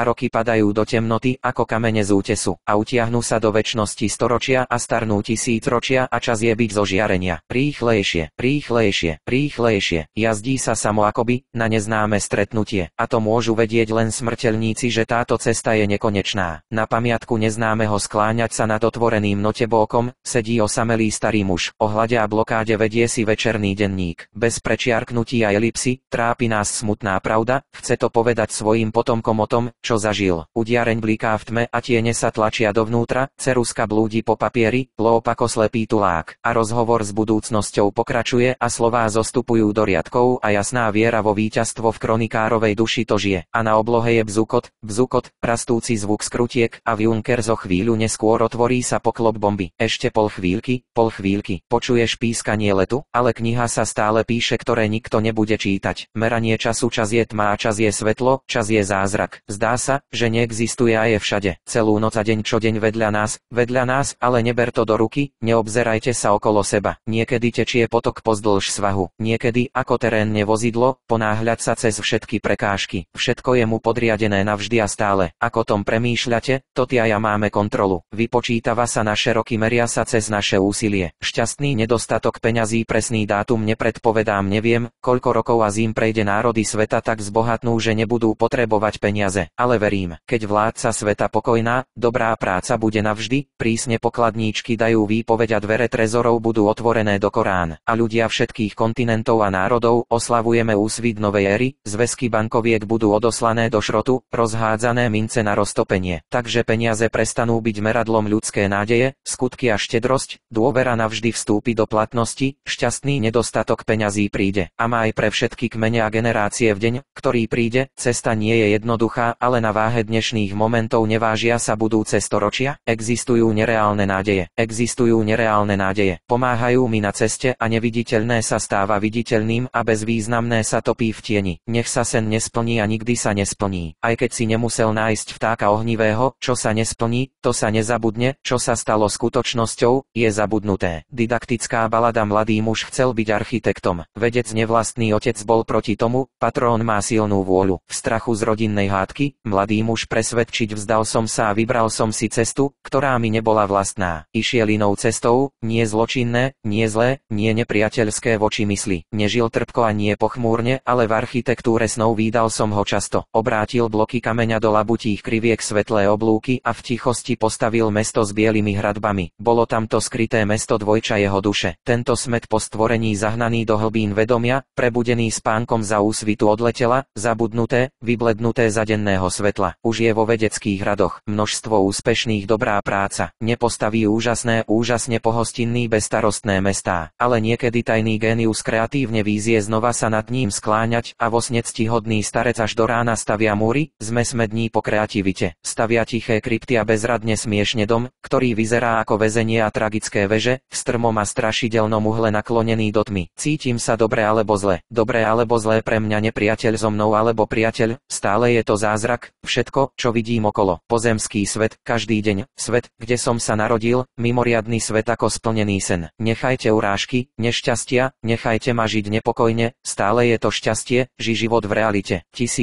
A: nároky padajú do temnoty ako kamene z útesu a utiahnu sa do večnosti storočia a starnú tisícročia a čas je byť zo žiarenia. Rýchlejšie, rýchlejšie, rýchlejšie, jazdí sa samo akoby na neznáme stretnutie. A to môžu vedieť len smrteľníci, že táto cesta je nekonečná. Na pamiatku neznámeho skláňať sa nad otvoreným notebókom sedí osamelý starý muž. O hlade a blokáde vedie si večerný denník. Bez prečiarknutí a elipsy trápi nás smutná pravda, chce to povedať svojim potomkom o tom, čo zažil. Udiareň bliká v tme a tiene sa tlačia dovnútra, ceruska blúdi po papieri, lóp ako slepý tulák. A rozhovor s budúcnosťou pokračuje a slová zostupujú do riadkov a jasná viera vo víťazstvo v kronikárovej duši to žije. A na oblohe je bzukot, bzukot, rastúci zvuk skrutiek a v Junker zo chvíľu neskôr otvorí sa poklop bomby. Ešte pol chvíľky, pol chvíľky. Počuješ pískanie letu, ale kniha sa stále píše, ktoré nikto nebude čítať. Meranie času, čas je tma a čas je svetlo, čas je zázrak. Zdá sa, že neexistuje a je všade. Celú noc a deň čo deň vedľa nás, vedľa nás, ale neber to do ruky, neobzerajte sa okolo seba. Niekedy tečie potok pozdĺž svahu, niekedy ako terénne vozidlo, ponáhľať sa cez všetky prekážky. Všetko je mu podriadené navždy a stále. Ako tom premýšľate, to ty a ja máme kontrolu. Vypočítava sa naše roky, meria sa cez naše úsilie. Šťastný nedostatok peňazí, presný dátum nepredpovedám, neviem, koľko rokov a zím prejde národy sveta tak zbohatnú, že nebudú potrebovať peniaze. Ale verím, keď vládca sveta pokojná, dobrá práca bude navždy, prísne pokladníčky dajú výpoveď a dvere trezorov budú otvorené do Korán. A ľudia všetkých kontinentov a národov oslavujeme úsvit novej éry, zväzky bankoviek budú odoslané do šrotu, rozhádzané mince na roztopenie. Takže peniaze prestanú byť meradlom ľudské nádeje, skutky a štedrosť, dôvera navždy vstúpi do platnosti, šťastný nedostatok peňazí príde. A má aj pre všetky kmene a generácie v deň, ktorý príde, cesta nie je jednoduchá, ale na váhe dnešných momentov nevážia sa budúce storočia. Existujú nereálne nádeje, existujú nereálne nádeje. Pomáhajú mi na ceste a neviditeľné sa stáva viditeľným a bezvýznamné sa topí v tieni. Nech sa sen nesplní a nikdy sa nesplní. Aj keď si nemusel nájsť vtáka ohnivého, čo sa nesplní, to sa nezabudne, čo sa stalo skutočnosťou, je zabudnuté. Didaktická balada. Mladý muž chcel byť architektom. Vedec nevlastný otec bol proti tomu, patrón má silnú vôľu. V strachu z rodinnej hádky, mladý muž presvedčiť vzdal som sa a vybral som si cestu, ktorá mi nebola vlastná. Išiel inou cestou, nie zločinné, nie zlé, nie nepriateľské voči mysli. Nežil trpko a nie pochmúrne, ale v architektúre snov vídal som ho často. Obrátil bloky kameňa do labutích kriviek svetlé oblúky a v tichosti postavil mesto s bielými hradbami. Bolo tamto skryté mesto dvojča jeho duše. Tento smet po stvorení zahnaný do hlbín vedomia, prebudený spánkom za úsvitu odletela, zabudnuté, vyblednuté za denného svetla. Už je vo vedeckých radoch množstvo úspešných, dobrá práca. Nepostaví úžasné, úžasne pohostinný bezstarostné mestá, ale niekedy tajný génius kreatívne vízie znova sa nad ním skláňať a vo sne ctihodný starec až do rána stavia múry, sme smední po kreativite. Stavia tiché krypty a bezradne smiešne dom, ktorý vyzerá ako väzenie a tragické veže, v strmom a strašidelnom uhle naklonený do tmy. Cítim sa dobre alebo zle. Dobre alebo zlé pre mňa, nepriateľ so mnou alebo priateľ, stále je to zázrak, všetko, čo vidím okolo. Pozemský svet, každý deň, svet, kde som sa narodil, mimoriadny svet ako splnený sen. Nechajte urážky, nešťastia, nechajte ma žiť nepokojne, stále je to šťastie, ži život v realite.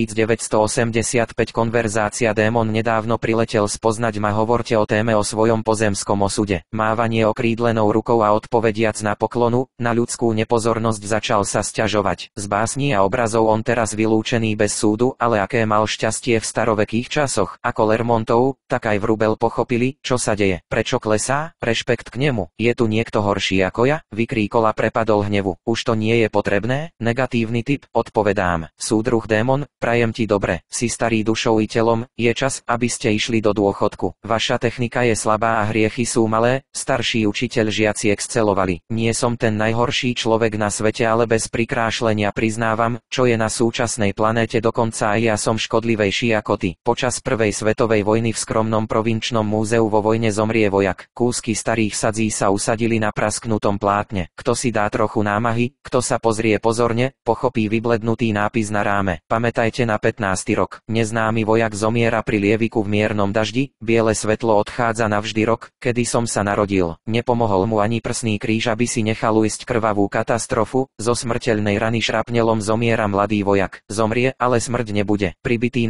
A: devätnásťstoosemdesiatpäť Konverzácia. Démon nedávno priletel spoznať ma, hovorte o téme o svojom pozemskom osude. Mávanie okrídlenou rukou a odpovediac na poklonu, na ľudskú nepozornosť začal sa sťažovať. Z básní a obrazov on teraz vylúčený bez súdu, ale aké mal šťastie v starovekých časoch. Ako Lermontov, tak aj Vrubel pochopili, čo sa deje. Prečo klesá? Rešpekt k nemu. Je tu niekto horší ako ja? Vykríkol a prepadol hnevu. Už to nie je potrebné? Negatívny typ, odpovedám. Súdruh démon, prajem ti dobre. Si starý dušou i telom, je čas, aby ste išli do dôchodku. Vaša technika je slabá a hriechy sú malé, starší učiteľ, žiaci excelovali. Nie som ten najhorší človek na svete, ale bez prikrášlenia priznávam, čo je na súčasnej planéte, dokonca aj ja som škodlivejší ako ty. Počas prvej svetovej vojny v skromnom provinčnom múzeu vo vojne zomrie vojak. Kúsky starých sadzí sa usadili na prasknutom plátne. Kto si dá trochu námahy, kto sa pozrie pozorne, pochopí vyblednutý nápis na ráme. Pamätajte na pätnásty rok. Neznámy vojak zomiera pri lieviku v miernom daždi, biele svetlo odchádza navždy rok, kedy som sa narodil. Nepomohol mu ani prsný kríž, aby si nechal ujsť krvavú katastrofu, zo smrteľnej rany šrapnelom zomiera mladý vojak. Zomrie, ale smrť nebude. Pribitý na stenu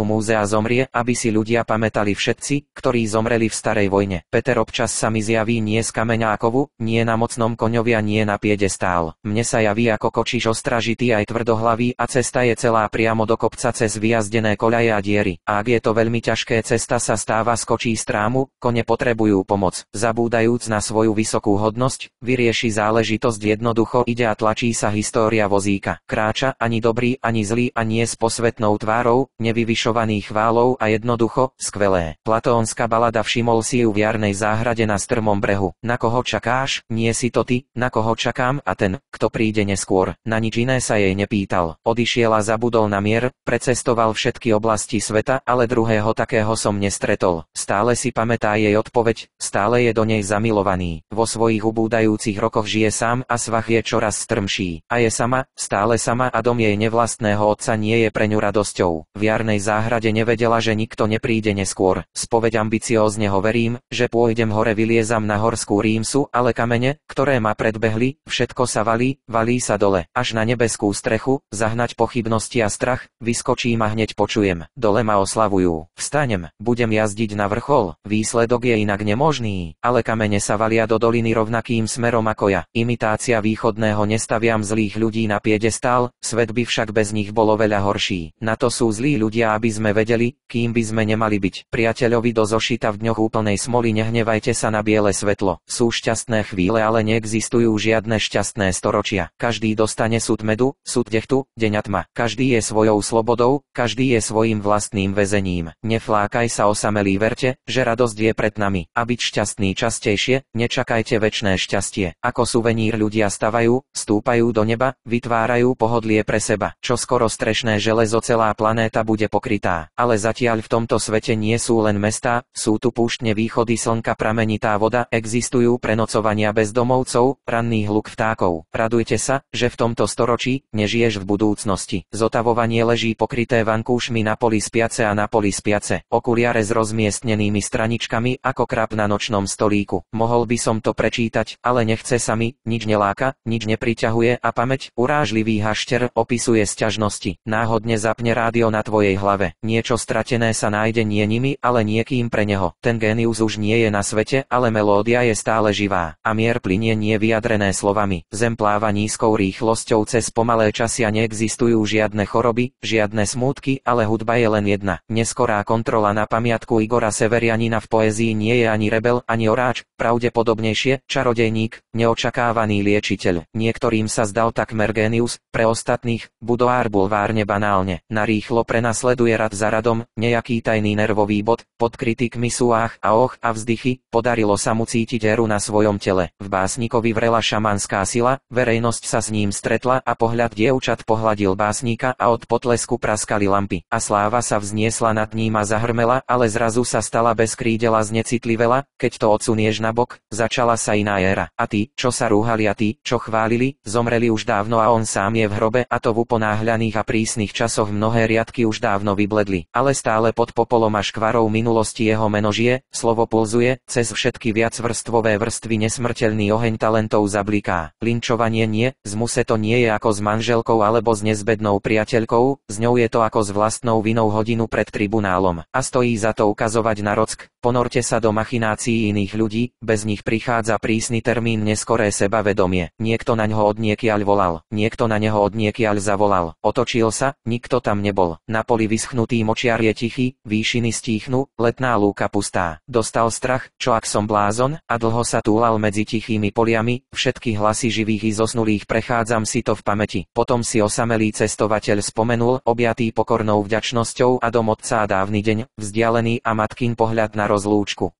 A: scénu múzea zomrie, aby si ľudia pamätali všetci, ktorí zomreli v starej vojne. Peter občas sa mi zjaví nie z kameňa a kovu, nie na mocnom koňovi a nie na piedestál. Mne sa javí ako kočiš ostražitý aj tvrdohlavý a cesta je celá priamo do kopca cez vyjazdené koľaje a diery. A ak je to veľmi ťažké, cesta sa stáva z kočí strámu, kone potrebujú pomoc. Zabúdajúc na svoju vysokú hodnosť, vyrieši záležitosť jednoducho ide a tlačí sa história vozíka. Kráča ani dobrý, ani zlý a nie s posvetnou tvárou, nevyvyšovaný chválou a jednoducho, skvelé. Platónska balada všimol si ju v jarnej záhrade na strmom brehu. Na koho čakáš? Nie si to ty, na koho čakám a ten, kto príde neskôr. Na nič iné sa jej nepýtal. Odišiel a zabudol na mier, precestoval všetky oblasti sveta, ale druhého takého som nestretol. Stále si pamätá jej odpoveď, stále je do nej zamilovaný. Vo svojich ubúdajúcich rokoch žije sám a svah je čoraz strmší. A je sama, stále sama a dom jej nevlastného otca nie je pre ňu radosťou. V jarnej záhrade nevedela, že nikto nepríde neskôr. Spoveď ambiciózne ho verím, že pôjdem hore vyliezam na horskú Rímsu, ale kamene, ktoré ma predbehli, všetko sa valí, valí sa dole, až na nebeskú strechu, zahnať pochybnosti a strach, vyskočím a hneď počujem, dole ma oslavujú. Vstanem, budem jazdiť na vrchol, výsledok je inak nemožný, ale kamene sa valia do doliny rovnakým smerom ako ja. Imitácia východného nestaviam zlých ľudí na piedestál, svet by však bez nich bolo veľa horší. Na to sú zlí ľudia, aby sme vedeli, kým by sme nemali byť. Priateľovi do zošita v dňoch úplnej smoly nehnevajte sa na biele svetlo. Sú šťastné chvíle, ale neexistujú žiadne šťastné storočia. Každý dostane súd medu, súd dechtu, deň a tma. Každý je svojou slobodou, každý je svojím vlastným väzením. Neflákaj sa osamelý, verte, že radosť je pred nami. A byť šťastný častejšie, nečakajte večné šťastie. Ako suvenír ľudia stavajú, stúpajú do neba, vytvárajú pohodlie pre seba. Čo skoro strešné železo celá planéta bude pokrytá. Ale zatiaľ v tomto svete nie sú len mestá, sú tu púštne východy slnka, pramenitá voda, existujú prenocovania bezdomovcov, ranný hluk vtákov. Radujte sa, že v tomto storočí nežiješ v budúcnosti. Zotavovanie leží pokryté vankúšmi na poli spiace a na poli spiace. Okuliare s rozmiestnenými straničkami ako krab na nočnom stolíku. Mohol by som to prečítať, ale nechce sa mi, nič neláka, nič nepriťahuje a pamäť, urážlivý hašter, opisuje sťažnosti. Náhodne zapne rádio na tvojej hlave. Niečo stratené sa nájde nie nimi, ale niekým pre neho. Ten génius už nie je na svete, ale melódia je stále živá. A mier plynie nie vyjadrené slovami. Zem pláva nízkou rýchlosťou cez pomalé časy a neexistujú žiadne choroby, žiadne smútky, ale hudba je len jedna. Neskorá kontrola na pamiatku Igora Severianina v poézii nie je ani rebel, ani oráč, pravdepodobnejšie, čarodejník, neočakávaný liečiteľ. Niektorým sa zdal takmer génius, pre ostatných, budoár bulvárne banálne. Narýchlo prenasleduje rad za radom, nejaký tajný nervový bod, pod kritikmi sú ách a och a vzdychy, podarilo sa mu cítiť éru na svojom tele. V básnikovi vrela šamanská sila, verejnosť sa s ním stretla a pohľad dievčat pohľadil básnika a od potlesku praskali lampy. A sláva sa vzniesla nad ním a zahrmela, ale zrazu sa stala bez krídela, znecitlivela, keď to odsunieš nabok, začala sa iná éra. A tí, čo sa rúhali a tí, čo chválili, zomreli už dávno a on sám je v hrobe a to v uponáhľaných a prísnych časoch mnohé riadky už dávno vybledli. Ale stále pod popolom a škvarou minulosti jeho meno žije, slovo pulzuje, cez všetky viacvrstvové vrstvy nesmrteľný oheň talentov zabliká. Linčovanie nie, z muse to nie je ako s manželkou alebo s nezbednou priateľkou, s ňou je to ako s vlastnou vinou hodinu pred tribunálom. A stojí za to ukazovať na rock, ponorte sa do machinácií iných ľudí, bez nich prichádza prísny termín neskoré sebavedomie. Niekto na ňo odniekiaľ volal, niekto na neho odniekiaľ zavolal. Otočil sa, nikto tam nebol. Na poli vyschnutý močiar je tichý, výšiny stíchnu, letná lúka pustá. Dostal strach, čo ak som blázon, a dlho sa túlal medzi tichými poliami, všetky hlasy živých i zosnulých prechádzam si to v pamäti. Potom si osamelý cestovateľ spomenul, objatý pokornou vďačnosťou a dom otca a dávny deň, vzdialený a matkin pohľad na rozlúčku.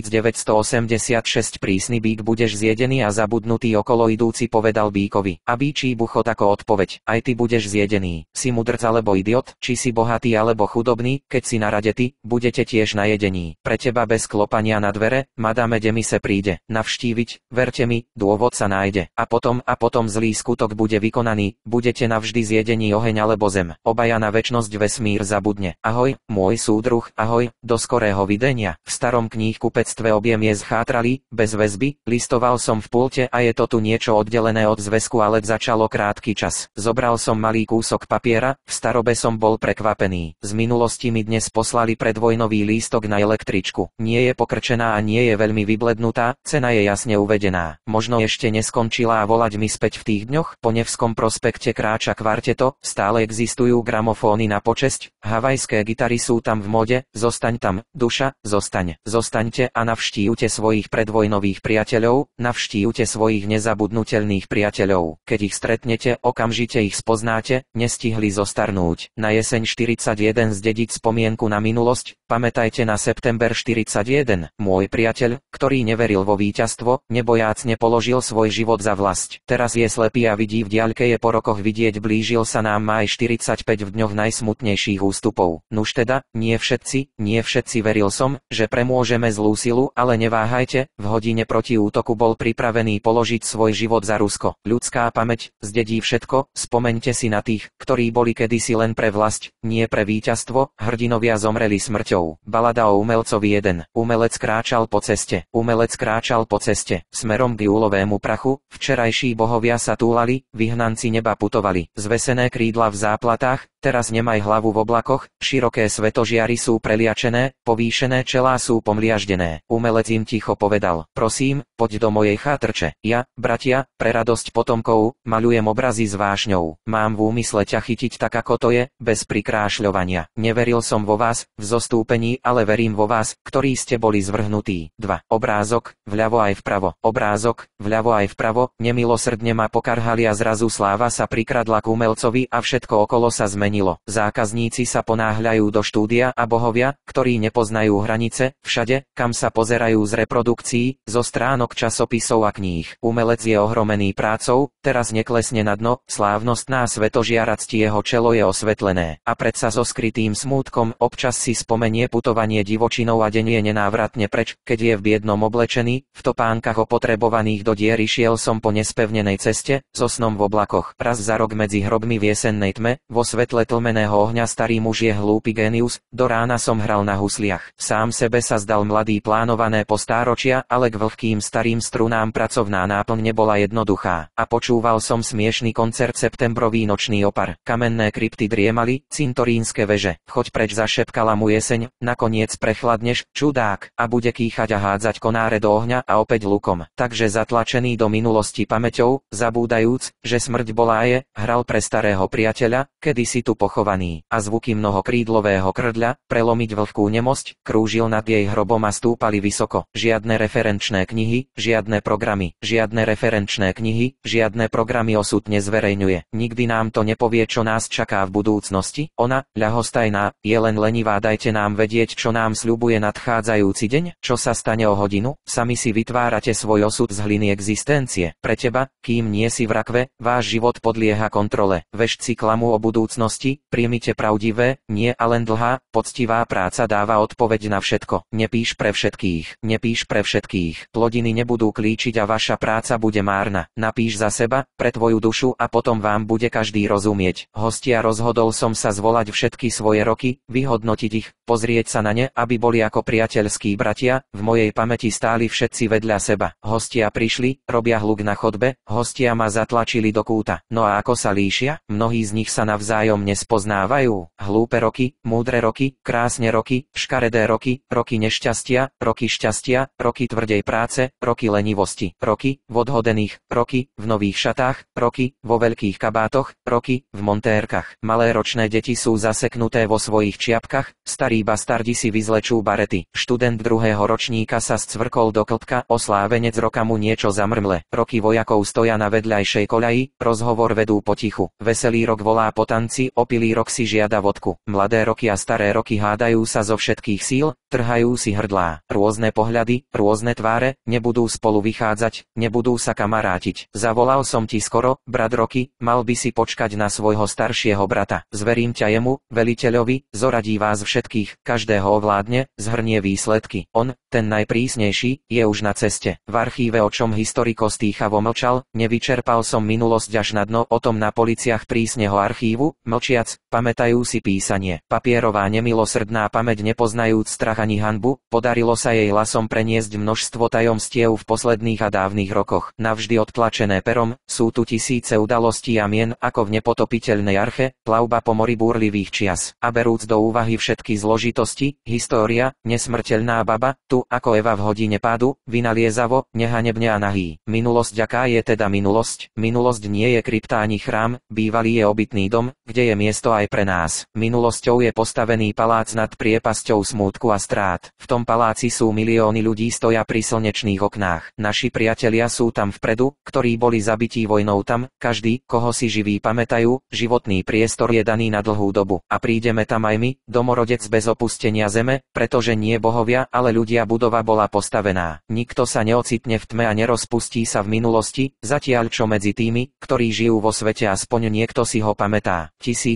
A: tisícdeväťstoosemdesiatšesť Prísny bík, budeš zjedený a zabudnutý, okolo idúci povedal bíkovi. A bíčí buchot ako odpoveď, aj ty budeš zjedený. Si mudrc alebo idiot, či si bohatý alebo chudobný, keď si na rade ty, budete tiež na jedení. Pre teba bez klopania na dvere, madame Demise príde navštíviť, verte mi, dôvod sa nájde. A potom a potom zlý skutok bude vykonaný, budete navždy zjedení, oheň alebo zem. Obaja na večnosť vesmír zabudne. Ahoj, môj súdruh, ahoj, do skorého videnia. V starom kníhkupectve objem je schátralý, bez väzby, listoval som v pulte a je to tu niečo oddelené od zväzku, ale začalo krátky čas. Zobral som malý kúsok papiera, v starobe som bol prekvapený. Z minulosti mi dnes poslali predvojnový lístok na električku. Nie je pokrčená a nie je veľmi vyblednutá, cena je jasne uvedená. Možno ešte neskončila a volať mi späť v tých dňoch. Po Nevskom prospekte kráča kvarteto, stále existujú gramofóny na počesť, havajské gitary sú tam v mode, zostaň tam, duša, zostaň. Zostaňte a navštívte svojich predvojnových priateľov, navštívte svojich nezabudnutelných priateľov. Keď ich stretnete, okamžite ich spoznáte, nestihli zostarnúť. Na jeseň štyridsaťjeden zdediť spomienku na minulosť, pamätajte na september štyridsaťjeden. Môj priateľ, ktorý neveril vo víťazstvo, nebojácne položil svoj život za vlasť. Teraz je slepý a vidí v diaľke, je po rokoch vidieť, blížil sa nám máj štyridsaťpäť v dňoch najsmutnejších ústupov. Nuž teda, nie všetci, nie všetci veril som, že premôžeme zlú silu, ale neváhajte, v hodine proti útoku bol pripravený položiť svoj život za Rusko. Ľudská pamäť zdedí všetko, spomeňte si na tých, ktorí boli kedysi len pre vlasť, nie pre víťazstvo, hrdinovia zomreli smrťou. Balada o umelcovi jeden. Umelec kráčal po ceste, umelec kráčal po ceste, smerom k júlovému prachu, včerajší bohovia sa túlali, vyhnanci neba putovali, zvesené krídla v záplatách, teraz nemaj hlavu v oblakoch, široké svetožiary sú preliačené, povýšené čelá sú pomliaždené. Umelec im ticho povedal, prosím, poď do mojej chátrče. Ja, bratia, pre radosť potomkov, maľujem obrazy s vášňou. Mám v úmysle ťa chytiť tak ako to je, bez prikrášľovania. Neveril som vo vás, v zostúpení, ale verím vo vás, ktorí ste boli zvrhnutí. dva. Obrázok, vľavo aj vpravo. Obrázok, vľavo aj vpravo, nemilosrdne ma pokarhali a zrazu sláva sa prikradla k umelcovi a všetko okolo sa zmenilo. Zákazníci sa ponáhľajú do štúdia a bohovia, ktorí nepoznajú hranice, všade, kam sa pozerajú z reprodukcií, zo stránok časopisov a kníh. Umelec je ohromený prácou, teraz neklesne na dno, slávnostná svetožiara cti jeho čelo je osvetlené. A predsa so skrytým smútkom občas si spomenie putovanie divočinou a deň je nenávratne preč, keď je v biednom oblečený, v topánkach opotrebovaných do diery šiel som po nespevnenej ceste, so snom v oblakoch. Raz za rok medzi hrobmi v jesennej tme, vo svetle tlmeného ohňa starý muž je hlúpy génius, do rána som hral na husliach. Sám sebe sa zdal mladý plánované po stáročia, ale k vlhkým starým strunám pracovná náplň nebola jednoduchá. A počúval som smiešný koncert septembrový nočný opar. Kamenné krypty driemali, cintorínske veže. Choď preč, zašepkala mu jeseň, nakoniec prechladneš, čudák, a bude kýchať a hádzať konáre do ohňa a opäť lukom. Takže zatlačený do minulosti pamäťou, zabúdajúc, že smrť bola a je, hral pre starého priateľa, kedysi tu pochovaný. A zvuky mnohokrídlového krdľa, prelomiť vlhkú nemosť, krúžil nad jej hrobom a stúpali vysoko. Žiadne referenčné knihy, žiadne programy, žiadne referenčné knihy, žiadne programy osud nezverejňuje. Nikdy nám to nepovie, čo nás čaká v budúcnosti. Ona, ľahostajná, je len lenivá, dajte nám vedieť, čo nám sľubuje nadchádzajúci deň, čo sa stane o hodinu. Sami si vytvárate svoj osud z hliny existencie. Pre teba, kým nie si v rakve, váš život podlieha kontrole. Veštci klamú o budúcnosti, príjmite pravdivé, nie a len dlhá, poctivá práca dáva odpoveď na všetko. Nepíš pre všetkých, nepíš pre všetkých. Plodiny nebudú klíčiť a vaša práca bude márna. Napíš za seba, pre tvoju dušu a potom vám bude každý rozumieť. Hostia, rozhodol som sa zvolať všetky svoje roky, vyhodnotiť ich, pozrieť sa na ne, aby boli ako priateľskí bratia, v mojej pamäti stáli všetci vedľa seba. Hostia prišli, robia hluk na chodbe, hostia ma zatlačili do kúta. No a ako sa líšia? Mnohí z nich sa navzájom nespoznávajú. Hlúpe roky, múdre roky, krásne roky, škaredé roky, roky nešťastia, roky šťastia, roky tvrdej práce, roky lenivosti, roky v odhodených, roky v nových šatách, roky vo veľkých kabátoch, roky v montérkach. Malé ročné deti sú zaseknuté vo svojich čiapkach, starí bastardi si vyzlečú barety. Študent druhého ročníka sa scvrkol do klbka, oslávenec roka mu niečo zamrmle. Roky vojakov stoja na vedľajšej koľaji, rozhovor vedú potichu. Veselý rok volá po tanci, opilý rok si žiada vodku. Mladé roky a staré roky hádajú sa zo všetkých síl, trhajú si hrdlá. Rôzne pohľady, rôzne tváre, nebudú spolu vychádzať, nebudú sa kamarátiť. Zavolal som ti skoro, brat roky, mal by si počkať na svojho staršieho brata. Zverím ťa jemu, veliteľovi, zoradí vás všetkých, každého ovládne, zhrnie výsledky. On, ten najprísnejší, je už na ceste. V archíve, o čom historiko stýchavo mlčal, nevyčerpal som minulosť až na dno, o tom na policiach prísneho archívu, mlčiac, pamätajú si písanie. Papierová nemilosrdná pamäť, nepoznajúc strach ani hanbu, podarilo sa jej hlasom preniesť množstvo tajomstiev v posledných a dávnych rokoch. Navždy odtlačené perom, sú tu tisíce udalostí a mien, ako v nepotopiteľnej arche, plavba po mori búrlivých čias. A berúc do úvahy všetky zložitosti, história, nesmrteľná baba, tu, ako Eva v hodine pádu, vynaliezavo, nehanebne a nahý. Minulosť aká je teda minulosť? Minulosť nie je krypta ani chrám, bývalý je obytný dom, kde je miesto aj pre nás. Minulosťou je postavený palác nad priepasťou smútku a strát. V tom paláci sú milióny ľudí stoja pri slnečných oknách. Naši priatelia sú tam vpredu, ktorí boli zabití vojnou tam, každý, koho si živí pamätajú, životný priestor je daný na dlhú dobu. A prídeme tam aj my, domorodec bez opustenia zeme, pretože nie bohovia, ale ľudia, budova bola postavená. Nikto sa neocitne v tme a nerozpustí sa v minulosti, zatiaľ čo medzi tými, ktorí žijú vo svete, aspoň niekto si ho pamätá.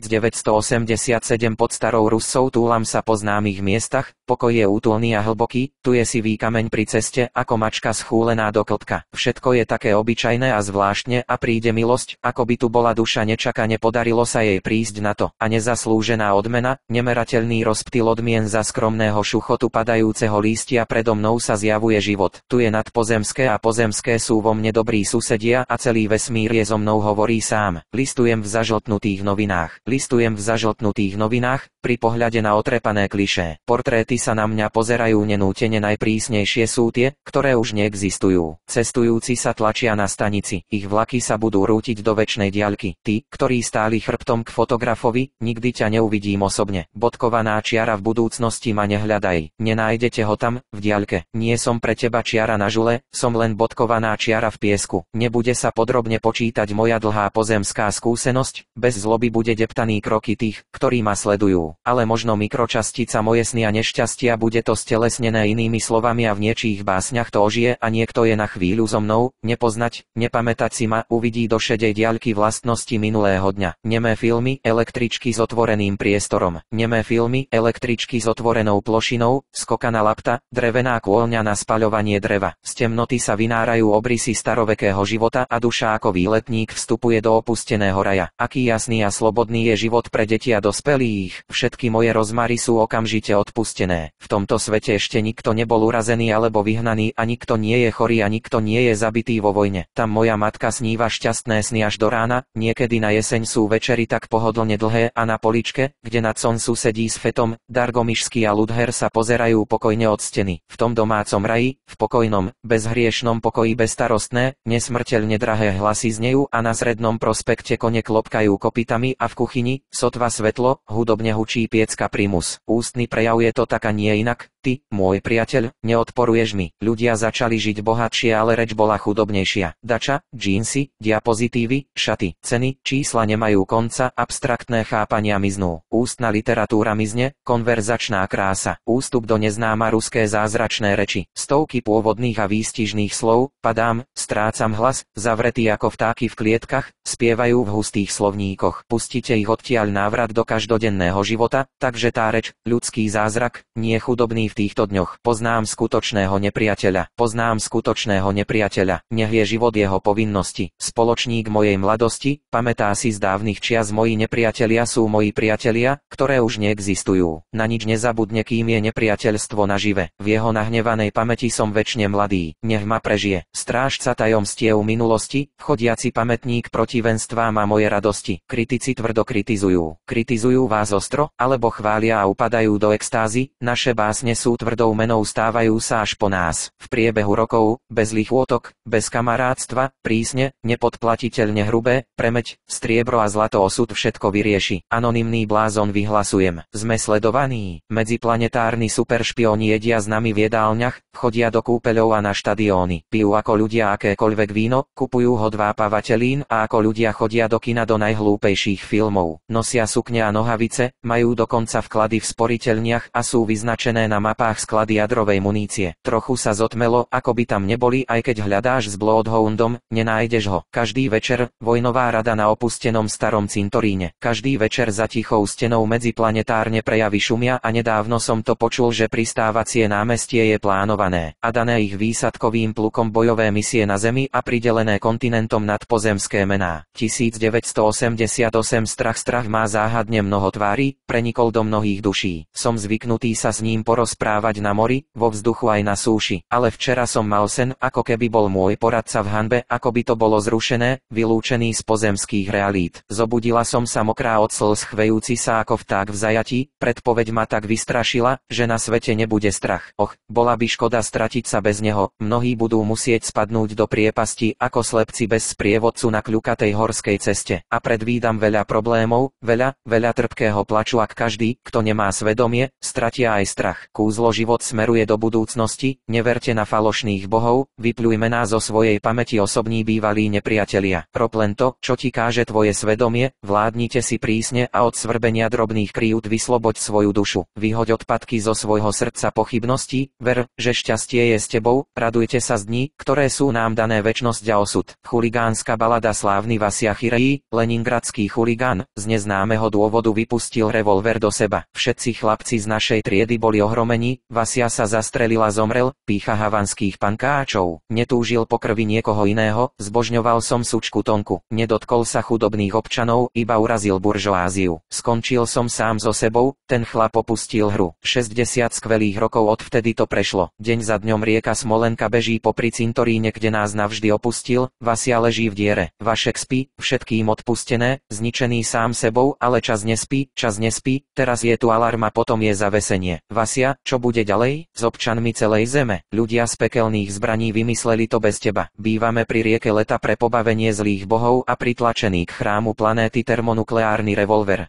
A: tisícdeväťstoosemdesiatsedem pod Starou Russou túlam sa po známych miestach, pokoj je útulný a hlboký, tu je sivý kameň pri ceste, ako mačka schúlená do klbka. Všetko je také obyčajné a zvláštne a príde milosť, ako by tu bola duša, nečakane podarilo sa jej prísť na to. A nezaslúžená odmena, nemerateľný rozptyl odmien za skromného šuchotu padajúceho lístia predo mnou sa zjavuje život. Tu je nadpozemské a pozemské sú vo mne dobrí susedia a celý vesmír je so mnou, hovorí sám. Listujem v zažltnutých novinách. Listujem v zažltnutých novinách, pri pohľade na otrepané klišé. Portréty sa na mňa pozerajú nenútene, najprísnejšie sú tie, ktoré už neexistujú. Cestujúci sa tlačia na stanici, ich vlaky sa budú rútiť do večnej diaľky. Tí, ktorí stáli chrbtom k fotografovi, nikdy ťa neuvidím osobne. Bodkovaná čiara v budúcnosti ma nehľadaj. Nenájdete ho tam, v diaľke. Nie som pre teba čiara na žule, som len bodkovaná čiara v piesku. Nebude sa podrobne počítať moja dlhá pozemská skúsenosť, bez zloby bude deptaný kroky tých, ktorí ma sledujú. Ale možno mikročastica moje sny a nešťastia, bude to stelesnené inými slovami a v niečích básniach to ožije a niekto je na chvíľu so mnou, nepoznať, nepamätať si ma, uvidí do šedej diaľky vlastnosti minulého dňa. Nemé filmy, električky s otvoreným priestorom. Nemé filmy, električky s otvorenou plošinou, skokaná lapta, drevená kôľňa na spaľovanie dreva. Z temnoty sa vynárajú obrysy starovekého života a duša ako výletník vstupuje do opusteného raja. Aký jasný a slobodný je život pre deti a dospelých. Všetky moje rozmary sú okamžite odpustené. V tomto svete ešte nikto nebol urazený alebo vyhnaný a nikto nie je chorý a nikto nie je zabitý vo vojne. Tam moja matka sníva šťastné sny až do rána, niekedy na jeseň sú večery tak pohodlne dlhé a na poličke, kde nad Sonsu sedí s Fetom, Dargomišský a Ludher sa pozerajú pokojne od steny. V tom domácom raji, v pokojnom, bezhriešnom pokoji bezstarostné, nesmrteľne drahé hlasy znejú a na Srednom prospekte kone klopkajú kopytami a v kuchyni, sotva svetlo, hudobne hučí piecka primus. Ústny prejav je to tak a nie inak. Ty, môj priateľ, neodporuješ mi. Ľudia začali žiť bohatšie, ale reč bola chudobnejšia. Dača, džínsy, diapozitívy, šaty, ceny, čísla nemajú konca, abstraktné chápania miznú. Ústna literatúra mizne, konverzačná krása. Ústup do neznáma, ruské zázračné reči. Stovky pôvodných a výstižných slov, padám, strácam hlas, zavretí ako vtáky v klietkach, spievajú v hustých slovníkoch. Pustite ich odtiaľ, návrat do každodenného života, takže tá reč, ľudský zázrak, nie chudobný v týchto dňoch. Poznám skutočného nepriateľa. Poznám skutočného nepriateľa. Nech je život jeho povinnosti. Spoločník mojej mladosti, pamätá si z dávnych čias, moji nepriatelia sú moji priatelia, ktoré už neexistujú. Na nič nezabudne, kým je nepriateľstvo nažive. V jeho nahnevanej pamäti som večne mladý. Nech ma prežije. Strážca tajomstiev minulosti, chodiaci pamätník protivenstvám a moje radosti. Kritici tvrdo kritizujú. Kritizujú vás ostro, alebo chvália a upadajú do extázy. Naše básne sú tvrdou menou, stávajú sa až po nás. V priebehu rokov, bez lichôtok, bez kamarátstva, prísne, nepodplatiteľne hrubé, premeď, striebro a zlato osud všetko vyrieši. Anonymný blázon vyhlasujem. Sme sledovaní. Medziplanetárni superšpioni jedia s nami v jedálniach, chodia do kúpeľov a na štadióny. Pijú ako ľudia akékoľvek víno, kupujú ho dvápavateľín a ako ľudia chodia do kina do najhlúpejších filmov. Nosia sukne a nohavice, majú dokonca vklady v sporiteľniach a sú vyznačené na mapách sklady jadrovej munície. Trochu sa zotmelo, ako by tam neboli, aj keď hľadáš s Bloodhoundom, nenájdeš ho. Každý večer, vojnová rada na opustenom starom cintoríne. Každý večer za tichou stenou medziplanetárne prejavy šumia a nedávno som to počul, že pristávacie námestie je plánované a dané ich výsadkovým plukom bojové misie na Zemi a pridelené kontinentom nadpozemské mená. tisícdeväťstoosemdesiatosem Strach strach má záhadne mnoho tvári, prenikol do mnohých duší. Som zvyknutý sa s ním porozprávať na mori, vo vzduchu aj na súši, ale včera som mal sen, ako keby bol môj poradca v hanbe, ako by to bolo zrušené, vylúčený z pozemských realít. Zobudila som sa mokrá od slz, chvejúc tvárajúci sa ako vták v zajatí, predpoveď ma tak vystrašila, že na svete nebude strach. Och, bola by škoda stratiť sa bez neho, mnohí budú musieť spadnúť do priepasti ako slepci bez sprievodcu na kľukatej horskej ceste. A predvídam veľa problémov, veľa, veľa trpkého plaču, ak každý, kto nemá svedomie, stratia aj strach. Kúzlo život smeruje do budúcnosti, neverte na falošných bohov, vypľujme nás zo svojej pamäti osobní bývalí nepriatelia. Rob len to, čo ti káže tvoje svedomie, vládnite si prísne a od svrbenia drobných kryút vysloboď svoju dušu. Vyhoď odpadky zo svojho srdca pochybností, ver, že šťastie je s tebou, radujte sa z dní, ktoré sú nám dané večnosť a osud. Chuligánska balada slávny Vasia Chireji, leningradský chuligán, z neznámeho dôvodu vypustil revolver do seba. Všetci chlapci z našej triedy boli ohromení, Vasia sa zastrelil a zomrel, pýcha havanských pankáčov. Netúžil po krvi niekoho iného, zbožňoval som sučku Tonku. Nedotkol sa chudobných občanov, iba urazil buržoáziu. Skončil som sám so sebou, ten chlap opustil hru. šesťdesiat skvelých rokov odvtedy to prešlo. Deň za dňom rieka Smolenka beží popri cintoríne, kde nás navždy opustil, Vasia leží v diere. Vašek spí, všetkým odpustené, zničený sám sebou, ale čas nespí, čas nespí, teraz je tu alarm a potom je zavesenie. Vasia, čo bude ďalej? S občanmi celej zeme. Ľudia z pekelných zbraní vymysleli to bez teba. Bývame pri rieke leta pre pobavenie zlých bohov a pritlačený k chrámu planéty termonukleárny revolver.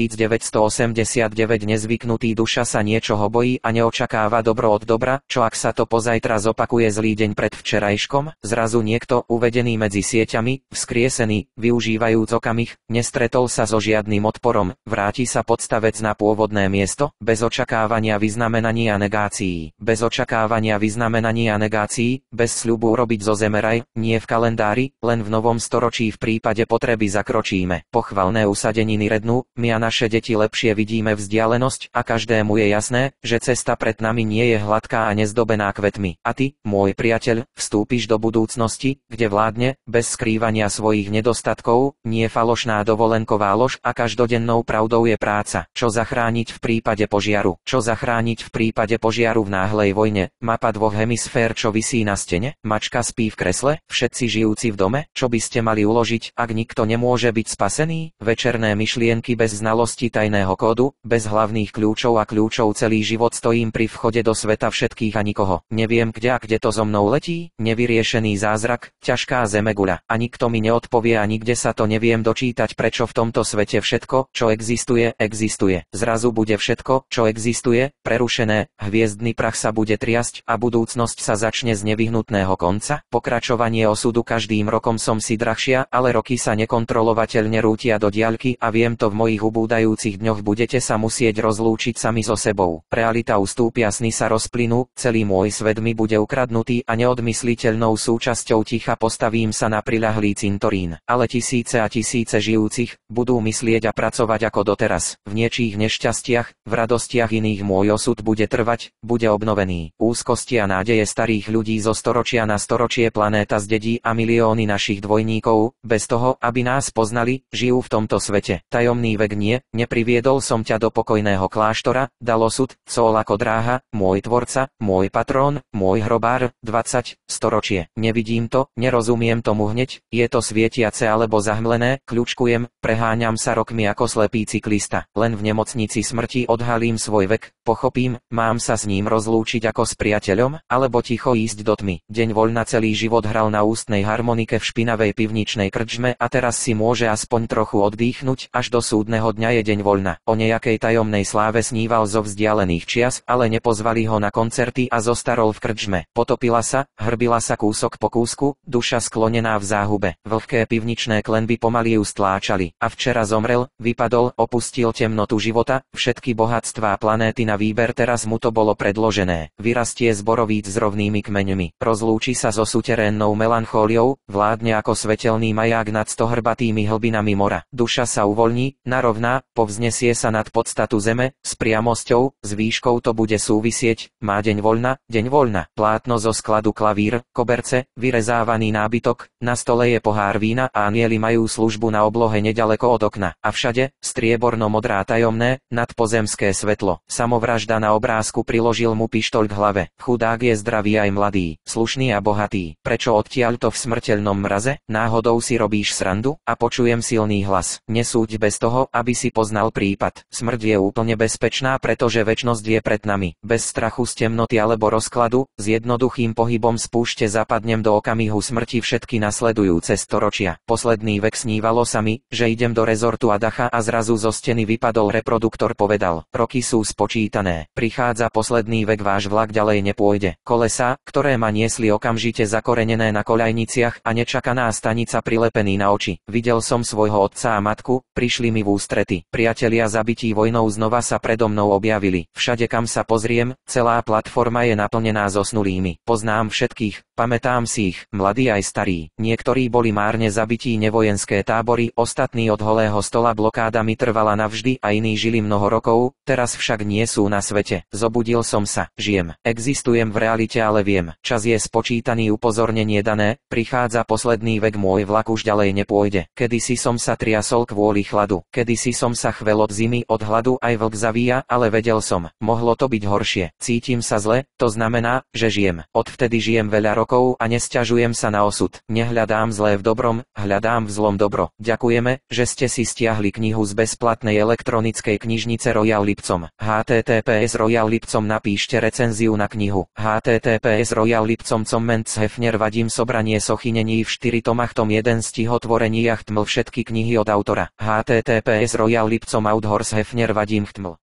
A: tisícdeväťstoosemdesiatdeväť Nezvyknutý duša sa niečoho bojí a neočakáva dobro od dobra, čo ak sa to pozajtra zopakuje zlý deň pred včerajškom, zrazu niekto, uvedený medzi sieťami, vzkriesený, využívajúc okamih, nestretol sa so žiadnym odporom, vráti sa podstavec na pôvodné miesto, bez očakávania vyznamenaní a negácií. Bez očakávania vyznamenaní a negácií, bez sľubu urobiť zo zeme raj, nie v kalendári, len v novom storočí v prípade potreby zakročíme. Pochvalné usadeniny rednú, my a naše deti lepšie vidíme vzdialenosť a každému je jasné, že cesta pred nami nie je hladká a nezdobená kvetmi. A ty, môj priateľ, vstúpiš do budúcnosti, kde vládne, bez skrývania svojich nedostatkov, nie falošná dovolenková lož a každodennou pravdou je práca. Čo zachrániť v prípade požiaru? Čo zachrániť v prípade požiaru v náhlej vojne? Mapa dvoch hemisfér, čo visí na stene? Mačka spí v kresle? Všetci žijúci v dome? Čo by ste mali uložiť, ak nikto nemôže byť spasený? Večerné myšlienky bez znalosti tajného kódu, bez hlavných kľúčov a kľúčov celý život stojím pri vchode do sveta všetkých a nikoho. Neviem kde a kde to so mnou letí, nevyriešený zázrak, ťažká zemeguľa. A nikto mi neodpovie a nikde sa to neviem dočítať, prečo v tomto svete všetko, čo existuje, existuje. Zrazu bude všetko, čo existuje, prerušené, hviezdny prach sa bude triasť a budúcnosť sa začne z nevyhnutného konca. Pokračovanie osudu každým rokom som si drahšia, ale roky sa nekontrolovateľne rútia do diaľky a viem to v mojich ubúdajúcich dňoch budete sa musieť rozlúčiť sami so sebou. Realita ustúpia, sny sa rozplynú, celý môj svet mi bude ukradnutý a neodmysliteľnou súčasťou ticha postavím sa na priľahlý cintorín. Ale tisíce a tisíce žijúcich budú myslieť a pracovať ako doteraz. V niečích nešťastiach, v radostiach iných môj osud bude trvať, bude obnovený. Úzkosti a nádeje starých ľudí zo storočia na storočie planéta zdedí a milióny našich dvojníkov, bez toho, aby nás poznali, žijú v tomto svete. Tajomný vek nie, nepriviedol som ťa do pokojného kláštora, dal osud, sol ako dráha, môj tvorca, môj patrón, môj hrobár, dvadsať, storočie. Nevidím to, nerozumiem tomu hneď, je to svietiace alebo zahmlené, kľúčkujem, preháňam sa rokmi ako slepý cyklista. Len v nemocnici smrti odhalím svoj vek, pochopím, mám sa s ním rozlúčiť ako s priateľom, alebo ticho ísť do tmy. Deň voľna celý život hral na ústnej harmonike v špinavej pivničnej krčme a teraz si môže aspoň trochu oddychnúť, až do súdneho dňa je deň voľna. O nejakej tajomnej sláve sníval zo vzdialených čias, ale nepozvali ho na koncerty a zostarol v krčme. Potopila sa, hrbila sa kúsok po kúsku, duša sklonená v záhube. Vlhké pivničné klenby pomaly ju stláčali. A včera zomrel, vypadol, opustil temnotu života, všetky bohatstvá planéty na výber, teraz mu to bolo predložené. Vyrastie z borovíc s rovnými kmeňmi. Rozlúči sa so suterénnou melanchóliou, vládne ako svetelný maják nad stohrbatými hlbinami mora. Duša sa uvoľní, narovná, povznesie sa nad podstatu zeme, s priamosťou, s výškou to bude súvisieť, má deň voľna, deň voľna. Plátno zo skladu klavír, koberce, vyrezávaný nábytok, na stole je pohár vína a anjeli majú službu na oblohe nedaleko od okna. A všade, strieborno-modrá tajomné, nadpozemské svetlo. Samovražda na obrázku priložil mu pištoľ k hlave. Chudák je zdravý aj mladý, slušný a bohatý. Prečo odtiaľto v smrteľnom mraze? Náhodou si robíš srandu? A počujem silný hlas. Nesúď bez toho, aby si poznal prípad. Smrť je úplne bezpečná, pretože večnosť je pred nami. Bez strachu z temnoty alebo rozkladu, s jednoduchým pohybom z púšte zapadnem do okamihu smrti všetky nasledujúce storočia. Posledný vek snívalo sa mi, že idem do rezortu Adacha a zrazu zo steny vypadol reproduktor, povedal. Roky sú spočítané. Prichádza posledný vek, váš vlak ďalej nepôjde. Kolesá, ktoré ma niesli okamžite zakorenené na koľajniciach a nečakaná stanica prilepený na oči. Videl som svojho otca a matku, prišli mi v ústrety. Priatelia zabití vojnou znova sa predo mnou objavili. Všade, kam sa pozriem, celá platforma je naplnená zosnulými. Poznám všetkých, pamätám si ich, mladí aj starí. Niektorí boli márne zabití, nevojenské tábory, ostatní od holého stola, blokáda mi trvala navždy a iní žili mnoho rokov, teraz však nie sú na svete. Zobudil som sa, žijem, existujem v realite, ale viem, čas je spočítaný, upozornenie dané, prichádza posledný vek, môj vlak už ďalej nepôjde. Kedysi som sa triasol kvôli chladu, kedysi som sa chvel od zimy, od hladu, aj vlk zavíja, ale vedel som, mohlo to byť horšie. Cítim sa zle, to znamená, že žijem. Odvtedy žijem veľa rokov a nesťažujem sa na osud. Nehľadám zlé v dobrom, hľadám v zlom dobro. Ďakujeme, že ste si stiahli knihu z bezplatnej elektronickej knižnice Royal Lipcom. há té té pé es Royal Lipcom, napíšte recenziu na knihu. há té té pé es Royal Lipcom Comments Hefner Vadim, sobranie sochynení v štyri tomach, tom jeden stihotvorení Jachtml, všetky knihy od autora. há té té pé es Royal Lipcom Outhorse Hefner Vadim Chtml.